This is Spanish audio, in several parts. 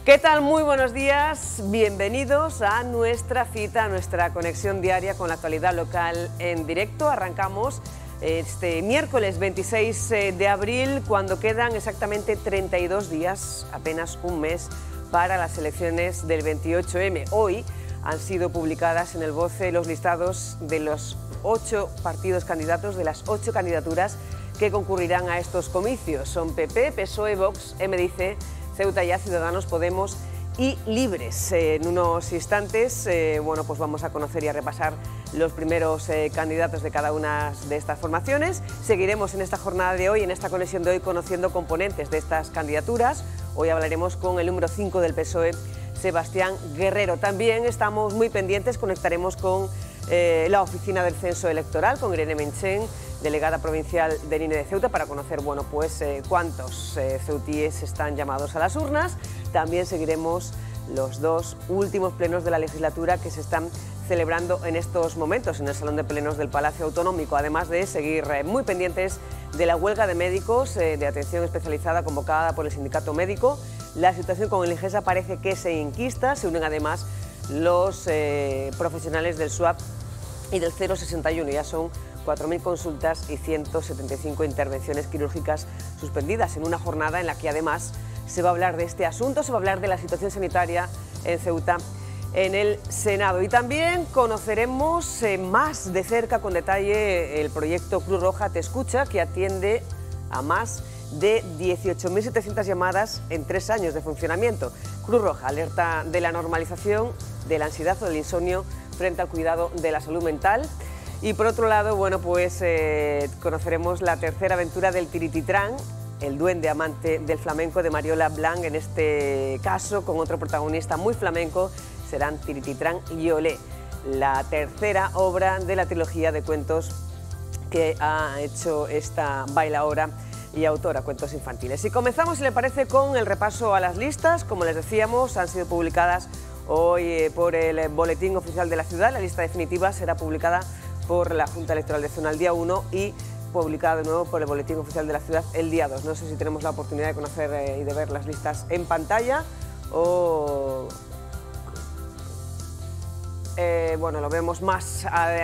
¿Qué tal? Muy buenos días, bienvenidos a nuestra cita, a nuestra conexión diaria con la actualidad local en directo. Arrancamos este miércoles 26 de abril, cuando quedan exactamente 32 días, apenas un mes, para las elecciones del 28M. Hoy han sido publicadas en el BOCE los listados de los 8 partidos candidatos, de las 8 candidaturas que concurrirán a estos comicios. Son PP, PSOE, Vox, MDC, Ceuta Ya, Ciudadanos, Podemos y Libres. En unos instantes, pues vamos a conocer y a repasar los primeros candidatos de cada una de estas formaciones. Seguiremos en esta jornada de hoy, en esta conexión de hoy, conociendo componentes de estas candidaturas. Hoy hablaremos con el número 5 del PSOE, Sebastián Guerrero. También estamos muy pendientes, conectaremos con la oficina del censo electoral, con Irene Menchen, delegada provincial de NINE de Ceuta, para conocer cuántos ceutíes están llamados a las urnas. También seguiremos los 2 últimos plenos de la legislatura que se están celebrando en estos momentos en el Salón de Plenos del Palacio Autonómico, además de seguir muy pendientes de la huelga de médicos de atención especializada convocada por el sindicato médico. La situación con el IGESA parece que se enquista. Se unen además los profesionales del SUAP y del 061, ya son 4.000 consultas y 175 intervenciones quirúrgicas suspendidas, en una jornada en la que además se va a hablar de este asunto, se va a hablar de la situación sanitaria en Ceuta en el Senado. Y también conoceremos más de cerca, con detalle, el proyecto Cruz Roja Te Escucha, que atiende a más de 18.700 llamadas en 3 años de funcionamiento. Cruz Roja alerta de la normalización de la ansiedad o del insomnio frente al cuidado de la salud mental. Y por otro lado, conoceremos la tercera aventura del Tirititrán, el duende amante del flamenco de Mariola Blanc. En este caso, con otro protagonista muy flamenco, serán Tirititrán y Olé, la tercera obra de la trilogía de cuentos que ha hecho esta bailaora y autora, cuentos infantiles. Y comenzamos, si le parece, con el repaso a las listas. Como les decíamos, han sido publicadas hoy por el Boletín Oficial de la Ciudad. La lista definitiva será publicada por la Junta Electoral de Zona el día 1 y publicada de nuevo por el Boletín Oficial de la Ciudad el día 2. No sé si tenemos la oportunidad de conocer y de ver las listas en pantalla o... lo vemos más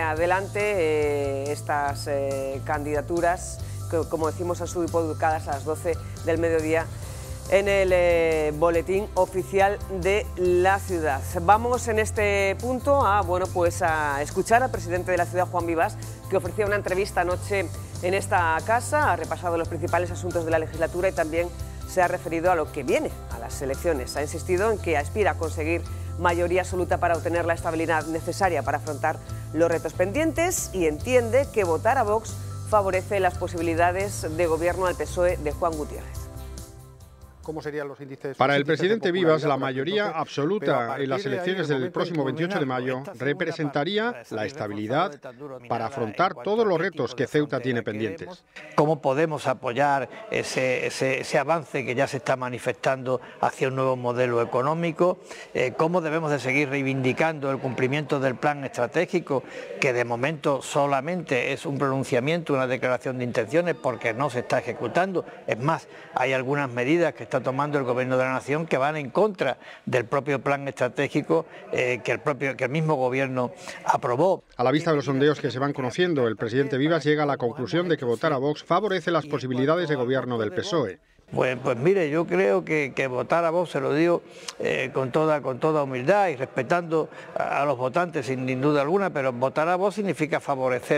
adelante. Estas candidaturas, que, como decimos, han sido publicadas a las 12 del mediodía en el Boletín Oficial de la Ciudad. Vamos en este punto a escuchar al presidente de la ciudad, Juan Vivas, que ofrecía una entrevista anoche en esta casa. Ha repasado los principales asuntos de la legislatura y también se ha referido a lo que viene, a las elecciones. Ha insistido en que aspira a conseguir mayoría absoluta para obtener la estabilidad necesaria para afrontar los retos pendientes, y entiende que votar a Vox favorece las posibilidades de gobierno al PSOE de Juan Gutiérrez. ¿Cómo serían los índices? Para el presidente Vivas, la mayoría absoluta en las elecciones del próximo 28 de mayo representaría la estabilidad para afrontar todos los retos que Ceuta tiene pendientes. ¿Cómo podemos apoyar ese avance que ya se está manifestando hacia un nuevo modelo económico? ¿Cómo debemos de seguir reivindicando el cumplimiento del plan estratégico, que de momento solamente es un pronunciamiento, una declaración de intenciones, porque no se está ejecutando? Es más, hay algunas medidas que está tomando el Gobierno de la Nación que van en contra del propio plan estratégico que el mismo Gobierno aprobó. A la vista de los sondeos que se van conociendo, el presidente Vivas llega a la conclusión de que votar a Vox favorece las posibilidades de gobierno del PSOE. Pues mire, yo creo que votar a Vox, se lo digo con toda humildad y respetando a los votantes sin duda alguna, pero votar a Vox significa favorecer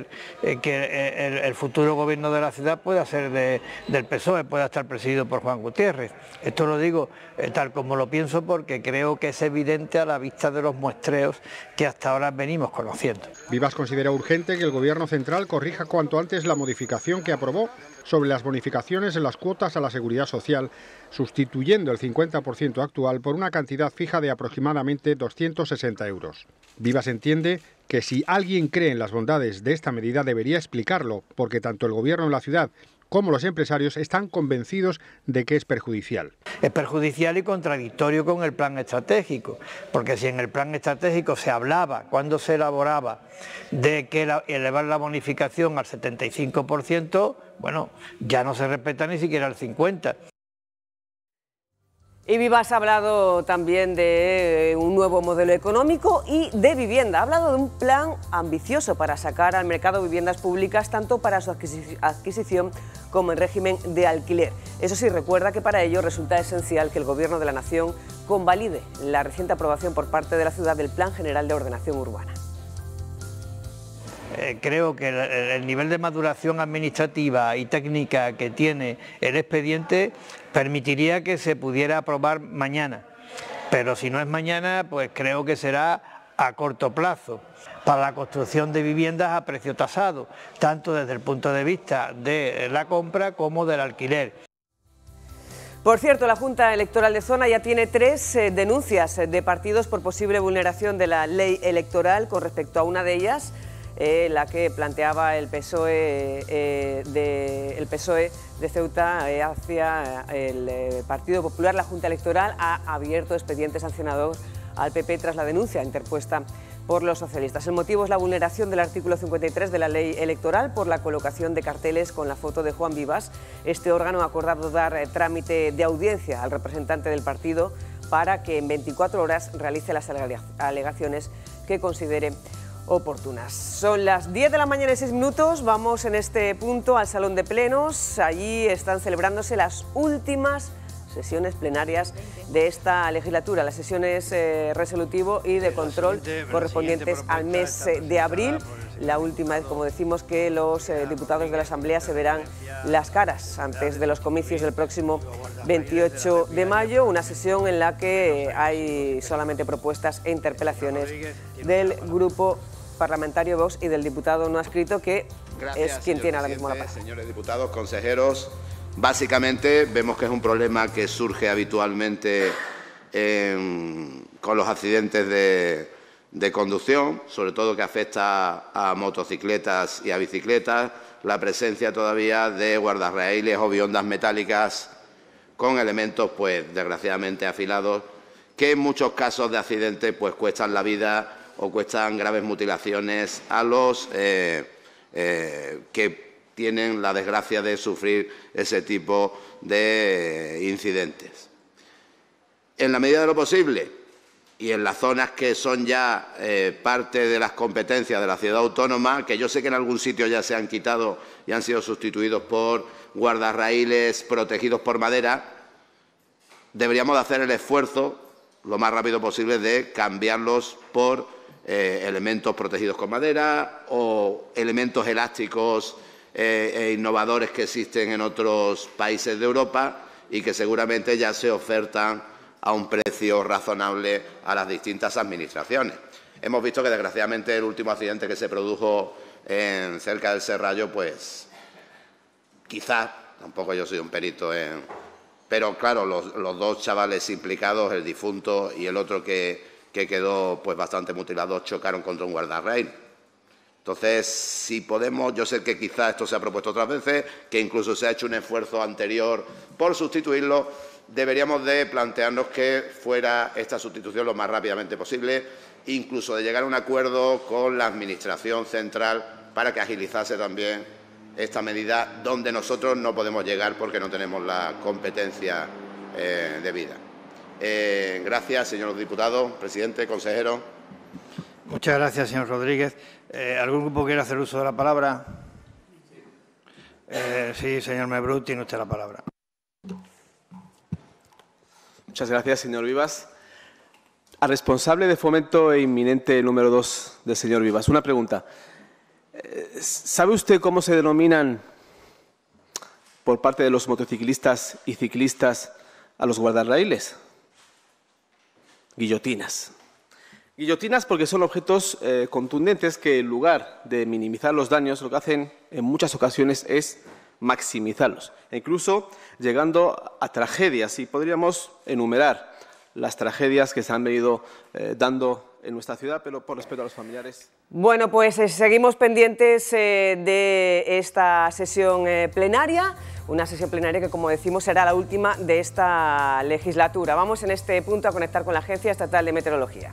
que el futuro gobierno de la ciudad pueda ser del PSOE, pueda estar presidido por Juan Gutiérrez. Esto lo digo tal como lo pienso, porque creo que es evidente a la vista de los muestreos que hasta ahora venimos conociendo. Vivas considera urgente que el Gobierno central corrija cuanto antes la modificación que aprobó sobre las bonificaciones en las cuotas a la seguridad social, sustituyendo el 50% actual por una cantidad fija de aproximadamente 260 euros. Vivas entiende que si alguien cree en las bondades de esta medida debería explicarlo, porque tanto el Gobierno de la ciudad como los empresarios están convencidos de que es perjudicial. Es perjudicial y contradictorio con el plan estratégico, porque si en el plan estratégico se hablaba, cuando se elaboraba, de que elevar la bonificación al 75%, bueno, ya no se respeta ni siquiera el 50%. Y Vivas ha hablado también de un nuevo modelo económico y de vivienda. Ha hablado de un plan ambicioso para sacar al mercado viviendas públicas, tanto para su adquisición como en régimen de alquiler. Eso sí, recuerda que para ello resulta esencial que el Gobierno de la Nación convalide la reciente aprobación por parte de la ciudad del Plan General de Ordenación Urbana. Creo que el nivel de maduración administrativa y técnica que tiene el expediente permitiría que se pudiera aprobar mañana, pero si no es mañana, pues creo que será a corto plazo para la construcción de viviendas a precio tasado, tanto desde el punto de vista de la compra como del alquiler. Por cierto, la Junta Electoral de Zona ya tiene 3 denuncias de partidos por posible vulneración de la ley electoral. Con respecto a una de ellas, la que planteaba el PSOE de Ceuta hacia el Partido Popular. La Junta Electoral ha abierto expediente sancionador al PP tras la denuncia interpuesta por los socialistas. El motivo es la vulneración del artículo 53 de la ley electoral por la colocación de carteles con la foto de Juan Vivas. Este órgano ha acordado dar trámite de audiencia al representante del partido para que en 24 horas realice las alegaciones que considere oportunas. Son las 10 de la mañana y 6 minutos, vamos en este punto al Salón de Plenos. Allí están celebrándose las últimas sesiones plenarias de esta legislatura, las sesiones resolutivo y de control correspondientes al mes de abril. La última vez, como decimos, que los diputados de la Asamblea se verán las caras antes de los comicios del próximo 28 de mayo, una sesión en la que hay solamente propuestas e interpelaciones del Grupo Parlamentario Vox y del diputado no adscrito, que es quien tiene ahora mismo la palabra. Señores diputados, consejeros, básicamente vemos que es un problema que surge habitualmente con los accidentes de conducción, sobre todo que afecta a motocicletas y a bicicletas, la presencia todavía de guardarraíles o biondas metálicas con elementos, pues, desgraciadamente afilados, que en muchos casos de accidentes, pues, cuestan la vida o cuestan graves mutilaciones a los que tienen la desgracia de sufrir ese tipo de incidentes. En la medida de lo posible y en las zonas que son ya parte de las competencias de la ciudad autónoma, que yo sé que en algún sitio ya se han quitado y han sido sustituidos por guardarraíles protegidos por madera, deberíamos de hacer el esfuerzo lo más rápido posible de cambiarlos por elementos protegidos con madera o elementos elásticos e innovadores que existen en otros países de Europa y que seguramente ya se ofertan a un precio razonable a las distintas administraciones. Hemos visto que, desgraciadamente, el último accidente que se produjo cerca del Serrallo, pues quizás, tampoco yo soy un perito pero claro, los 2 chavales implicados, el difunto y el otro que quedó pues bastante mutilado, chocaron contra un guardarraíl. Entonces, si podemos, yo sé que quizás esto se ha propuesto otras veces, que incluso se ha hecho un esfuerzo anterior por sustituirlo, deberíamos de plantearnos que fuera esta sustitución lo más rápidamente posible, incluso de llegar a un acuerdo con la Administración central para que agilizase también esta medida, donde nosotros no podemos llegar porque no tenemos la competencia debida. Gracias, señor diputado, presidente, consejero. Muchas gracias, señor Rodríguez. ¿Algún grupo quiere hacer uso de la palabra? Sí, señor Mebrú, tiene usted la palabra. Muchas gracias, señor Vivas. Al responsable de fomento e inminente número 2 del señor Vivas, una pregunta. ¿Sabe usted cómo se denominan por parte de los motociclistas y ciclistas a los guardarraíles? Guillotinas. Guillotinas porque son objetos contundentes que, en lugar de minimizar los daños, lo que hacen en muchas ocasiones es maximizarlos, e incluso llegando a tragedias. Y podríamos enumerar las tragedias que se han venido dando en nuestra ciudad, pero por respeto a los familiares. Bueno, pues seguimos pendientes de esta sesión plenaria, una sesión plenaria que, como decimos, será la última de esta legislatura. Vamos en este punto a conectar con la Agencia Estatal de Meteorología.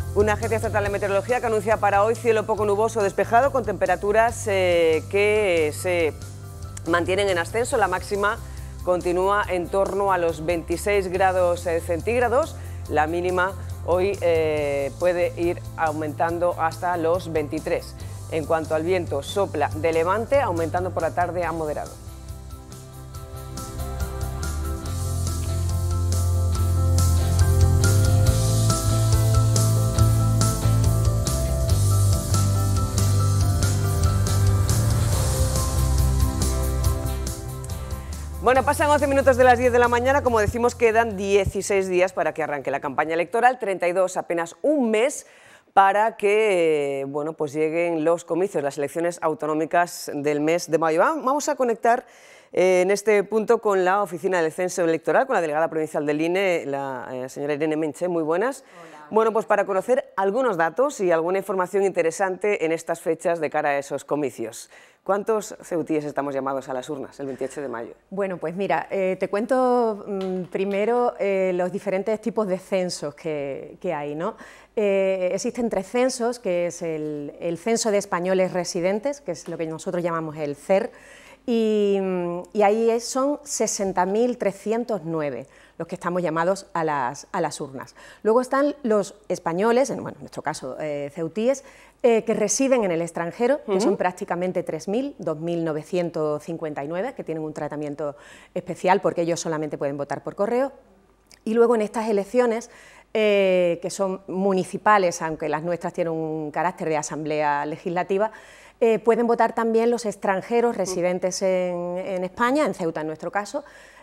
Una agencia estatal de meteorología que anuncia para hoy cielo poco nuboso despejado con temperaturas que se mantienen en ascenso. La máxima continúa en torno a los 26 grados centígrados. La mínima hoy puede ir aumentando hasta los 23. En cuanto al viento, sopla de levante, aumentando por la tarde a moderado. Bueno, pasan 11 minutos de las 10 de la mañana, como decimos, quedan 16 días para que arranque la campaña electoral, 32, apenas un mes para que bueno, pues lleguen los comicios, las elecciones autonómicas del mes de mayo. Vamos a conectar en este punto con la Oficina del Censo Electoral, con la delegada provincial del INE, la señora Irene Menche. Muy buenas. Hola. Bueno, pues para conocer algunos datos y alguna información interesante en estas fechas de cara a esos comicios. ¿Cuántos ceutíes estamos llamados a las urnas el 28 de mayo? Bueno, pues mira, te cuento primero los diferentes tipos de censos que hay, ¿no? Existen 3 censos, que es el Censo de Españoles Residentes, que es lo que nosotros llamamos el CER, y ahí son 60.309 los que estamos llamados a las urnas. Luego están los españoles, bueno, en nuestro caso ceutíes, que residen en el extranjero, que son prácticamente 3.000, 2.959, que tienen un tratamiento especial porque ellos solamente pueden votar por correo. Y luego en estas elecciones, que son municipales, aunque las nuestras tienen un carácter de asamblea legislativa, pueden votar también los extranjeros residentes en España, en Ceuta en nuestro caso,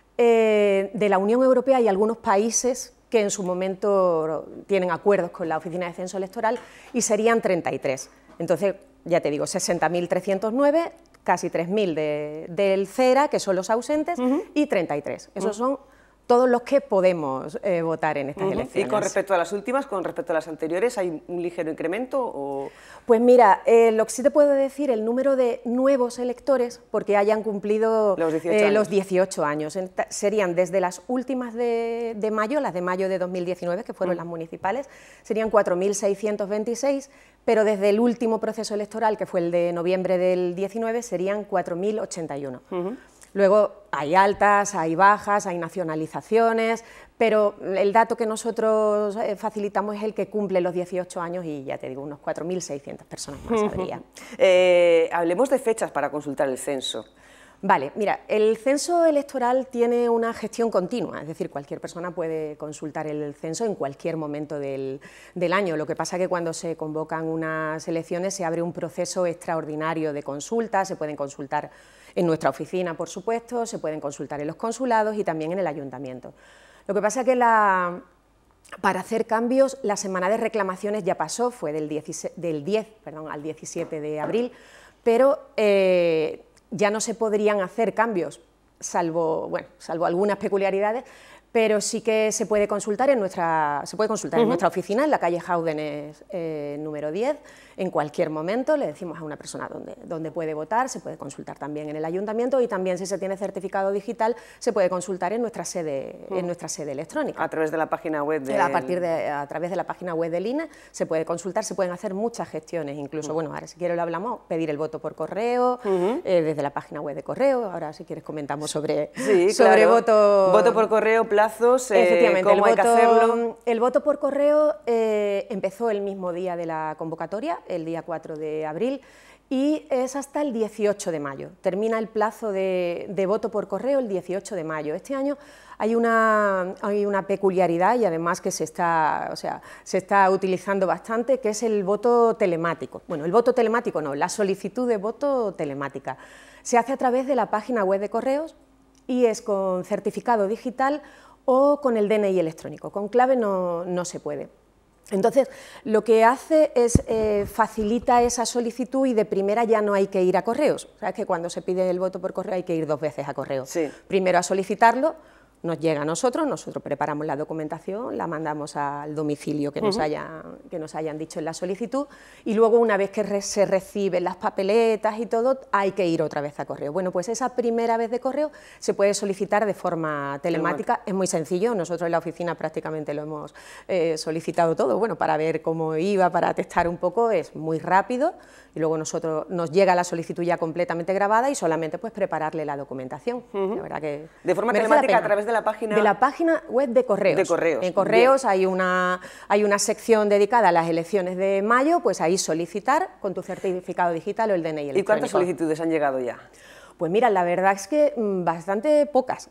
de la Unión Europea y algunos países que en su momento tienen acuerdos con la Oficina de Censo Electoral, y serían 33. Entonces, ya te digo, 60.309, casi 3.000 del CERA, que son los ausentes, y 33. Esos son todos los que podemos votar en estas elecciones. ¿Y con respecto a las últimas, con respecto a las anteriores, hay un ligero incremento? O... Pues mira, lo que sí te puedo decir, el número de nuevos electores, porque hayan cumplido los 18 años, serían desde las últimas de mayo, las de mayo de 2019, que fueron las municipales, serían 4.626, pero desde el último proceso electoral, que fue el de noviembre del 19, serían 4.081. Luego hay altas, hay bajas, hay nacionalizaciones, pero el dato que nosotros facilitamos es el que cumple los 18 años y ya te digo, unos 4.600 personas más habría. Hablemos de fechas para consultar el censo. Vale, mira, el censo electoral tiene una gestión continua, es decir, cualquier persona puede consultar el censo en cualquier momento del año. Lo que pasa es que cuando se convocan unas elecciones se abre un proceso extraordinario de consulta, se pueden consultar en nuestra oficina, por supuesto, se pueden consultar en los consulados y también en el ayuntamiento. Lo que pasa es que para hacer cambios, la semana de reclamaciones ya pasó, fue del 10 al 17 de abril, pero ya no se podrían hacer cambios, salvo algunas peculiaridades, pero sí que se puede consultar en nuestra oficina, en la calle Jaúdenes número 10, en cualquier momento. Le decimos a una persona dónde puede votar, se puede consultar también en el ayuntamiento y también, si se tiene certificado digital, se puede consultar en nuestra sede electrónica. A través de la página web a través de la página web del INE se puede consultar, se pueden hacer muchas gestiones, incluso, bueno, ahora si quieres lo hablamos, pedir el voto por correo, desde la página web de correo. Ahora si quieres comentamos sobre voto por correo, plazos, efectivamente, cómo hay que hacerlo. El voto por correo empezó el mismo día de la convocatoria, el día 4 de abril, y es hasta el 18 de mayo. Termina el plazo de voto por correo el 18 de mayo. Este año hay una peculiaridad y además que se está utilizando bastante, que es el voto telemático. Bueno, el voto telemático no, la solicitud de voto telemática. Se hace a través de la página web de correos y es con certificado digital o con el DNI electrónico. Con clave no se puede. Entonces, lo que hace es facilita esa solicitud y de primera ya no hay que ir a correos. Sabes que cuando se pide el voto por correo hay que ir 2 veces a correo. Sí. Primero a solicitarlo, nos llega a nosotros preparamos la documentación, la mandamos al domicilio que nos hayan dicho en la solicitud, y luego una vez que se reciben las papeletas y todo, hay que ir otra vez a correo. Bueno, pues esa primera vez de correo se puede solicitar de forma telemática, es muy sencillo, nosotros en la oficina prácticamente lo hemos solicitado todo, bueno, para ver cómo iba, para testar un poco, es muy rápido, y luego nos llega la solicitud ya completamente grabada y solamente pues prepararle la documentación. La verdad que de forma telemática a través de la página... De la página web de Correos. De Correos. En Correos hay una sección dedicada a las elecciones de mayo, pues ahí solicitar con tu certificado digital o el DNI electrónico. ¿Y cuántas solicitudes han llegado ya? Pues mira, la verdad es que bastante pocas.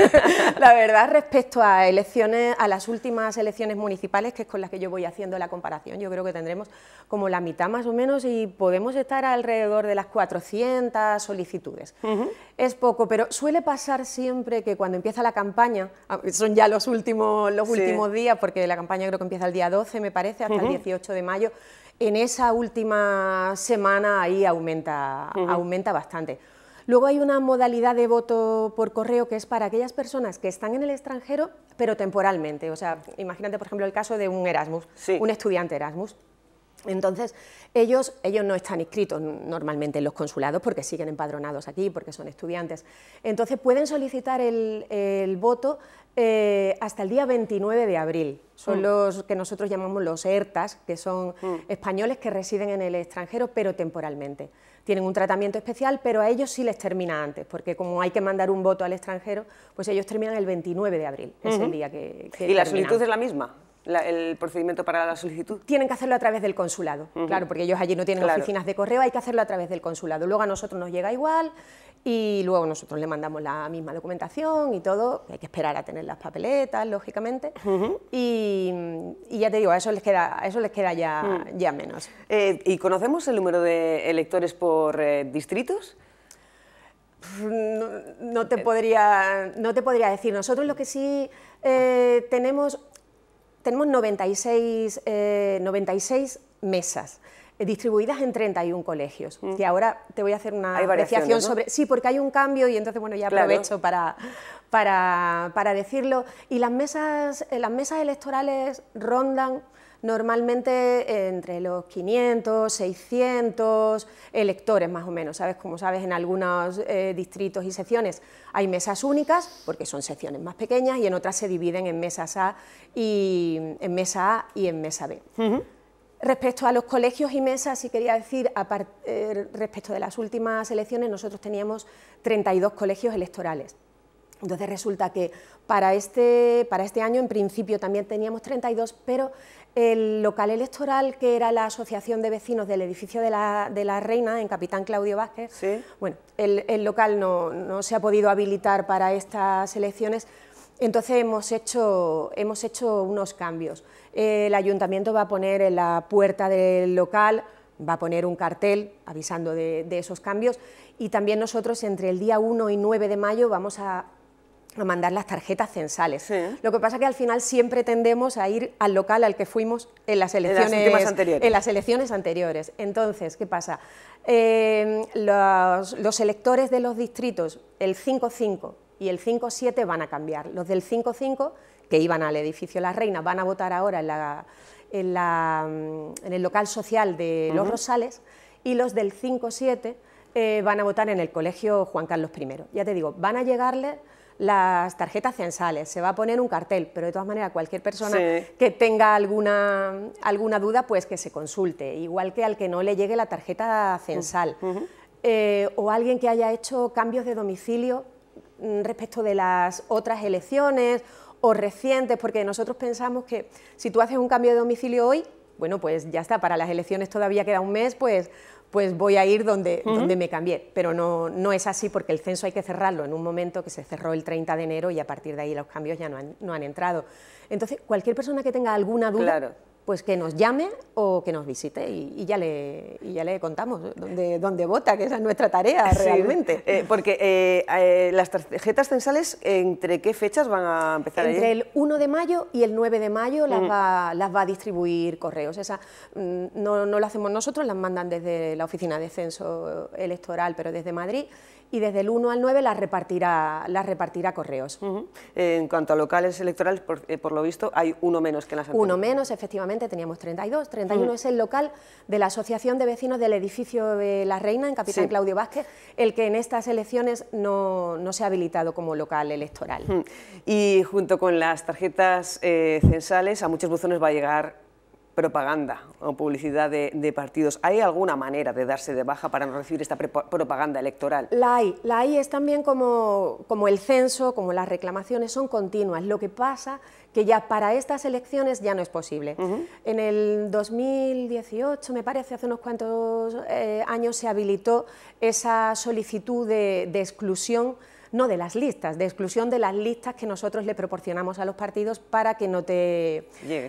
La verdad, respecto a elecciones, a las últimas elecciones municipales, que es con las que yo voy haciendo la comparación, yo creo que tendremos como la mitad más o menos y podemos estar alrededor de las 400 solicitudes. Es poco, pero suele pasar siempre que cuando empieza la campaña, son ya los últimos días, porque la campaña creo que empieza el día 12, me parece, hasta el 18 de mayo, en esa última semana ahí aumenta bastante. Luego hay una modalidad de voto por correo que es para aquellas personas que están en el extranjero, pero temporalmente. O sea, imagínate, por ejemplo, el caso de un Erasmus, un estudiante Erasmus. Entonces, ellos no están inscritos normalmente en los consulados porque siguen empadronados aquí, porque son estudiantes. Entonces, pueden solicitar el voto hasta el día 29 de abril. Son los que nosotros llamamos los ERTAs, que son españoles que residen en el extranjero, pero temporalmente. Tienen un tratamiento especial, pero a ellos sí les termina antes, porque como hay que mandar un voto al extranjero, pues ellos terminan el 29 de abril, es el día que ¿Y la solicitud es la misma? ¿El procedimiento para la solicitud? Tienen que hacerlo a través del consulado, claro, porque ellos allí no tienen oficinas de correo, hay que hacerlo a través del consulado. Luego a nosotros nos llega igual y luego nosotros le mandamos la misma documentación y todo, hay que esperar a tener las papeletas, lógicamente, y ya te digo, a eso les queda ya menos. ¿Y conocemos el número de electores por distritos? No te podría decir. Nosotros lo que sí tenemos 96 mesas distribuidas en 31 colegios, que ahora te voy a hacer una apreciación sobre... Sí, porque hay un cambio y entonces, bueno, ya aprovecho para decirlo. Y las mesas electorales rondan normalmente entre los 500, 600 electores más o menos, ¿sabes? Como sabes, en algunos distritos y secciones hay mesas únicas, porque son secciones más pequeñas, y en otras se dividen en mesas A y en mesa B. Respecto a los colegios y mesas, sí quería decir, respecto de las últimas elecciones, nosotros teníamos 32 colegios electorales. Entonces resulta que para este año, en principio, también teníamos 32, pero el local electoral, que era la Asociación de Vecinos del Edificio de la Reina, en Capitán Claudio Vázquez, bueno, el local no se ha podido habilitar para estas elecciones. Entonces hemos hecho unos cambios. El ayuntamiento va a poner en la puerta del local, va a poner un cartel avisando de esos cambios, y también nosotros entre el día 1 y 9 de mayo vamos a mandar las tarjetas censales. Lo que pasa es que al final siempre tendemos a ir al local al que fuimos en las elecciones anteriores. Entonces, ¿qué pasa? Los electores de los distritos, el 5-5 y el 5-7 van a cambiar. Los del 5-5, que iban al edificio La Reina, van a votar ahora en el local social de Los Rosales, y los del 5-7 van a votar en el colegio Juan Carlos I. Ya te digo, van a llegarle las tarjetas censales, se va a poner un cartel, pero de todas maneras cualquier persona que tenga alguna duda, pues que se consulte, igual que al que no le llegue la tarjeta censal, o alguien que haya hecho cambios de domicilio respecto de las otras elecciones o recientes, porque nosotros pensamos que si tú haces un cambio de domicilio hoy, bueno, pues ya está, para las elecciones todavía queda un mes, pues voy a ir donde me cambié, pero no es así, porque el censo hay que cerrarlo en un momento, que se cerró el 30 de enero y a partir de ahí los cambios ya no han entrado. Entonces, cualquier persona que tenga alguna duda, pues que nos llame o que nos visite y ya le contamos dónde vota, que esa es nuestra tarea realmente. Sí, porque las tarjetas censales, ¿entre qué fechas van a empezar? Entre el 1 de mayo y el 9 de mayo las va a distribuir Correos. Esa no lo hacemos nosotros, las mandan desde la Oficina de Censo Electoral, pero desde Madrid, y desde el 1 al 9 las repartirá Correos. En cuanto a locales electorales, por lo visto, hay uno menos que en las anteriores. Uno menos, efectivamente, teníamos 32. 31 es el local de la Asociación de Vecinos del Edificio de la Reina, en Capitán Claudio Vázquez, el que en estas elecciones no se ha habilitado como local electoral. Y junto con las tarjetas censales, a muchos buzones va a llegar propaganda o publicidad de partidos. ¿Hay alguna manera de darse de baja para no recibir esta propaganda electoral? La hay, es también como el censo, como las reclamaciones, son continuas. Lo que pasa que ya para estas elecciones ya no es posible. En el 2018, me parece, hace unos cuantos años, se habilitó esa solicitud de exclusión, no de las listas, de exclusión de las listas que nosotros le proporcionamos a los partidos para que no te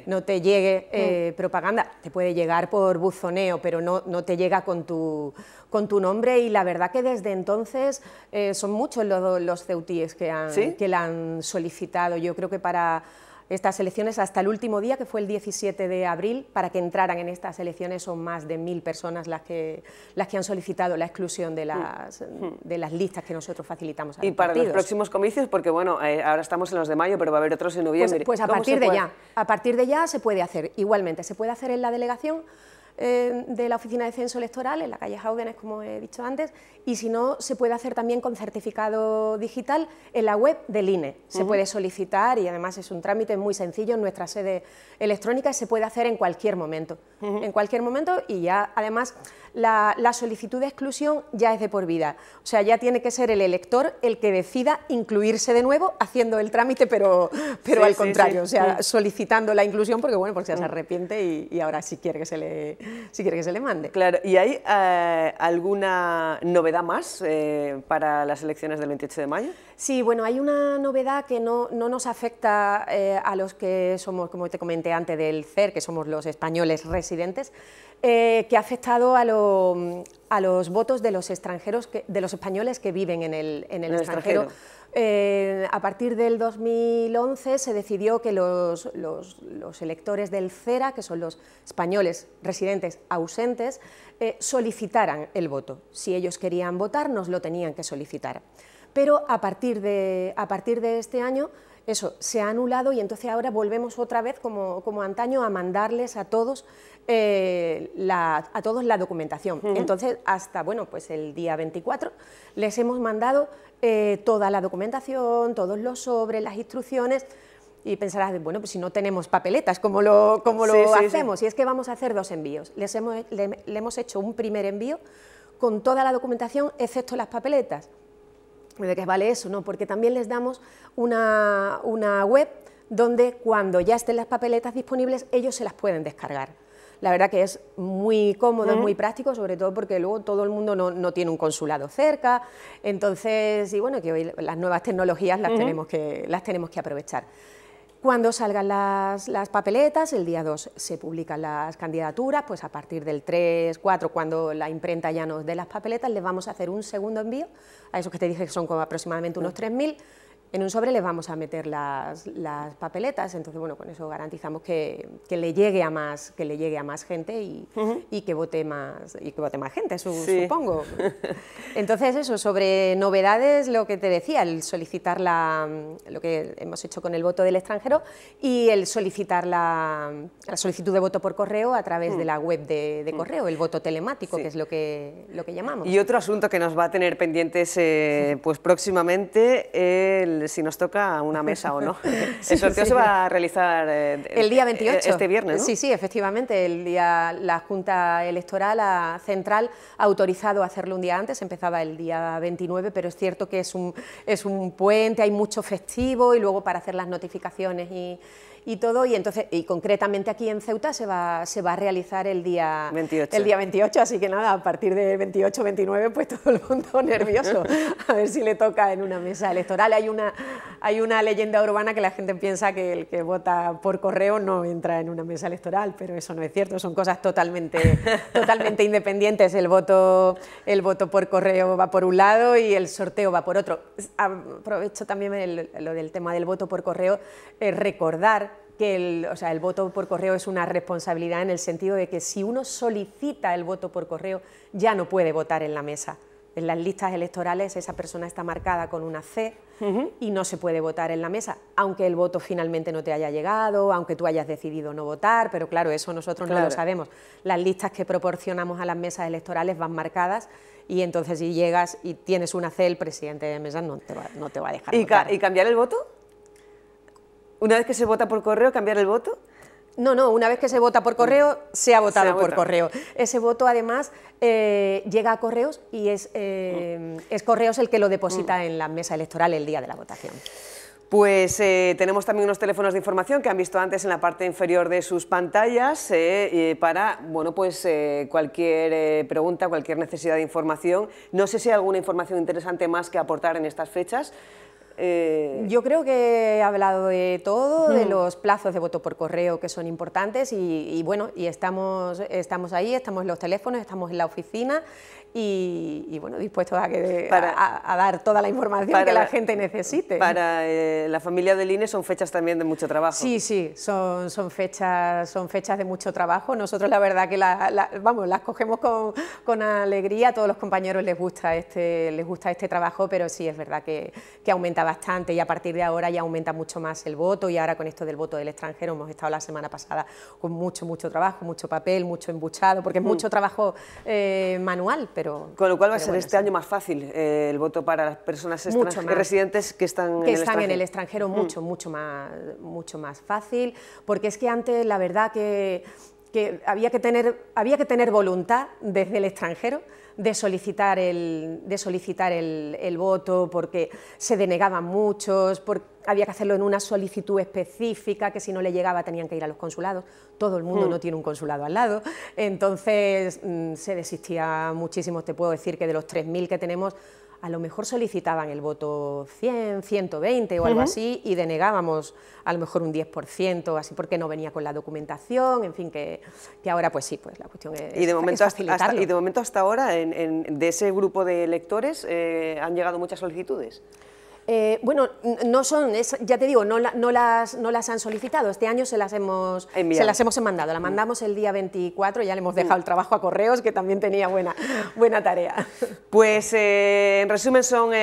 llegue propaganda. Te puede llegar por buzoneo, pero no te llega con tu nombre, y la verdad que desde entonces son muchos los ceutíes que la han solicitado. Yo creo que para estas elecciones, hasta el último día, que fue el 17 de abril, para que entraran en estas elecciones son más de 1000 personas las que han solicitado la exclusión de las listas que nosotros facilitamos a los partidos. Y para los próximos comicios, porque bueno, ahora estamos en los de mayo, pero va a haber otros en noviembre. Pues a partir de ya se puede hacer. Igualmente, se puede hacer en la delegación de la Oficina de Censo Electoral, en la calle Jaúdenes, como he dicho antes, y si no, se puede hacer también con certificado digital en la web del INE. Se puede solicitar, y además es un trámite muy sencillo en nuestra sede electrónica, y se puede hacer en cualquier momento. En cualquier momento, y ya además la solicitud de exclusión ya es de por vida. O sea, ya tiene que ser el elector el que decida incluirse de nuevo haciendo el trámite, pero al contrario, o sea, solicitando la inclusión porque ya se arrepiente y ahora sí quiere que se le mande. Claro, ¿y hay alguna novedad más para las elecciones del 28 de mayo? Sí, bueno, hay una novedad que no nos afecta a los que somos, como te comenté antes, del CER, que somos los españoles residentes, que ha afectado a los votos de los extranjeros, de los españoles que viven en el extranjero. A partir del 2011 se decidió que los electores del CERA, que son los españoles residentes ausentes, solicitaran el voto. Si ellos querían votar, nos lo tenían que solicitar. Pero a partir de este año eso se ha anulado, y entonces ahora volvemos otra vez, como antaño, a mandarles a todos la documentación. Entonces, hasta pues el día 24 les hemos mandado toda la documentación, todos los sobres, las instrucciones, y pensarás, bueno, pues si no tenemos papeletas, ¿cómo lo hacemos? Sí. Y es que vamos a hacer 2 envíos. Le hemos hecho un primer envío con toda la documentación, excepto las papeletas. ¿De qué vale eso? No, porque también les damos una web donde, cuando ya estén las papeletas disponibles, ellos se las pueden descargar. La verdad que es muy cómodo, es muy práctico, sobre todo porque luego todo el mundo no tiene un consulado cerca. Entonces, y bueno, que hoy las nuevas tecnologías las tenemos que aprovechar. Cuando salgan las papeletas, el día 2 se publican las candidaturas, pues a partir del 3, 4, cuando la imprenta ya nos dé las papeletas, les vamos a hacer un segundo envío, a esos que te dije que son como aproximadamente unos 3000, en un sobre les vamos a meter las papeletas. Entonces, bueno, con eso garantizamos que le llegue a más gente y que vote más gente, supongo. Entonces, eso, sobre novedades, lo que te decía, el solicitar lo que hemos hecho con el voto del extranjero, y el solicitar la solicitud de voto por correo a través de la web de correo, el voto telemático, que es lo que llamamos. Y otro asunto que nos va a tener pendientes pues próximamente, si nos toca una mesa o no. El sorteo se va a realizar el día 28. Este viernes, ¿no? Sí, efectivamente. La Junta Electoral Central ha autorizado hacerlo un día antes, empezaba el día 29, pero es cierto que es un puente, hay mucho festivo, y luego para hacer las notificaciones y todo, y entonces, y concretamente aquí en Ceuta se va a realizar el día 28, así que nada, a partir del 28, 29, pues todo el mundo nervioso, a ver si le toca en una mesa electoral. Hay una leyenda urbana que la gente piensa que el que vota por correo no entra en una mesa electoral, pero eso no es cierto, son cosas totalmente independientes. El voto por correo va por un lado y el sorteo va por otro. Aprovecho también lo del tema del voto por correo, recordar que el voto por correo es una responsabilidad en el sentido de que si uno solicita el voto por correo ya no puede votar en la mesa. En las listas electorales esa persona está marcada con una C y no se puede votar en la mesa, aunque el voto finalmente no te haya llegado, aunque tú hayas decidido no votar, pero claro, eso nosotros no lo sabemos. Las listas que proporcionamos a las mesas electorales van marcadas y entonces si llegas y tienes una C, el presidente de mesa no te va a dejar votar. ¿Y cambiar el voto? Una vez que se vota por correo, ¿cambiar el voto? No, una vez que se vota por correo, se ha votado por correo. Ese voto, además, llega a Correos y es Correos el que lo deposita en la mesa electoral el día de la votación. Pues tenemos también unos teléfonos de información que han visto antes en la parte inferior de sus pantallas para cualquier pregunta, cualquier necesidad de información. No sé si hay alguna información interesante más que aportar en estas fechas. Yo creo que he hablado de todo, de los plazos de voto por correo que son importantes y bueno, y estamos ahí, estamos en los teléfonos, estamos en la oficina y bueno, dispuestos a dar toda la información que la gente necesite. Para la familia del INE son fechas también de mucho trabajo. Sí, son fechas de mucho trabajo. Nosotros la verdad que las cogemos con alegría, a todos los compañeros les gusta este trabajo, pero sí es verdad que aumenta bastante y a partir de ahora ya aumenta mucho más el voto y ahora con esto del voto del extranjero hemos estado la semana pasada con mucho trabajo, mucho papel, mucho embuchado, porque es mucho trabajo manual, pero... Con lo cual va a ser este año más fácil el voto para las personas residentes que están en el extranjero, mucho más fácil, porque es que antes la verdad que había que tener voluntad desde el extranjero de solicitar el voto, porque se denegaban muchos, había que hacerlo en una solicitud específica, que si no le llegaba tenían que ir a los consulados, todo el mundo no tiene un consulado al lado, entonces se desistía muchísimo. Te puedo decir que de los 3.000 que tenemos, a lo mejor solicitaban el voto 100, 120 o algo así y denegábamos a lo mejor un 10%, así porque no venía con la documentación, en fin, que ahora pues sí, pues la cuestión es facilitarlo. Y de momento hasta ahora, de ese grupo de electores, ¿han llegado muchas solicitudes? Bueno, no son, ya te digo, no las han solicitado. Este año se las hemos mandado. La mandamos el día 24, ya le hemos dejado el trabajo a Correos, que también tenía buena tarea. Pues en resumen son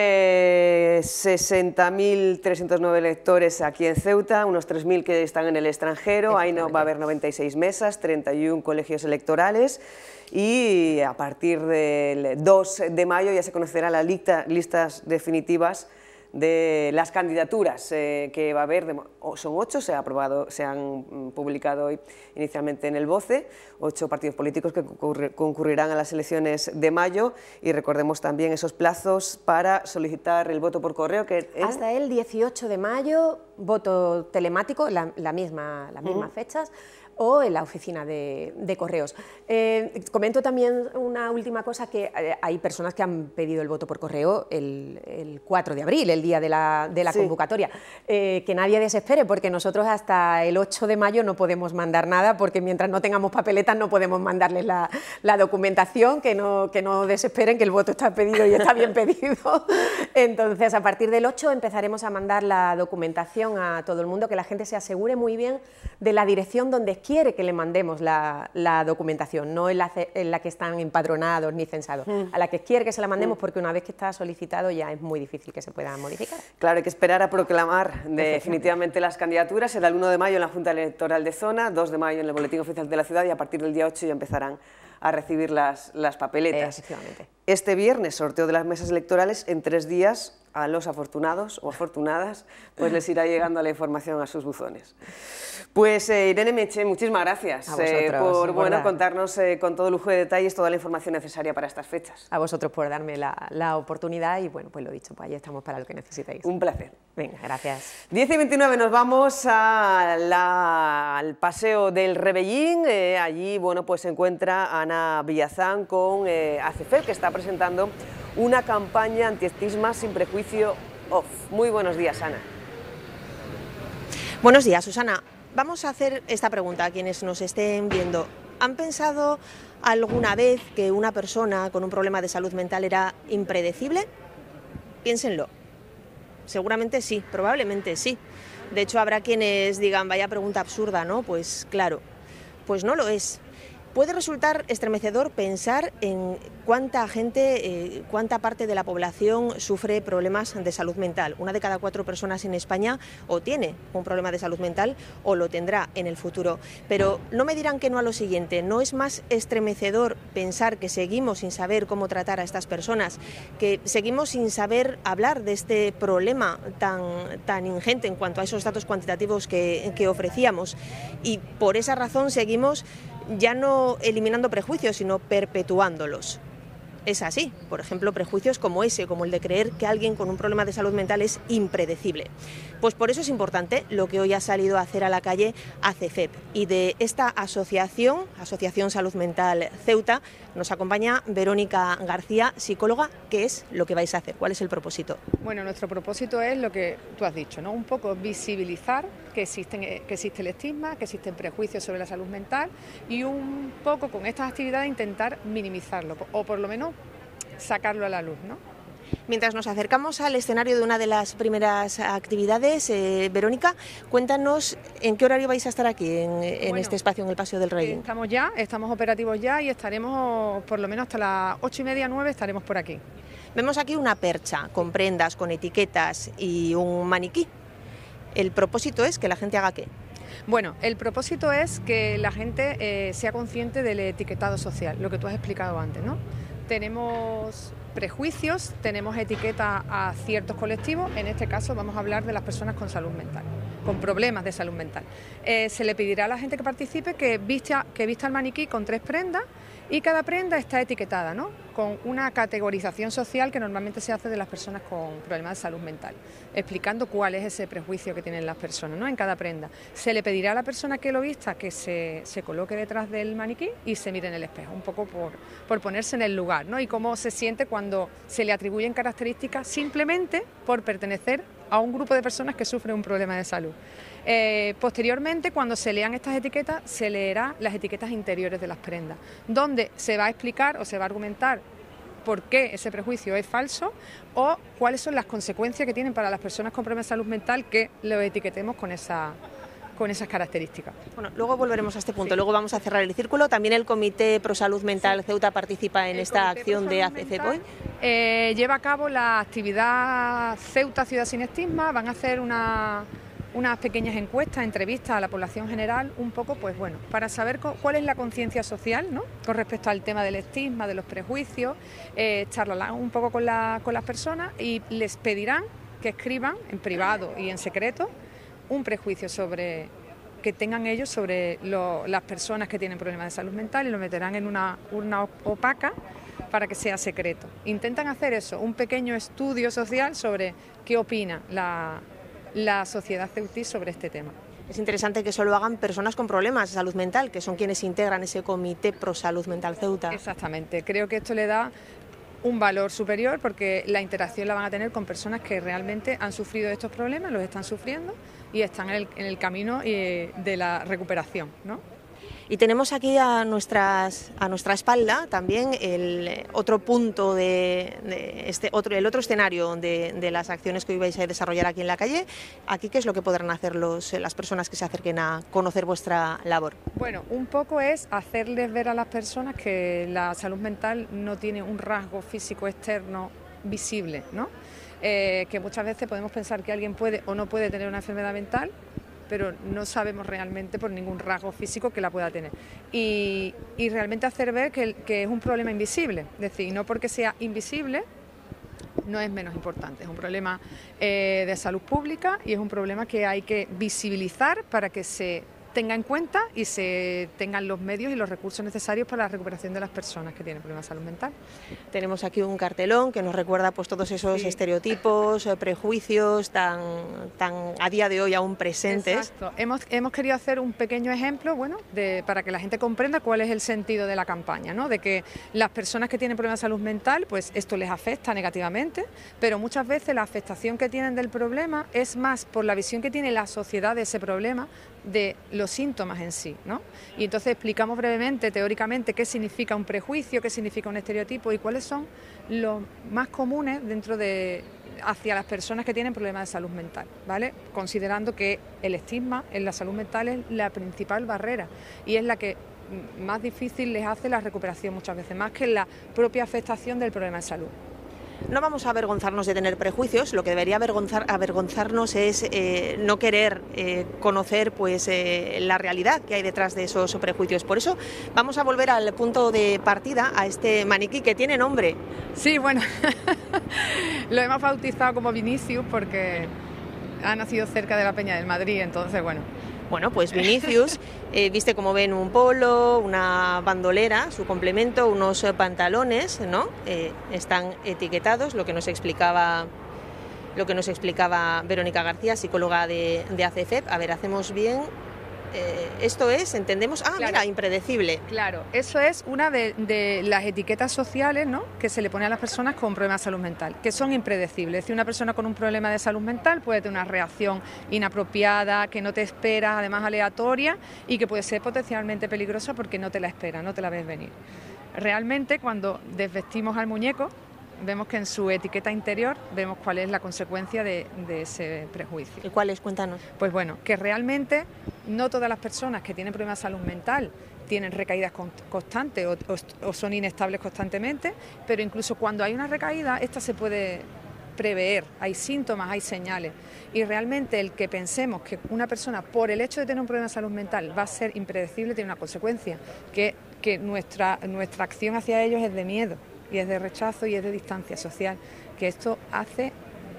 60.309 electores aquí en Ceuta, unos 3.000 que están en el extranjero, ahí no va a haber 96 mesas, 31 colegios electorales. Y a partir del 2 de mayo ya se conocerán las listas definitivas de las candidaturas que va a haber, son 8, se han publicado hoy inicialmente en el BOCE, 8 partidos políticos que concurrirán a las elecciones de mayo y recordemos también esos plazos para solicitar el voto por correo. Hasta el 18 de mayo, voto telemático, las mismas fechas, o en la oficina de Correos. Comento también una última cosa, que hay personas que han pedido el voto por correo el 4 de abril, el día de la convocatoria. Que nadie desespere, porque nosotros hasta el 8 de mayo no podemos mandar nada, porque mientras no tengamos papeletas no podemos mandarles la documentación, que no desesperen, que el voto está pedido y está bien pedido. Entonces, a partir del 8 empezaremos a mandar la documentación a todo el mundo, que la gente se asegure muy bien de la dirección donde quiere que le mandemos la documentación, no en la que están empadronados ni censados, a la que quiere que se la mandemos, porque una vez que está solicitado ya es muy difícil que se pueda modificar. Claro, hay que esperar a proclamar definitivamente las candidaturas. Será el 1 de mayo en la Junta Electoral de Zona, 2 de mayo en el Boletín Oficial de la Ciudad y a partir del día 8 ya empezarán a recibir las papeletas. Efectivamente. Este viernes, sorteo de las mesas electorales, en 3 días a los afortunados o afortunadas pues les irá llegando la información a sus buzones. Pues Irene Meche, muchísimas gracias por contarnos con todo lujo de detalles toda la información necesaria para estas fechas. A vosotros por darme la oportunidad y bueno, pues lo dicho, pues ahí estamos para lo que necesitéis. Un placer. Venga, gracias. 10:29 nos vamos al paseo del Rebellín. Allí bueno, pues se encuentra Ana Villazán con ACFEP, que está presentando una campaña antiestigma sin prejuicio off. Muy buenos días, Ana. Buenos días, Susana. Vamos a hacer esta pregunta a quienes nos estén viendo. ¿Han pensado alguna vez que una persona con un problema de salud mental era impredecible? Piénsenlo. Seguramente sí, probablemente sí. De hecho, habrá quienes digan, vaya pregunta absurda, ¿no? Pues claro, pues no lo es. Puede resultar estremecedor pensar en cuánta gente, cuánta parte de la población sufre problemas de salud mental. 1 de cada 4 personas en España o tiene un problema de salud mental o lo tendrá en el futuro. Pero no me dirán que no a lo siguiente. ¿No es más estremecedor pensar que seguimos sin saber cómo tratar a estas personas, que seguimos sin saber hablar de este problema tan ingente en cuanto a esos datos cuantitativos que ofrecíamos? Y por esa razón seguimos ya no eliminando prejuicios, sino perpetuándolos. Es así, por ejemplo, prejuicios como ese, como el de creer que alguien con un problema de salud mental es impredecible. Pues por eso es importante lo que hoy ha salido a hacer a la calle ACFEP. Y de esta asociación, Asociación Salud Mental Ceuta, nos acompaña Verónica García, psicóloga. ¿Qué es lo que vais a hacer? ¿Cuál es el propósito? Bueno, nuestro propósito es lo que tú has dicho, ¿no? Un poco visibilizar que existe el estigma, que existen prejuicios sobre la salud mental y un poco con estas actividades intentar minimizarlo o por lo menos sacarlo a la luz, ¿no? Mientras nos acercamos al escenario de una de las primeras actividades, Verónica, cuéntanos en qué horario vais a estar aquí, en este espacio, en el Paseo del Rey. Estamos operativos ya y estaremos por lo menos hasta las 8:30, 9 estaremos por aquí. Vemos aquí una percha con prendas, con etiquetas y un maniquí. ¿El propósito es que la gente haga qué? Bueno, el propósito es que la gente sea consciente del etiquetado social, lo que tú has explicado antes, ¿no? Tenemos prejuicios, tenemos etiqueta a ciertos colectivos, en este caso vamos a hablar de las personas con salud mental, con problemas de salud mental. Se le pedirá a la gente que participe que vista el maniquí con 3 prendas y cada prenda está etiquetada, ¿no? Con una categorización social que normalmente se hace de las personas con problemas de salud mental, explicando cuál es ese prejuicio que tienen las personas, ¿no? En cada prenda. Se le pedirá a la persona que lo vista que se coloque detrás del maniquí y se mire en el espejo, un poco por ponerse en el lugar, ¿no? Y cómo se siente cuando se le atribuyen características simplemente por pertenecer a un grupo de personas que sufren un problema de salud. Posteriormente, cuando se lean estas etiquetas, se leerá las etiquetas interiores de las prendas, donde se va a explicar o se va a argumentar por qué ese prejuicio es falso o cuáles son las consecuencias que tienen para las personas con problemas de salud mental que lo etiquetemos con esas características. Bueno, luego volveremos a este punto, luego vamos a cerrar el círculo. También el Comité Pro Salud Mental Ceuta participa en esta acción de ACFEP hoy. Lleva a cabo la actividad Ceuta Ciudad Sin Estigma, van a hacer unas pequeñas encuestas, entrevistas a la población general, un poco, pues bueno, para saber cuál es la conciencia social, ¿no? Con respecto al tema del estigma, de los prejuicios, charlarán un poco con las personas y les pedirán que escriban en privado y en secreto un prejuicio que tengan ellos sobre las personas que tienen problemas de salud mental y lo meterán en una urna opaca para que sea secreto. Intentan hacer eso, un pequeño estudio social sobre qué opina la sociedad ceutí sobre este tema. Es interesante que solo hagan personas con problemas de salud mental, que son quienes integran ese Comité Pro Salud Mental Ceuta. Exactamente, creo que esto le da un valor superior porque la interacción la van a tener con personas que realmente han sufrido estos problemas, los están sufriendo y están en el camino de la recuperación, ¿no? Y tenemos aquí a nuestra espalda también el otro punto el otro escenario de las acciones que hoy vais a desarrollar aquí en la calle. Aquí, ¿qué es lo que podrán hacer las personas que se acerquen a conocer vuestra labor? Bueno, un poco es hacerles ver a las personas que la salud mental no tiene un rasgo físico externo visible, ¿no? Que muchas veces podemos pensar que alguien puede o no puede tener una enfermedad mental pero no sabemos realmente por ningún rasgo físico que la pueda tener. Y realmente hacer ver que es un problema invisible, es decir, no porque sea invisible no es menos importante, es un problema de salud pública y es un problema que hay que visibilizar para que se tenga en cuenta y se tengan los medios y los recursos necesarios para la recuperación de las personas que tienen problemas de salud mental. Tenemos aquí un cartelón que nos recuerda pues todos esos estereotipos, prejuicios tan a día de hoy aún presentes. Exacto. Hemos querido hacer un pequeño ejemplo, bueno, para que la gente comprenda cuál es el sentido de la campaña, ¿no? De que las personas que tienen problemas de salud mental, pues esto les afecta negativamente, pero muchas veces la afectación que tienen del problema es más por la visión que tiene la sociedad de ese problema, de los síntomas en sí, ¿no? Y entonces explicamos brevemente, teóricamente, qué significa un prejuicio, qué significa un estereotipo y cuáles son los más comunes hacia las personas que tienen problemas de salud mental, ¿vale? Considerando que el estigma en la salud mental es la principal barrera y es la que más difícil les hace la recuperación muchas veces, más que la propia afectación del problema de salud. No vamos a avergonzarnos de tener prejuicios, lo que debería avergonzarnos es no querer conocer pues, la realidad que hay detrás de esos prejuicios. Por eso vamos a volver al punto de partida, a este maniquí que tiene nombre. Sí, bueno, lo hemos bautizado como Vinicius porque ha nacido cerca de la Peña del Madrid, entonces bueno. Bueno, pues Vinicius viste, como ven, un polo, una bandolera, su complemento, unos pantalones, ¿no? Están etiquetados, lo que nos explicaba Verónica García, psicóloga de ACFEP. A ver, hacemos bien. Esto es, entendemos, claro. Mira, impredecible. Claro, eso es una de las etiquetas sociales, ¿no?, que se le pone a las personas con problemas de salud mental, que son impredecibles. Es decir, una persona con un problema de salud mental puede tener una reacción inapropiada, que no te esperas, además aleatoria, y que puede ser potencialmente peligrosa porque no te la esperas, no te la ves venir. Realmente, cuando desvestimos al muñeco, vemos que en su etiqueta interior vemos cuál es la consecuencia de ese prejuicio. ¿Y cuál es? Cuéntanos. Pues bueno, que realmente no todas las personas que tienen problemas de salud mental tienen recaídas constantes o son inestables constantemente, pero incluso cuando hay una recaída, esta se puede prever, hay síntomas, hay señales, y realmente el que pensemos que una persona por el hecho de tener un problema de salud mental va a ser impredecible tiene una consecuencia, que nuestra acción hacia ellos es de miedo, y es de rechazo y es de distancia social, que esto hace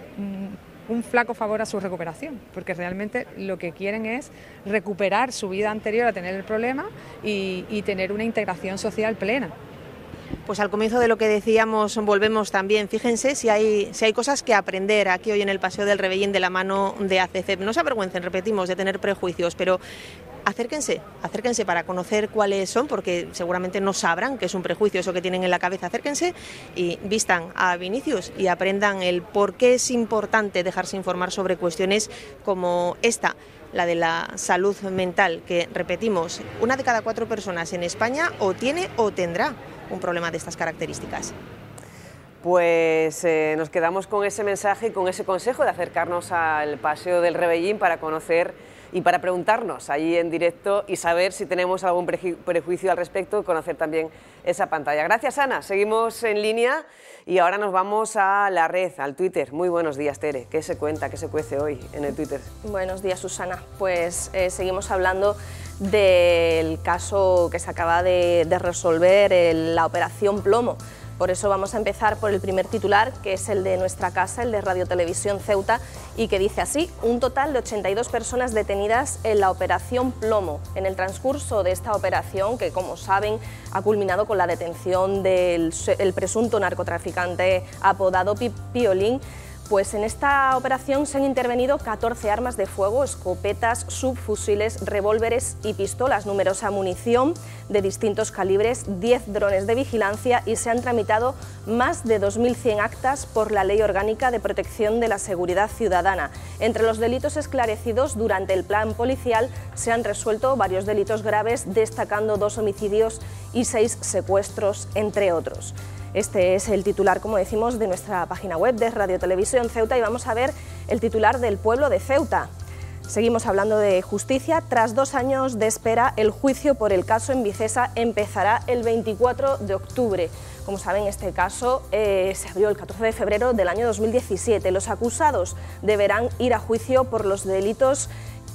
un flaco favor a su recuperación, porque realmente lo que quieren es recuperar su vida anterior a tener el problema y tener una integración social plena. Pues al comienzo de lo que decíamos volvemos también. Fíjense si hay cosas que aprender aquí hoy en el Paseo del Rebellín de la mano de ACFEP. No se avergüencen, repetimos, de tener prejuicios, pero acérquense para conocer cuáles son, porque seguramente no sabrán qué es un prejuicio, eso que tienen en la cabeza. Acérquense y vistan a Vinicius y aprendan el por qué es importante dejarse informar sobre cuestiones como esta, la de la salud mental, que repetimos, 1 de cada 4 personas en España o tiene o tendrá un problema de estas características. Pues nos quedamos con ese mensaje y con ese consejo de acercarnos al Paseo del Rebellín para conocer y para preguntarnos allí en directo y saber si tenemos algún prejuicio al respecto y conocer también esa pantalla. Gracias, Ana. Seguimos en línea y ahora nos vamos a la red, al Twitter. Muy buenos días, Tere. ¿Qué se cuenta, qué se cuece hoy en el Twitter? Buenos días, Susana. Pues seguimos hablando del caso que se acaba de resolver, la Operación Plomo. Por eso vamos a empezar por el primer titular, que es el de nuestra casa, el de Radio Televisión Ceuta, y que dice así: un total de 82 personas detenidas en la Operación Plomo. En el transcurso de esta operación, que como saben ha culminado con la detención del presunto narcotraficante apodado Piolín, pues en esta operación se han intervenido 14 armas de fuego, escopetas, subfusiles, revólveres y pistolas, numerosa munición de distintos calibres, 10 drones de vigilancia y se han tramitado más de 2.100 actas por la Ley Orgánica de Protección de la Seguridad Ciudadana. Entre los delitos esclarecidos durante el plan policial se han resuelto varios delitos graves, destacando 2 homicidios y 6 secuestros, entre otros. Este es el titular, como decimos, de nuestra página web de Radio Televisión Ceuta y vamos a ver el titular del pueblo de Ceuta. Seguimos hablando de justicia. Tras 2 años de espera, el juicio por el caso en Vicesa empezará el 24 de octubre. Como saben, este caso se abrió el 14 de febrero del año 2017. Los acusados deberán ir a juicio por los delitos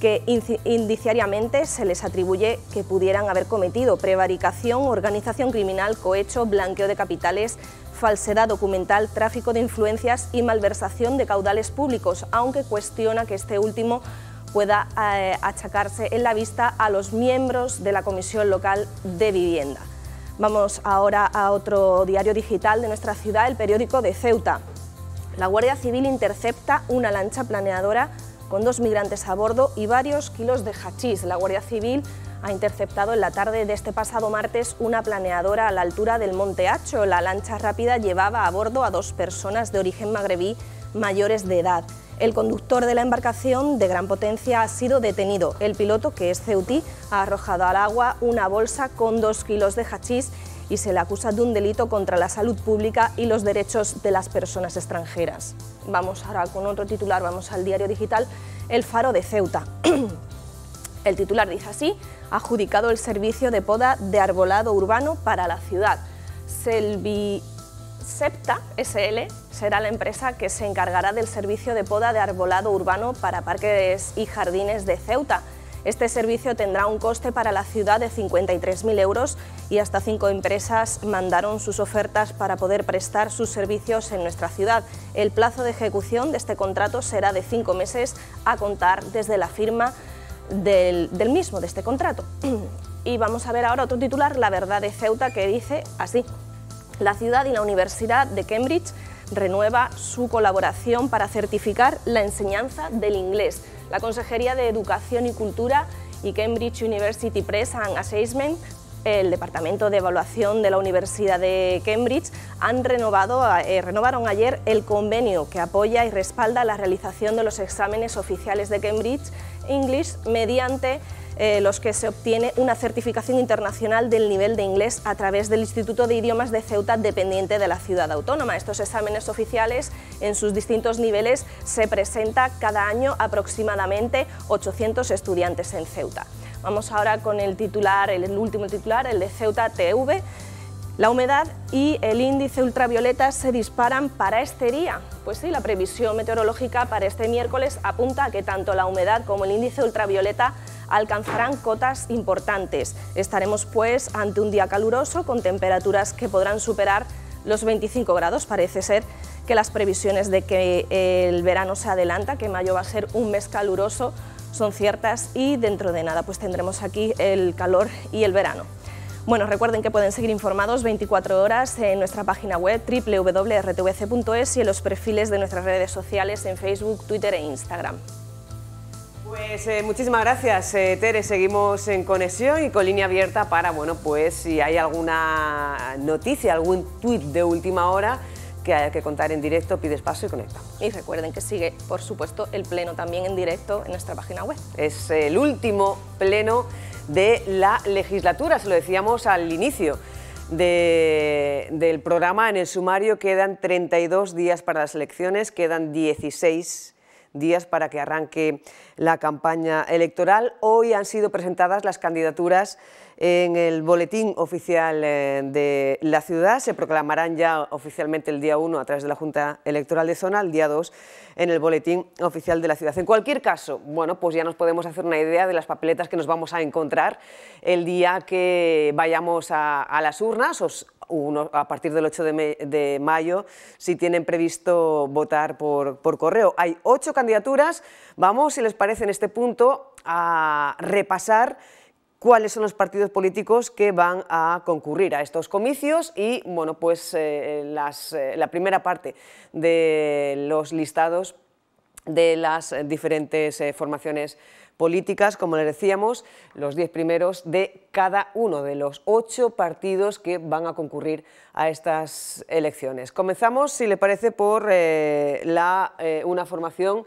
que indiciariamente se les atribuye que pudieran haber cometido prevaricación, organización criminal, cohecho, blanqueo de capitales, falsedad documental, tráfico de influencias y malversación de caudales públicos, aunque cuestiona que este último pueda achacarse en la vista a los miembros de la Comisión Local de Vivienda. Vamos ahora a otro diario digital de nuestra ciudad, el periódico de Ceuta. La Guardia Civil intercepta una lancha planeadora con 2 migrantes a bordo y varios kilos de hachís. La Guardia Civil ha interceptado en la tarde de este pasado martes una planeadora a la altura del Monte Hacho. La lancha rápida llevaba a bordo a 2 personas de origen magrebí mayores de edad. El conductor de la embarcación de gran potencia ha sido detenido. El piloto, que es ceutí, ha arrojado al agua una bolsa con 2 kilos de hachís y se le acusa de un delito contra la salud pública y los derechos de las personas extranjeras. Vamos ahora con otro titular, vamos al diario digital El Faro de Ceuta. El titular dice así: adjudicado el servicio de poda de arbolado urbano para la ciudad. Septa SL será la empresa que se encargará del servicio de poda de arbolado urbano para parques y jardines de Ceuta. Este servicio tendrá un coste para la ciudad de 53.000 euros y hasta 5 empresas mandaron sus ofertas para poder prestar sus servicios en nuestra ciudad. El plazo de ejecución de este contrato será de 5 meses a contar desde la firma del mismo, de este contrato. Y vamos a ver ahora otro titular, La Verdad de Ceuta, que dice así: la ciudad y la Universidad de Cambridge renueva su colaboración para certificar la enseñanza del inglés. La Consejería de Educación y Cultura y Cambridge University Press and Assessment, el Departamento de Evaluación de la Universidad de Cambridge, renovaron ayer el convenio que apoya y respalda la realización de los exámenes oficiales de Cambridge English mediante los que se obtiene una certificación internacional del nivel de inglés a través del Instituto de Idiomas de Ceuta, dependiente de la ciudad autónoma. Estos exámenes oficiales, en sus distintos niveles, se presenta cada año aproximadamente 800 estudiantes en Ceuta. Vamos ahora con el titular, el último titular, el de Ceuta TV. La humedad y el índice ultravioleta se disparan para este día. Pues sí, la previsión meteorológica para este miércoles apunta a que tanto la humedad como el índice ultravioleta alcanzarán cotas importantes. Estaremos pues ante un día caluroso con temperaturas que podrán superar los 25 grados. Parece ser que las previsiones de que el verano se adelanta, que mayo va a ser un mes caluroso, son ciertas y dentro de nada pues tendremos aquí el calor y el verano. Bueno, recuerden que pueden seguir informados 24 horas en nuestra página web www.rtvc.es y en los perfiles de nuestras redes sociales en Facebook, Twitter e Instagram. Pues muchísimas gracias, Tere. Seguimos en conexión y con línea abierta para, bueno, pues si hay alguna noticia, algún tuit de última hora que haya que contar en directo, pides paso y conecta. Y recuerden que sigue, por supuesto, el pleno también en directo en nuestra página web. Es el último pleno de la legislatura, se lo decíamos al inicio del programa. En el sumario quedan 32 días para las elecciones, quedan 16 días para que arranque la campaña electoral. Hoy han sido presentadas las candidaturas en el boletín oficial de la ciudad. Se proclamarán ya oficialmente el día 1 a través de la Junta Electoral de Zona, el día 2 en el boletín oficial de la ciudad. En cualquier caso, bueno, pues ya nos podemos hacer una idea de las papeletas que nos vamos a encontrar el día que vayamos a las urnas, a partir del 8 de mayo, si tienen previsto votar por correo. Hay 8 candidaturas. Vamos, si les parece, en este punto a repasar cuáles son los partidos políticos que van a concurrir a estos comicios y, bueno, pues la primera parte de los listados de las diferentes formaciones políticas, como les decíamos, los 10 primeros de cada uno de los 8 partidos que van a concurrir a estas elecciones. Comenzamos, si le parece, por una formación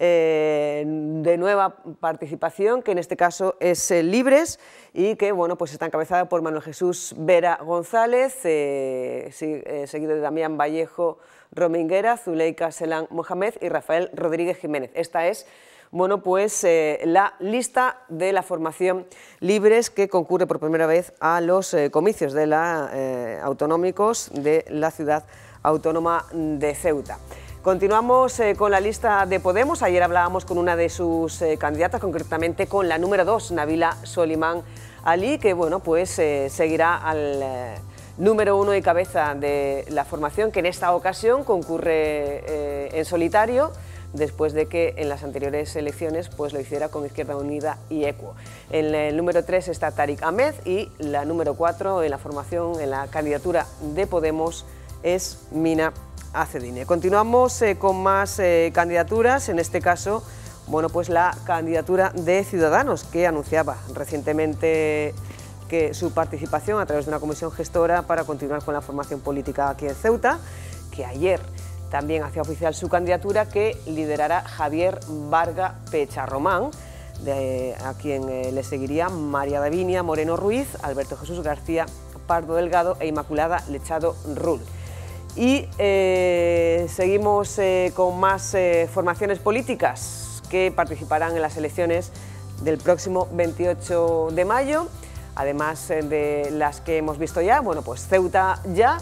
de nueva participación, que en este caso es Libres, y que, bueno, pues está encabezada por Manuel Jesús Vera González, seguido de Damián Vallejo Rominguera, Zuleika Selán Mohamed y Rafael Rodríguez Jiménez. Esta es, bueno, pues la lista de la formación Libres, que concurre por primera vez a los comicios de autonómicos de la ciudad autónoma de Ceuta. Continuamos con la lista de Podemos. Ayer hablábamos con una de sus candidatas, concretamente con la número 2, Nabila Solimán Ali, que bueno, pues seguirá al número 1 y cabeza de la formación, que en esta ocasión concurre en solitario, después de que en las anteriores elecciones pues lo hiciera con Izquierda Unida y ECUO. En el número 3 está Tariq Ahmed y la número 4 en la formación, en la candidatura de Podemos, es Mina Acedine. Continuamos con más candidaturas, en este caso, bueno, pues la candidatura de Ciudadanos, que anunciaba recientemente que su participación a través de una comisión gestora para continuar con la formación política aquí en Ceuta, que ayer también hacía oficial su candidatura, que liderará Javier Varga Pecharromán, a quien le seguiría María Davinia Moreno Ruiz, Alberto Jesús García Pardo Delgado e Inmaculada Lechado Rull. Y seguimos con más formaciones políticas que participarán en las elecciones del próximo 28 de mayo, además de las que hemos visto ya. Bueno, pues Ceuta Ya,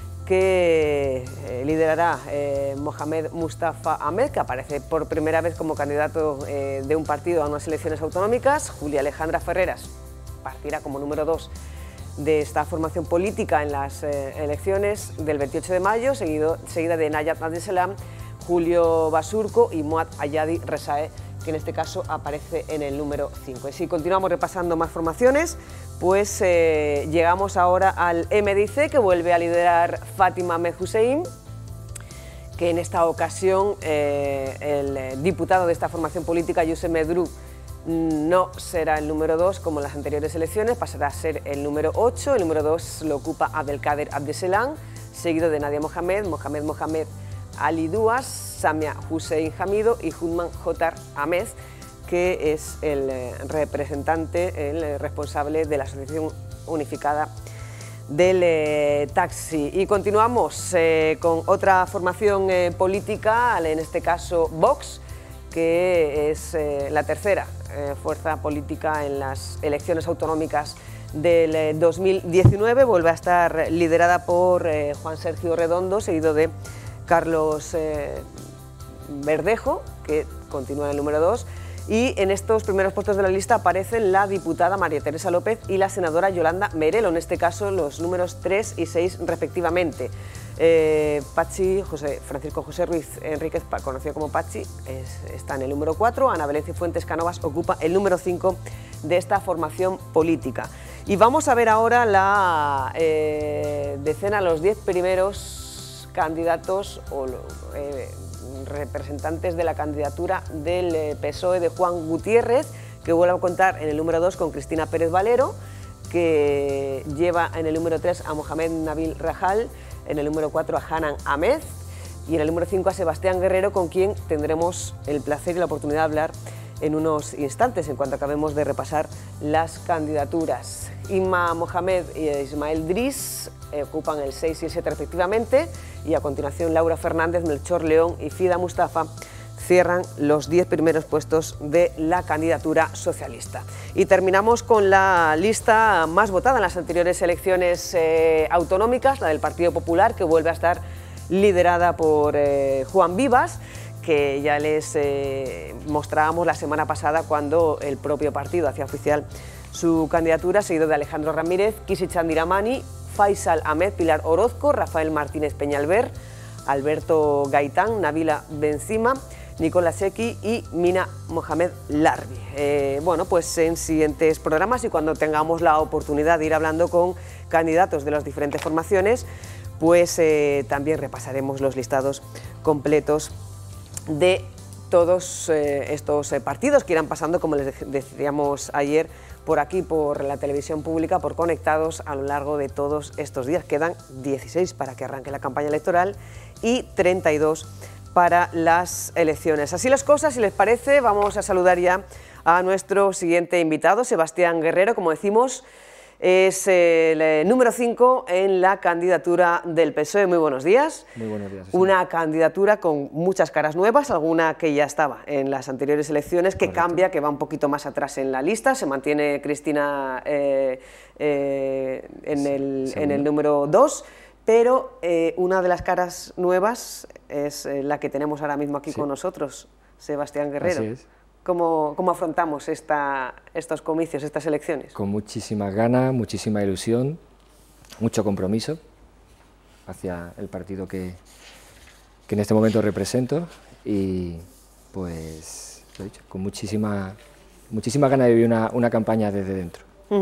que liderará Mohamed Mustafa Ahmed, que aparece por primera vez como candidato de un partido a unas elecciones autonómicas. Julia Alejandra Ferreras partirá como número 2 de esta formación política en las elecciones del 28 de mayo, seguida de Nayat Abdeslam, Julio Basurco y Muad Ayadi Resae, que en este caso aparece en el número 5. Y si continuamos repasando más formaciones, pues llegamos ahora al MDC, que vuelve a liderar Fátima Ahmed Hussein, que en esta ocasión el diputado de esta formación política, Youssef Medrou, no será el número 2 como en las anteriores elecciones, pasará a ser el número 8, el número 2 lo ocupa Abdelkader Abdeselam, seguido de Nadia Mohamed, Mohamed Ali Duas, Samia Hussein Hamido y Hudman Jotar Ahmed, que es el representante, el responsable de la Asociación Unificada del Taxi. Y continuamos con otra formación política, en este caso Vox, que es la tercera fuerza política en las elecciones autonómicas del 2019, vuelve a estar liderada por Juan Sergio Redondo, seguido de Carlos Verdejo, que continúa en el número 2, y en estos primeros puestos de la lista aparecen la diputada María Teresa López y la senadora Yolanda Merelo, en este caso los números 3 y 6 respectivamente. Pachi, Francisco José Ruiz Enríquez, conocido como Pachi, está en el número 4, Ana Belén Cifuentes Cánovas ocupa el número 5 de esta formación política. Y vamos a ver ahora la decena, los 10 primeros candidatos o representantes de la candidatura del PSOE de Juan Gutiérrez, que vuelve a contar en el número 2 con Cristina Pérez Valero, que lleva en el número 3 a Mohamed Nabil Rajal, en el número 4 a Hanan Ahmed y en el número 5 a Sebastián Guerrero, con quien tendremos el placer y la oportunidad de hablar en unos instantes, en cuanto acabemos de repasar las candidaturas. Inma Mohamed y Ismael Driss ocupan el 6 y el 7 respectivamente, y a continuación Laura Fernández, Melchor León y Fida Mustafa cierran los 10 primeros puestos de la candidatura socialista. Y terminamos con la lista más votada en las anteriores elecciones autonómicas, la del Partido Popular, que vuelve a estar liderada por Juan Vivas, que ya les mostrábamos la semana pasada cuando el propio partido hacía oficial su candidatura, seguido de Alejandro Ramírez, Kisi Chandiramani, Faisal Ahmed, Pilar Orozco, Rafael Martínez Peñalver, Alberto Gaitán, Nabila Benzima, Nicolás Seki y Mina Mohamed Larbi. Bueno, pues en siguientes programas, y cuando tengamos la oportunidad de ir hablando con candidatos de las diferentes formaciones, pues también repasaremos los listados completos de todos estos partidos que irán pasando, como les decíamos ayer, por aquí, por la televisión pública, por Conectados, a lo largo de todos estos días. Quedan 16 para que arranque la campaña electoral y 32 para las elecciones. Así las cosas, si les parece, vamos a saludar ya a nuestro siguiente invitado, Sebastián Guerrero, como decimos, es el número 5 en la candidatura del PSOE. Muy buenos días. Muy buenos días. Una candidatura con muchas caras nuevas, alguna que ya estaba en las anteriores elecciones, que correcto, cambia, que va un poquito más atrás en la lista. Se mantiene Cristina en el número 2, pero una de las caras nuevas es la que tenemos ahora mismo aquí con nosotros, Sebastián Guerrero. Así es. ¿Cómo afrontamos estos comicios, estas elecciones? Con muchísimas ganas, muchísima ilusión, mucho compromiso hacia el partido que en este momento represento y pues lo he dicho, con muchísima ganas de vivir una campaña desde dentro.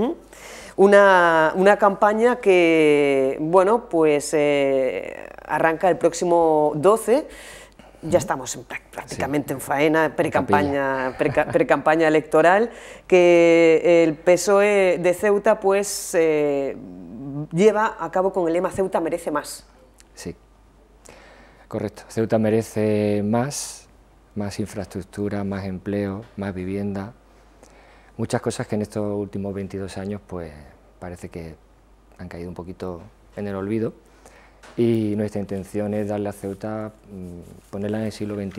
Una campaña que, bueno, pues arranca el próximo 12, ya estamos prácticamente en faena, pre-campaña electoral, que el PSOE de Ceuta pues lleva a cabo con el lema Ceuta merece más. Sí, correcto. Ceuta merece más infraestructura, más empleo, más vivienda, muchas cosas que en estos últimos 22 años pues parece que han caído un poquito en el olvido y nuestra intención es darle a Ceuta, ponerla en el siglo XXI.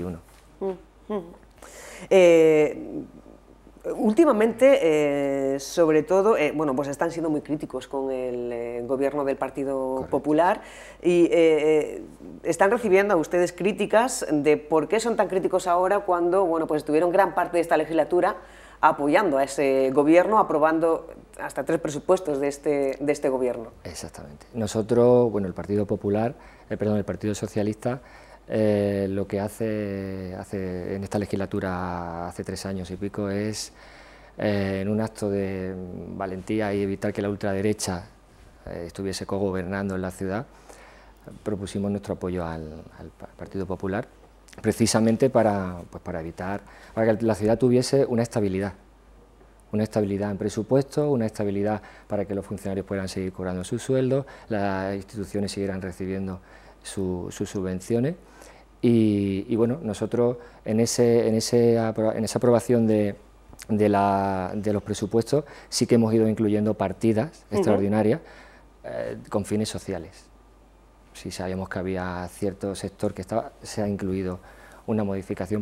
Últimamente, sobre todo, bueno, pues están siendo muy críticos con el gobierno del Partido Popular y están recibiendo a ustedes críticas de por qué son tan críticos ahora cuando, bueno, pues estuvieron gran parte de esta legislatura apoyando a ese gobierno, aprobando hasta 3 presupuestos de este gobierno. Exactamente. Nosotros, bueno, el Partido Popular, el Partido Socialista, lo que hace en esta legislatura hace 3 años y pico es, en un acto de valentía y evitar que la ultraderecha estuviese cogobernando en la ciudad, propusimos nuestro apoyo al Partido Popular, precisamente para evitar, para que la ciudad tuviese una estabilidad en presupuesto, una estabilidad para que los funcionarios puedan seguir cobrando sus sueldos, las instituciones siguieran recibiendo sus subvenciones y bueno, nosotros en esa aprobación de los presupuestos sí que hemos ido incluyendo partidas extraordinarias con fines sociales. Si sabíamos que había cierto sector que se ha incluido una modificación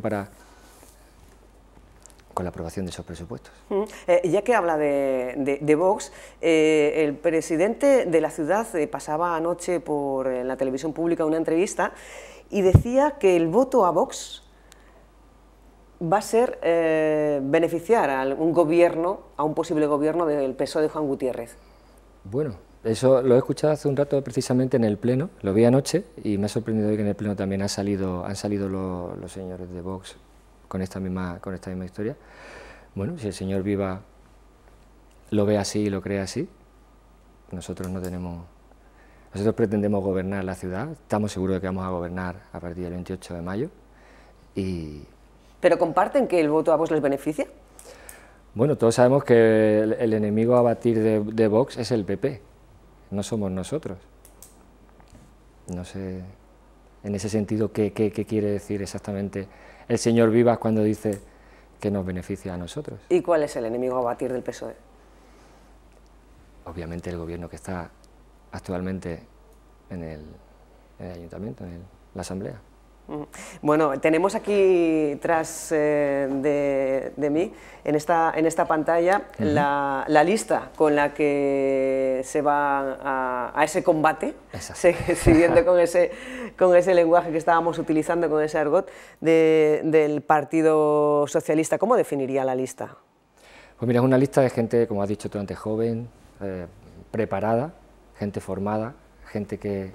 con la aprobación de esos presupuestos. Ya que habla de Vox, el presidente de la ciudad pasaba anoche por la televisión pública una entrevista y decía que el voto a Vox va a ser beneficiar a un gobierno, a un posible gobierno del PSOE de Juan Gutiérrez. Bueno, eso lo he escuchado hace un rato precisamente en el Pleno, lo vi anoche y me ha sorprendido hoy que en el Pleno también han salido los señores de Vox con esta misma historia. Bueno, si el señor Viva lo ve así y lo cree así, nosotros pretendemos gobernar la ciudad, estamos seguros de que vamos a gobernar a partir del 28 de mayo. ¿Pero comparten que el voto a Vox les beneficia? Bueno, todos sabemos que el enemigo a batir de Vox es el PP, no somos nosotros. No sé, en ese sentido, ¿qué quiere decir exactamente el señor Vivas cuando dice que nos beneficia a nosotros? ¿Y cuál es el enemigo a batir del PSOE? Obviamente el gobierno que está actualmente en el ayuntamiento, en la asamblea. Bueno, tenemos aquí tras de mí, en esta pantalla, la lista con la que se va a ese combate, siguiendo con ese lenguaje que estábamos utilizando, con ese argot del Partido Socialista. ¿Cómo definiría la lista? Pues mira, es una lista de gente, como has dicho tú antes, joven, preparada, gente formada, gente que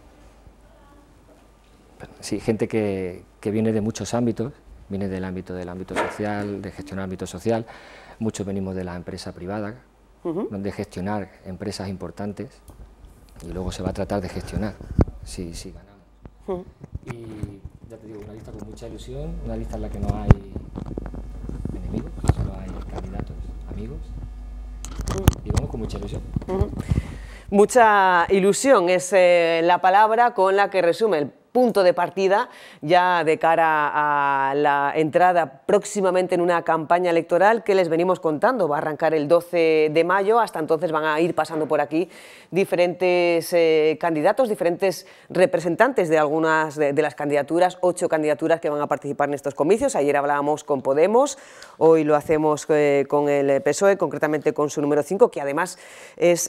viene de muchos ámbitos, viene del ámbito social, de gestionar ámbito social, muchos venimos de la empresa privada, de gestionar empresas importantes, y luego se va a tratar de gestionar, si ganamos. Y ya te digo, una lista con mucha ilusión, una lista en la que no hay enemigos, solo hay candidatos, amigos, y vamos con mucha ilusión. Mucha ilusión es la palabra con la que resume el punto de partida ya de cara a la entrada próximamente en una campaña electoral que les venimos contando. Va a arrancar el 12 de mayo, hasta entonces van a ir pasando por aquí diferentes candidatos, diferentes representantes de algunas de las candidaturas, 8 candidaturas que van a participar en estos comicios. Ayer hablábamos con Podemos, hoy lo hacemos con el PSOE, concretamente con su número 5, que además es,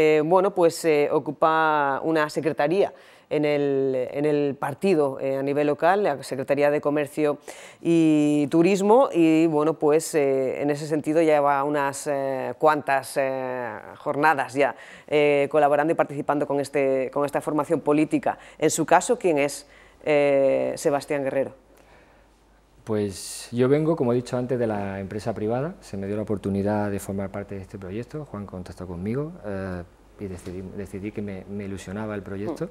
ocupa una secretaría en el partido a nivel local, la Secretaría de Comercio y Turismo, y bueno, pues en ese sentido lleva unas cuantas jornadas ya colaborando y participando con esta formación política. En su caso, ¿quién es Sebastián Guerrero? Pues yo vengo, como he dicho antes, de la empresa privada. Se me dio la oportunidad de formar parte de este proyecto. Juan contactó conmigo y decidí que me ilusionaba el proyecto.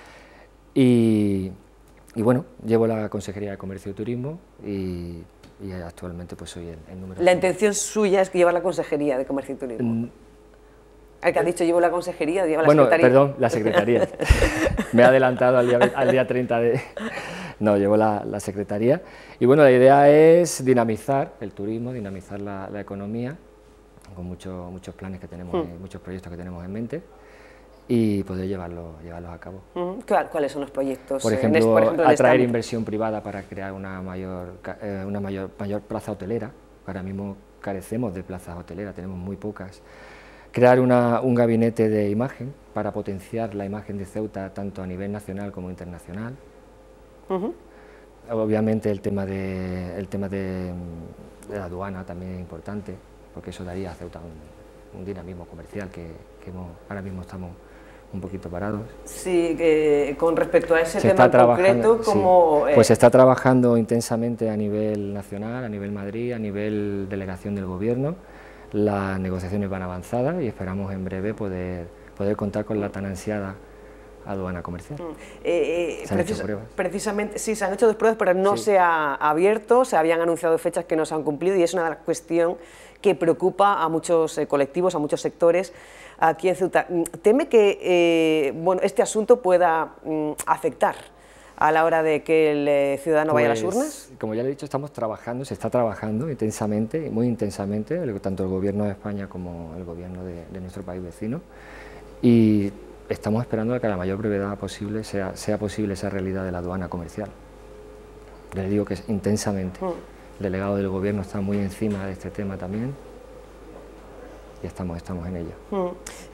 Y bueno, llevo la Consejería de Comercio y Turismo y actualmente pues soy el número 5. La intención suya es que llevar la Consejería de Comercio y Turismo. El que ha dicho llevo la Consejería, lleva la Secretaría. Perdón, la Secretaría. Me he adelantado al día 30 de... No, llevo la Secretaría. Y bueno, la idea es dinamizar el turismo, dinamizar la economía, con muchos planes que tenemos, muchos proyectos que tenemos en mente, y poder llevarlos a cabo. ¿Cuáles son los proyectos? Por ejemplo, atraer inversión privada para crear una mayor plaza hotelera. Ahora mismo carecemos de plazas hoteleras, tenemos muy pocas. Crear un gabinete de imagen para potenciar la imagen de Ceuta tanto a nivel nacional como internacional. Obviamente el tema de la aduana también es importante, porque eso daría a Ceuta un dinamismo comercial que ahora mismo estamos un poquito parados. Sí, con respecto a ese tema en concreto, como... Pues se está trabajando intensamente a nivel nacional, a nivel Madrid, a nivel delegación del Gobierno. Las negociaciones van avanzadas y esperamos en breve poder contar con la tan ansiada aduana comercial. Se han hecho pruebas. Precisamente, sí, se han hecho 2 pruebas, pero no se ha abierto, se habían anunciado fechas que no se han cumplido y es una cuestión que preocupa a muchos colectivos, a muchos sectores aquí en Ceuta. ¿Teme que este asunto pueda afectar a la hora de que el ciudadano vaya a las urnas? Como ya le he dicho, se está trabajando intensamente, muy intensamente, tanto el Gobierno de España como el Gobierno de nuestro país vecino, y estamos esperando a que a la mayor brevedad posible sea posible esa realidad de la aduana comercial. Le digo que es intensamente. El delegado del Gobierno está muy encima de este tema también y estamos en ello.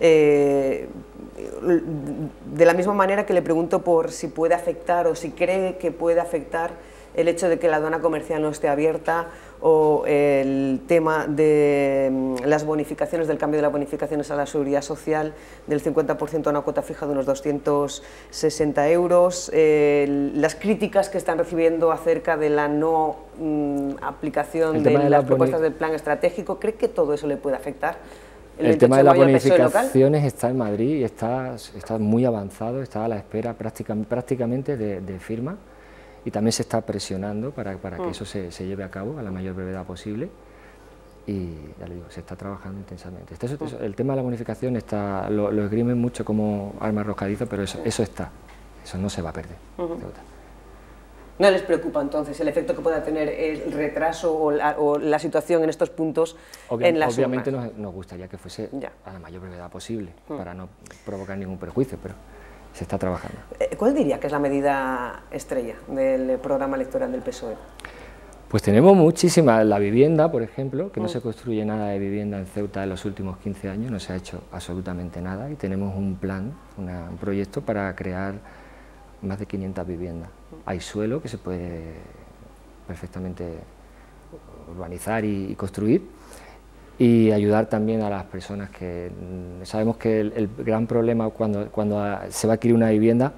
De la misma manera que le pregunto por si puede afectar o si cree que puede afectar el hecho de que la aduana comercial no esté abierta o el tema de las bonificaciones, del cambio de las bonificaciones a la seguridad social del 50% a una cuota fija de unos 260 euros, las críticas que están recibiendo acerca de la no aplicación de las propuestas del plan estratégico. ¿Cree que todo eso le puede afectar? El tema de las bonificaciones está en Madrid y está muy avanzado, está a la espera prácticamente de firma. Y también se está presionando para que eso se lleve a cabo a la mayor brevedad posible y, ya le digo, se está trabajando intensamente. El tema de la bonificación lo esgrimen mucho como arma arrojadiza, pero eso no se va a perder. ¿No les preocupa entonces el efecto que pueda tener el retraso o la situación en estos puntos en las Obviamente urnas? nos gustaría que fuese a la mayor brevedad posible, para no provocar ningún perjuicio, pero se está trabajando. ¿Cuál diría que es la medida estrella del programa electoral del PSOE? Pues tenemos muchísimas. La vivienda, por ejemplo, que no se construye nada de vivienda en Ceuta en los últimos 15 años, no se ha hecho absolutamente nada, y tenemos un plan, un proyecto para crear más de 500 viviendas. Hay suelo que se puede perfectamente urbanizar y construir, y ayudar también a las personas que... Sabemos que el gran problema cuando se va a adquirir una vivienda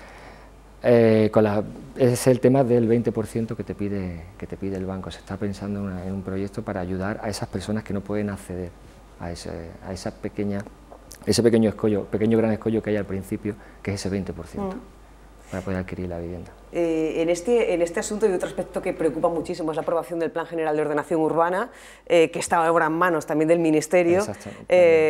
es el tema del 20% que te pide el banco. Se está pensando en un proyecto para ayudar a esas personas que no pueden acceder a ese pequeño gran escollo que hay al principio, que es ese 20%. Para poder adquirir la vivienda. En este asunto hay otro aspecto que preocupa muchísimo, es la aprobación del Plan General de Ordenación Urbana, que está ahora en manos también del Ministerio.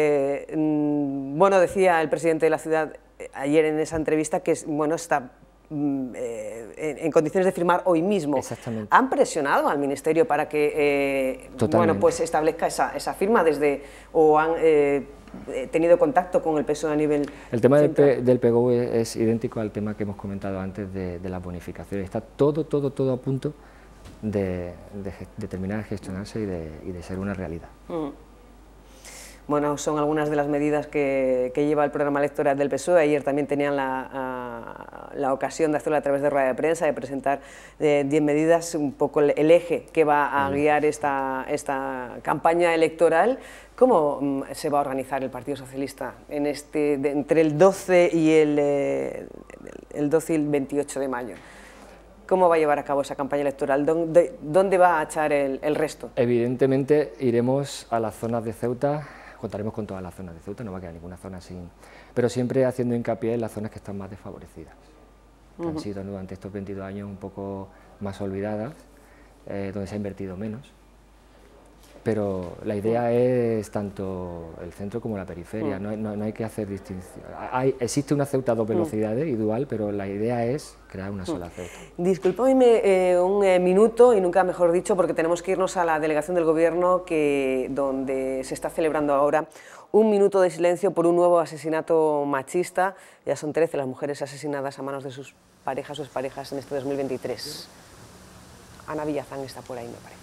Bueno, decía el presidente de la ciudad ayer en esa entrevista que está en condiciones de firmar hoy mismo. Exactamente. ¿Han presionado al Ministerio para que bueno, pues establezca esa firma o han tenido contacto con el PSOE a nivel El tema central? del PGU es idéntico al tema que hemos comentado antes de las bonificaciones. Está todo a punto de terminar de gestionarse y de ser una realidad. Bueno, son algunas de las medidas que lleva el programa electoral del PSOE. Ayer también tenían la ocasión de hacerlo a través de rueda de prensa, de presentar 10 medidas, un poco el eje que va a guiar esta campaña electoral. ¿Cómo se va a organizar el Partido Socialista entre el 12 y el 28 de mayo? ¿Cómo va a llevar a cabo esa campaña electoral? ¿Dónde va a echar el resto? Evidentemente iremos a las zonas de Ceuta, contaremos con todas las zonas de Ceuta, no va a quedar ninguna zona sin... Pero siempre haciendo hincapié en las zonas que están más desfavorecidas, que han sido durante estos 22 años un poco más olvidadas, donde se ha invertido menos. Pero la idea es tanto el centro como la periferia, no hay que hacer distinción. Existe una Ceuta a dos velocidades y dual, pero la idea es crear una sola Ceuta. Disculpadme un minuto, y nunca mejor dicho, porque tenemos que irnos a la delegación del Gobierno, donde se está celebrando ahora un minuto de silencio por un nuevo asesinato machista. Ya son 13 las mujeres asesinadas a manos de sus parejas o exparejas en este 2023. Ana Villazán está por ahí, me parece.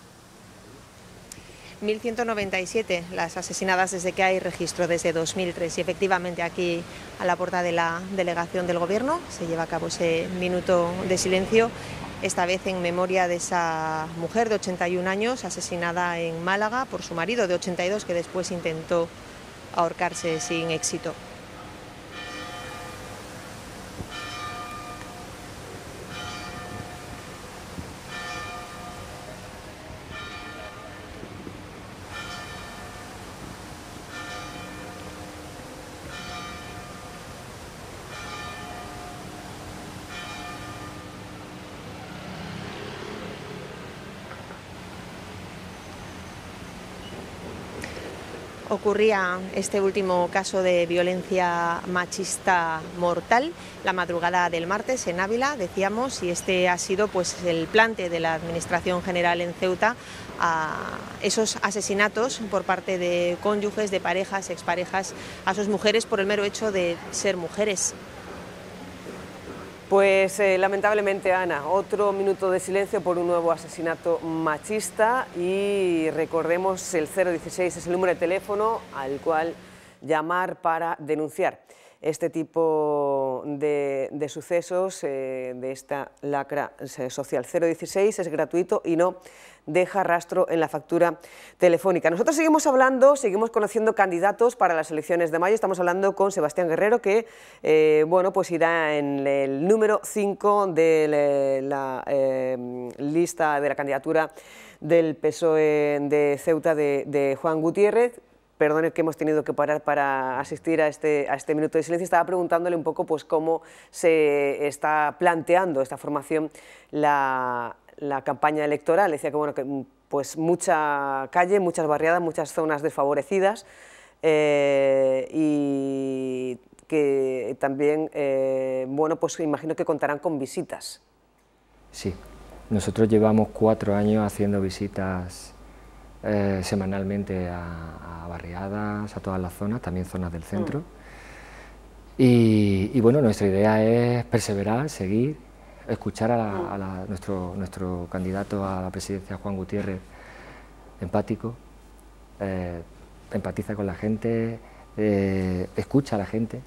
1.197 las asesinadas desde que hay registro, desde 2003, y efectivamente aquí a la puerta de la delegación del Gobierno se lleva a cabo ese minuto de silencio, esta vez en memoria de esa mujer de 81 años asesinada en Málaga por su marido de 82, que después intentó ahorcarse sin éxito. Ocurría este último caso de violencia machista mortal la madrugada del martes en Ávila, decíamos, y este ha sido pues el plante de la Administración General en Ceuta a esos asesinatos por parte de cónyuges, de parejas, exparejas, a sus mujeres por el mero hecho de ser mujeres. Pues lamentablemente, Ana, otro minuto de silencio por un nuevo asesinato machista, y recordemos el 016 es el número de teléfono al cual llamar para denunciar este tipo de sucesos, de esta lacra social. 016 es gratuito y no deja rastro en la factura telefónica. Nosotros seguimos hablando, seguimos conociendo candidatos para las elecciones de mayo. Estamos hablando con Sebastián Guerrero, que bueno, pues irá en el número 5 de la lista de la candidatura del PSOE de Ceuta de Juan Gutiérrez. Perdone que hemos tenido que parar para asistir a este minuto de silencio. Estaba preguntándole un poco pues cómo se está planteando esta formación la campaña electoral. Decía que bueno, que pues mucha calle, muchas barriadas, muchas zonas desfavorecidas, y que también bueno, pues imagino que contarán con visitas. Sí, nosotros llevamos 4 años haciendo visitas semanalmente a barriadas, a todas las zonas, también zonas del centro. Y bueno, nuestra idea es perseverar, seguir, escuchar a nuestro candidato a la presidencia, Juan Gutiérrez, empático, empatiza con la gente, escucha a la gente,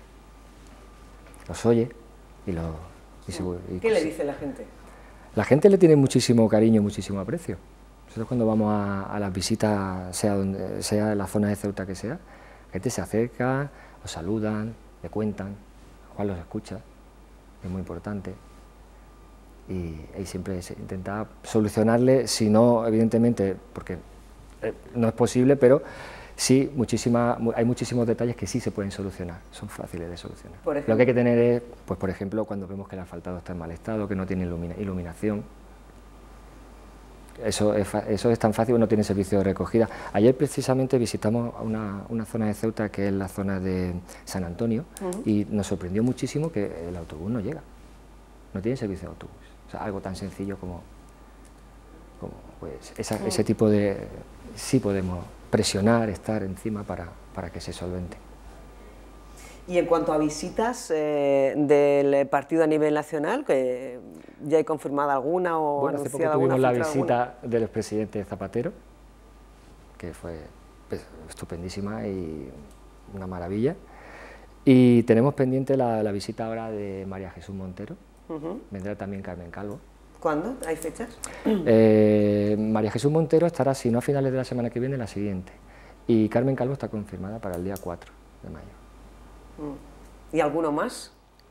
los oye y ¿Qué le dice la gente? La gente le tiene muchísimo cariño, muchísimo aprecio. Nosotros cuando vamos a las visitas, sea en la zona de Ceuta que sea, la gente se acerca, los saludan, le cuentan, Juan los escucha, es muy importante. Y siempre se intenta solucionarle, si no, evidentemente, porque no es posible, pero sí, hay muchísimos detalles que sí se pueden solucionar, son fáciles de solucionar. Lo que hay que tener es, pues por ejemplo, cuando vemos que el asfaltado está en mal estado, que no tiene iluminación, eso es tan fácil, no tiene servicio de recogida. Ayer precisamente visitamos una zona de Ceuta que es la zona de San Antonio, y nos sorprendió muchísimo que el autobús no llega. no tienen servicio de autobús. O sea, algo tan sencillo como pues, ese tipo de... sí podemos presionar, estar encima para que se solvente. Y en cuanto a visitas del partido a nivel nacional, que ¿ya hay confirmada alguna o bueno, hace poco anunciada tuvimos alguna? la visita del expresidente Zapatero, que fue pues, estupendísima y una maravilla. Y tenemos pendiente la visita ahora de María Jesús Montero, vendrá también Carmen Calvo. ¿Cuándo? ¿Hay fechas? María Jesús Montero estará, si no a finales de la semana que viene, la siguiente. Y Carmen Calvo está confirmada para el día 4 de mayo. ¿Y alguno más?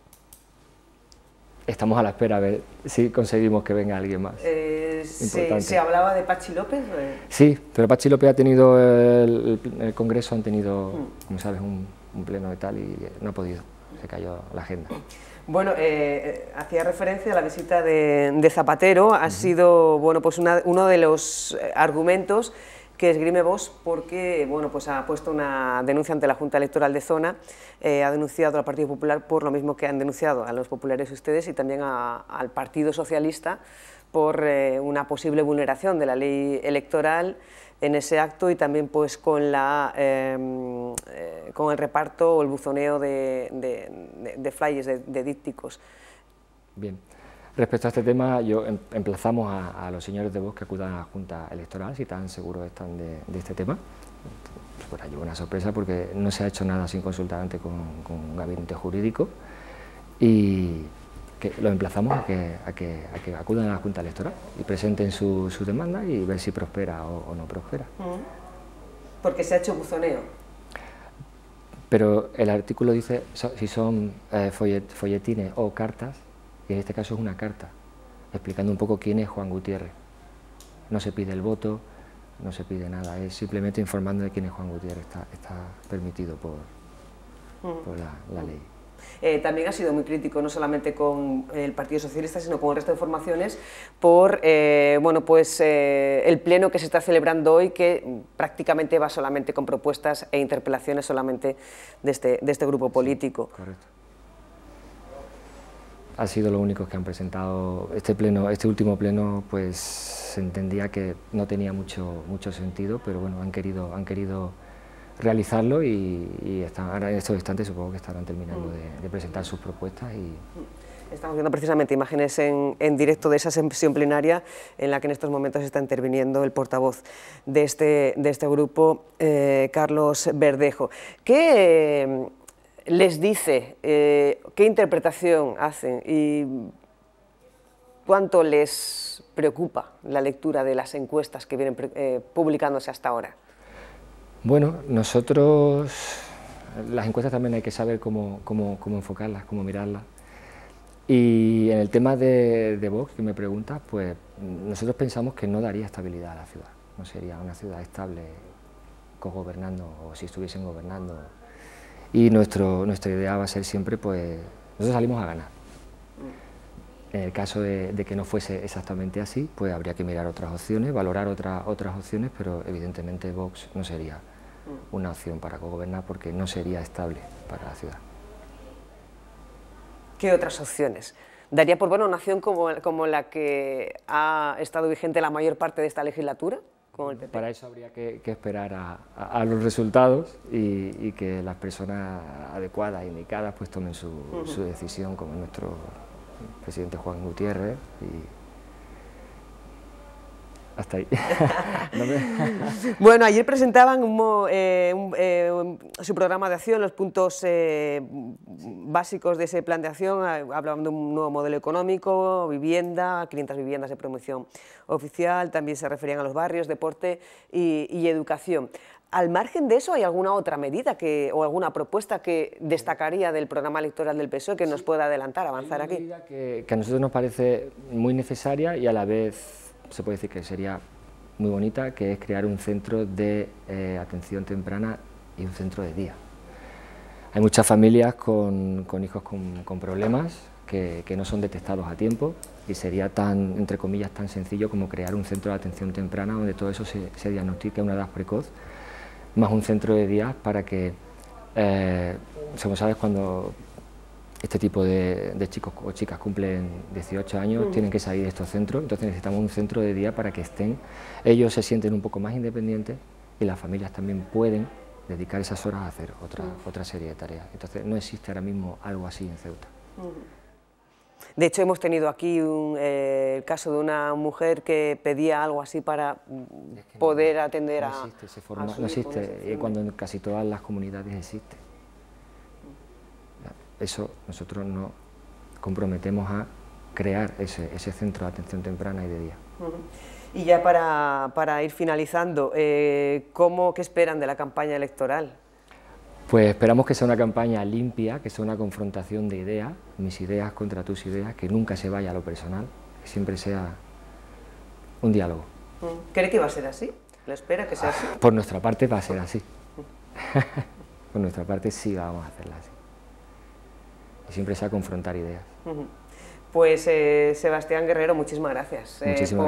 Estamos a la espera a ver si conseguimos que venga alguien más. ¿Se hablaba de Pachi López? Sí, pero Pachi López ha tenido, el Congreso han tenido, como sabes, un pleno de tal y no ha podido, se cayó la agenda. Bueno, hacía referencia a la visita de Zapatero, ha sido bueno, pues uno de los argumentos que esgrime Vox porque bueno, pues ha puesto una denuncia ante la Junta Electoral de Zona, ha denunciado al Partido Popular por lo mismo que han denunciado a los populares ustedes y también al Partido Socialista por una posible vulneración de la ley electoral en ese acto y también pues con el reparto o el buzoneo de flyers, de dípticos. Bien. Respecto a este tema, emplazamos a los señores de Vox que acudan a la Junta Electoral, si tan seguros están de este tema. Pues allí una sorpresa porque no se ha hecho nada sin consultar antes con un gabinete jurídico y que los emplazamos a que acudan a la Junta Electoral y presenten su demanda y ver si prospera o no prospera. Porque se ha hecho buzoneo. Pero el artículo dice si son folletines o cartas, y en este caso es una carta, explicando un poco quién es Juan Gutiérrez. No se pide el voto, no se pide nada, es simplemente informando de quién es Juan Gutiérrez, está permitido por la ley. También ha sido muy crítico, no solamente con el Partido Socialista, sino con el resto de formaciones, por bueno, pues, el pleno que se está celebrando hoy, que prácticamente va solamente con propuestas e interpelaciones solamente de este grupo político. Sí, correcto. Ha sido lo único que han presentado. Este último pleno, pues se entendía que no tenía mucho sentido, pero bueno, han querido realizarlo y ahora en estos instantes supongo que estarán terminando de presentar sus propuestas. Estamos viendo precisamente imágenes en directo de esa sesión plenaria en la que en estos momentos está interviniendo el portavoz de este grupo, Carlos Verdejo. ¿Qué les dice, qué interpretación hacen y cuánto les preocupa la lectura de las encuestas que vienen publicándose hasta ahora? Bueno, nosotros, las encuestas también hay que saber cómo enfocarlas, cómo mirarlas. Y en el tema de Vox, que me preguntas, pues nosotros pensamos que no daría estabilidad a la ciudad, no sería una ciudad estable cogobernando o si estuviesen gobernando. Y nuestra idea va a ser siempre, pues, nosotros salimos a ganar. En el caso de que no fuese exactamente así, pues habría que mirar otras opciones, valorar otras opciones, pero evidentemente Vox no sería una opción para gobernar porque no sería estable para la ciudad. ¿Qué otras opciones? ¿Daría por buena una opción como la que ha estado vigente la mayor parte de esta legislatura? Con el PP. Para eso habría que esperar a los resultados y que las personas adecuadas, indicadas, pues tomen su decisión, como nuestro presidente Juan Gutiérrez, y hasta ahí. Bueno, ayer presentaban su programa de acción, los puntos básicos de ese plan de acción, hablaban de un nuevo modelo económico, vivienda, 500 viviendas de promoción oficial, también se referían a los barrios, deporte y educación. Al margen de eso, ¿hay alguna otra medida o alguna propuesta que destacaría del programa electoral del PSOE que nos pueda adelantar, avanzar aquí? Hay una medida que a nosotros nos parece muy necesaria y a la vez se puede decir que sería muy bonita, que es crear un centro de atención temprana y un centro de día. Hay muchas familias con hijos con problemas que no son detectados a tiempo y sería tan, entre comillas, tan sencillo como crear un centro de atención temprana donde todo eso se diagnostique a una edad precoz, más un centro de día para que, como sabes, cuando este tipo de chicos o chicas cumplen 18 años, tienen que salir de estos centros, entonces necesitamos un centro de día para que ellos se sienten un poco más independientes y las familias también pueden dedicar esas horas a hacer otra serie de tareas. Entonces no existe ahora mismo algo así en Ceuta. De hecho, hemos tenido aquí el caso de una mujer que pedía algo así para poder atender no existe ese formato, no existe, y cuando en casi todas las comunidades existe. Eso nosotros nos comprometemos a crear ese centro de atención temprana y de día. Y ya para ir finalizando, ¿qué esperan de la campaña electoral? Pues esperamos que sea una campaña limpia, que sea una confrontación de ideas, mis ideas contra tus ideas, que nunca se vaya a lo personal, que siempre sea un diálogo. ¿Cree que va a ser así? ¿Le espera que sea así? Por nuestra parte va a ser así. Por nuestra parte sí vamos a hacerla así. Y siempre sea confrontar ideas. Pues Sebastián Guerrero, muchísimas gracias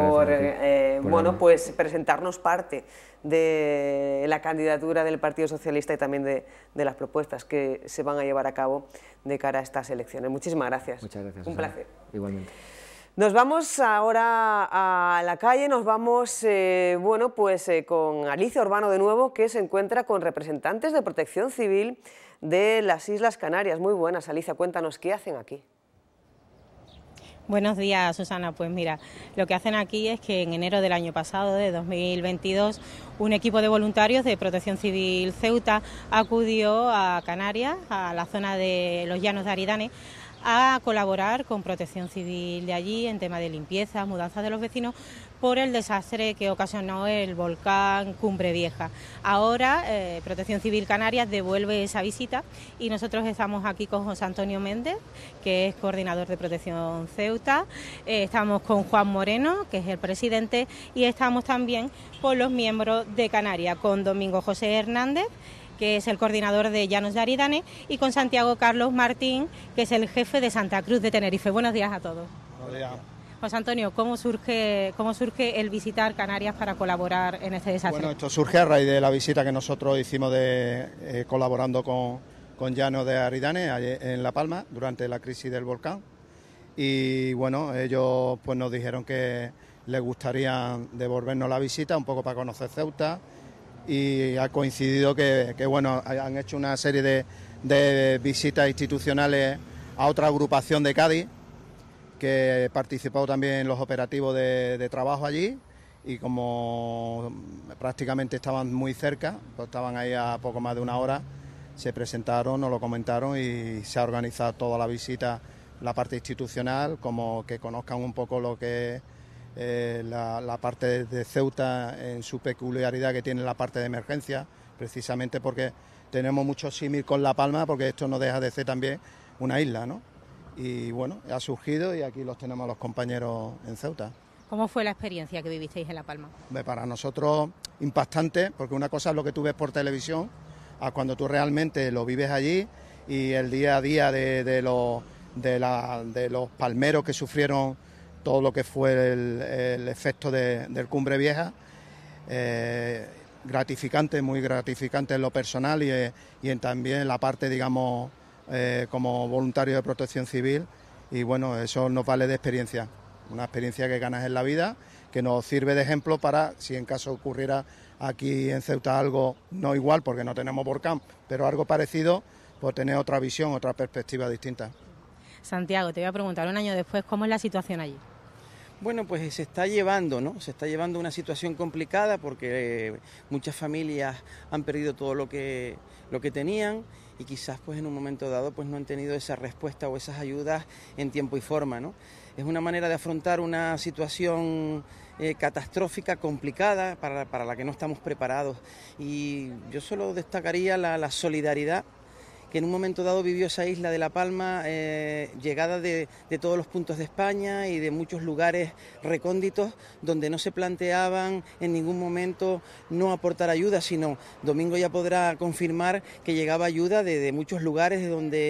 por pues presentarnos parte de la candidatura del Partido Socialista y también de las propuestas que se van a llevar a cabo de cara a estas elecciones. Muchísimas gracias. Muchas gracias. Un placer. Igualmente. Nos vamos ahora a la calle, nos vamos con Alicia Urbano de nuevo, que se encuentra con representantes de Protección Civil de las Islas Canarias. Muy buenas, Alicia, cuéntanos, ¿qué hacen aquí? Buenos días, Susana. Pues mira, lo que hacen aquí es que en enero del año pasado, de 2022, un equipo de voluntarios de Protección Civil Ceuta acudió a Canarias, a la zona de los Llanos de Aridane, a colaborar con Protección Civil de allí en tema de limpieza, mudanza de los vecinos, por el desastre que ocasionó el volcán Cumbre Vieja. Ahora Protección Civil Canarias devuelve esa visita y nosotros estamos aquí con José Antonio Méndez, que es coordinador de Protección Ceuta, estamos con Juan Moreno, que es el presidente, y estamos también con los miembros de Canarias, con Domingo José Hernández, que es el coordinador de Llanos de Aridane, y con Santiago Carlos Martín, que es el jefe de Santa Cruz de Tenerife. Buenos días a todos. Buenos días. José Antonio, ¿cómo surge el visitar Canarias para colaborar en este desastre? Bueno, esto surge a raíz de la visita que nosotros hicimos colaborando con Llanos de Aridane en La Palma durante la crisis del volcán. Y bueno, ellos pues nos dijeron que les gustaría devolvernos la visita un poco para conocer Ceuta, y ha coincidido que bueno, han hecho una serie de visitas institucionales a otra agrupación de Cádiz que participó también en los operativos de trabajo allí, y como prácticamente estaban muy cerca, pues estaban ahí a poco más de una hora, se presentaron, nos lo comentaron y se ha organizado toda la visita, la parte institucional, como que conozcan un poco lo que es la parte de Ceuta en su peculiaridad que tiene la parte de emergencia, precisamente porque tenemos mucho símil con La Palma, porque esto no deja de ser también una isla, ¿no? Y bueno, ha surgido y aquí los tenemos los compañeros en Ceuta. ¿Cómo fue la experiencia que vivisteis en La Palma? Para nosotros impactante, porque una cosa es lo que tú ves por televisión, a cuando tú realmente lo vives allí, y el día a día de los palmeros que sufrieron todo lo que fue el efecto del Cumbre Vieja, gratificante, muy gratificante en lo personal y también en la parte, digamos, como voluntario de Protección Civil, y bueno, eso nos vale de experiencia, una experiencia que ganas en la vida, que nos sirve de ejemplo para, si en caso ocurriera aquí en Ceuta algo no igual, porque no tenemos volcán, pero algo parecido, pues tener otra visión, otra perspectiva distinta. Santiago, te voy a preguntar, un año después, ¿cómo es la situación allí? Bueno, pues se está llevando, ¿no? Se está llevando una situación complicada porque muchas familias han perdido todo lo que tenían, y quizás pues en un momento dado pues no han tenido esa respuesta o esas ayudas en tiempo y forma, ¿no? Es una manera de afrontar una situación catastrófica, complicada, para la que no estamos preparados, y yo solo destacaría la solidaridad que en un momento dado vivió esa isla de La Palma, llegada de todos los puntos de España y de muchos lugares recónditos, donde no se planteaban en ningún momento no aportar ayuda, sino Domingo ya podrá confirmar que llegaba ayuda de muchos lugares de donde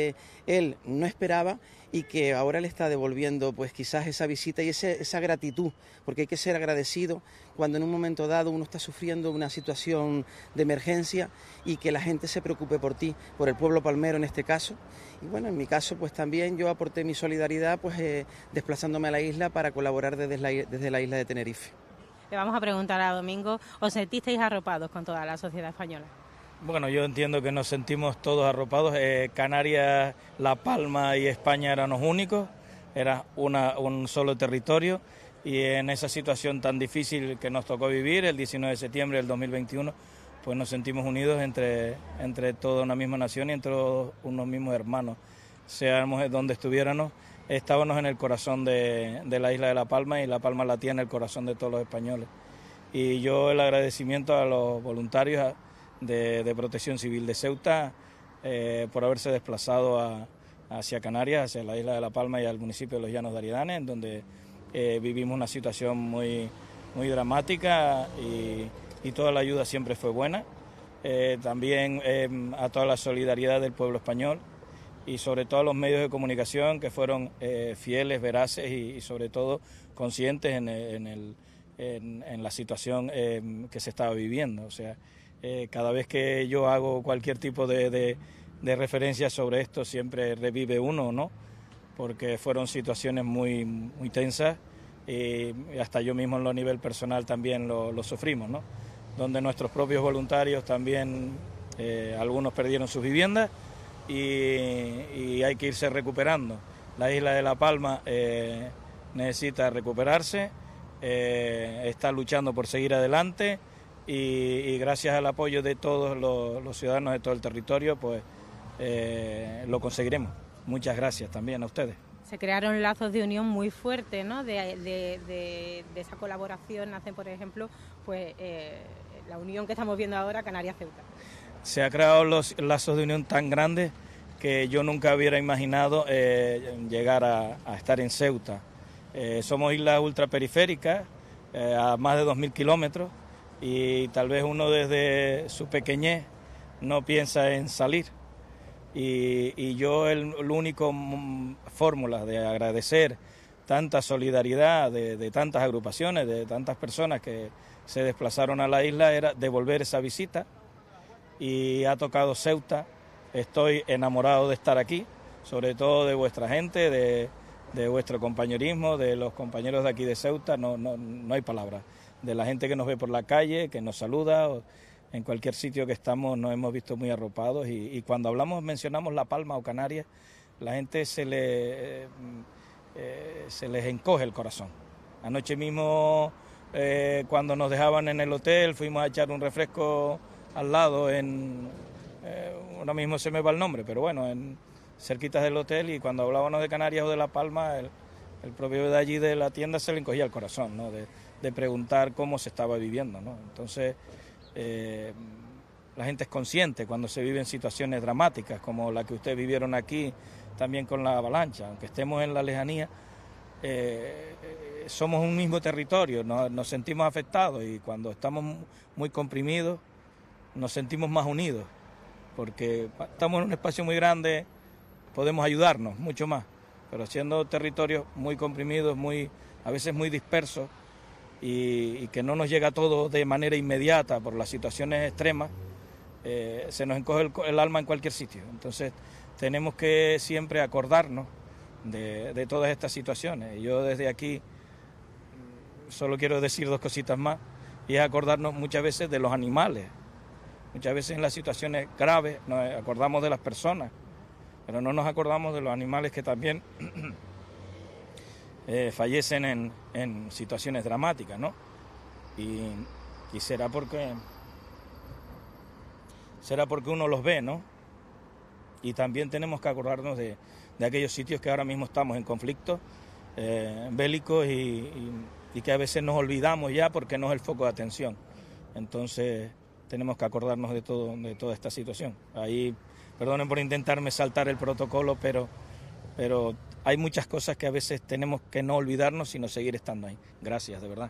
él no esperaba y que ahora le está devolviendo pues quizás esa visita y esa gratitud, porque hay que ser agradecido cuando en un momento dado uno está sufriendo una situación de emergencia y que la gente se preocupe por ti, por el pueblo palmero en este caso. Y bueno, en mi caso pues también yo aporté mi solidaridad pues desplazándome a la isla para colaborar desde la isla de Tenerife. Le vamos a preguntar a Domingo, ¿os sentisteis arropados con toda la sociedad española? Bueno, yo entiendo que nos sentimos todos arropados. Canarias, La Palma y España eran los únicos, era un solo territorio, y en esa situación tan difícil que nos tocó vivir el 19 de septiembre del 2021, pues nos sentimos unidos entre toda una misma nación y entre unos mismos hermanos. Seamos donde estuviéramos, estábamos en el corazón de la isla de La Palma, y La Palma latía en el corazón de todos los españoles. Y yo el agradecimiento a los voluntarios de Protección Civil de Ceuta por haberse desplazado hacia Canarias, hacia la isla de La Palma y al municipio de Los Llanos de Aridane, en donde vivimos una situación muy dramática y toda la ayuda siempre fue buena. También a toda la solidaridad del pueblo español y sobre todo a los medios de comunicación que fueron fieles, veraces y sobre todo conscientes en la situación que se estaba viviendo. O sea, cada vez que yo hago cualquier tipo de referencia sobre esto siempre revive uno, ¿no? Porque fueron situaciones muy tensas y hasta yo mismo en lo nivel personal también lo sufrimos, ¿no? Donde nuestros propios voluntarios también, algunos perdieron sus viviendas y hay que irse recuperando. La isla de La Palma necesita recuperarse, está luchando por seguir adelante y gracias al apoyo de todos los ciudadanos de todo el territorio, pues lo conseguiremos. Muchas gracias también a ustedes. Se crearon lazos de unión muy fuertes, ¿no? De esa colaboración nace, por ejemplo, pues la unión que estamos viendo ahora, Canarias-Ceuta. Se han creado los lazos de unión tan grandes que yo nunca hubiera imaginado llegar a estar en Ceuta. Somos islas ultraperiféricas, a más de 2.000 kilómetros, y tal vez uno desde su pequeñez no piensa en salir. Y yo el único fórmula de agradecer tanta solidaridad de tantas agrupaciones, de tantas personas que se desplazaron a la isla era devolver esa visita, y ha tocado Ceuta. Estoy enamorado de estar aquí, sobre todo de vuestra gente, de vuestro compañerismo, de los compañeros de aquí de Ceuta, no hay palabras, de la gente que nos ve por la calle, que nos saluda. En cualquier sitio que estamos nos hemos visto muy arropados y cuando mencionamos La Palma o Canarias, la gente se les encoge el corazón. Anoche mismo, cuando nos dejaban en el hotel, fuimos a echar un refresco al lado, ahora mismo se me va el nombre, pero bueno, cerquitas del hotel, y cuando hablábamos de Canarias o de La Palma, el propio de allí de la tienda se le encogía el corazón, ¿no? De preguntar cómo se estaba viviendo, ¿no? Entonces, la gente es consciente cuando se viven situaciones dramáticas como la que ustedes vivieron aquí también con la avalancha. Aunque estemos en la lejanía, somos un mismo territorio, nos sentimos afectados, y cuando estamos muy comprimidos nos sentimos más unidos, porque estamos en un espacio muy grande, podemos ayudarnos mucho más, pero siendo territorios muy comprimidos, a veces muy dispersos, y que no nos llega todo de manera inmediata por las situaciones extremas, se nos encoge el alma en cualquier sitio. Entonces tenemos que siempre acordarnos de todas estas situaciones. Yo desde aquí solo quiero decir dos cositas más, y es acordarnos muchas veces de los animales. Muchas veces en las situaciones graves nos acordamos de las personas, pero no nos acordamos de los animales que también fallecen en situaciones dramáticas, ¿no? Y será porque uno los ve, ¿no? Y también tenemos que acordarnos de aquellos sitios que ahora mismo estamos en conflictos bélicos y que a veces nos olvidamos ya porque no es el foco de atención. Entonces tenemos que acordarnos de toda esta situación. Ahí, perdonen por intentarme saltar el protocolo, pero hay muchas cosas que a veces tenemos que no olvidarnos, sino seguir estando ahí. Gracias, de verdad.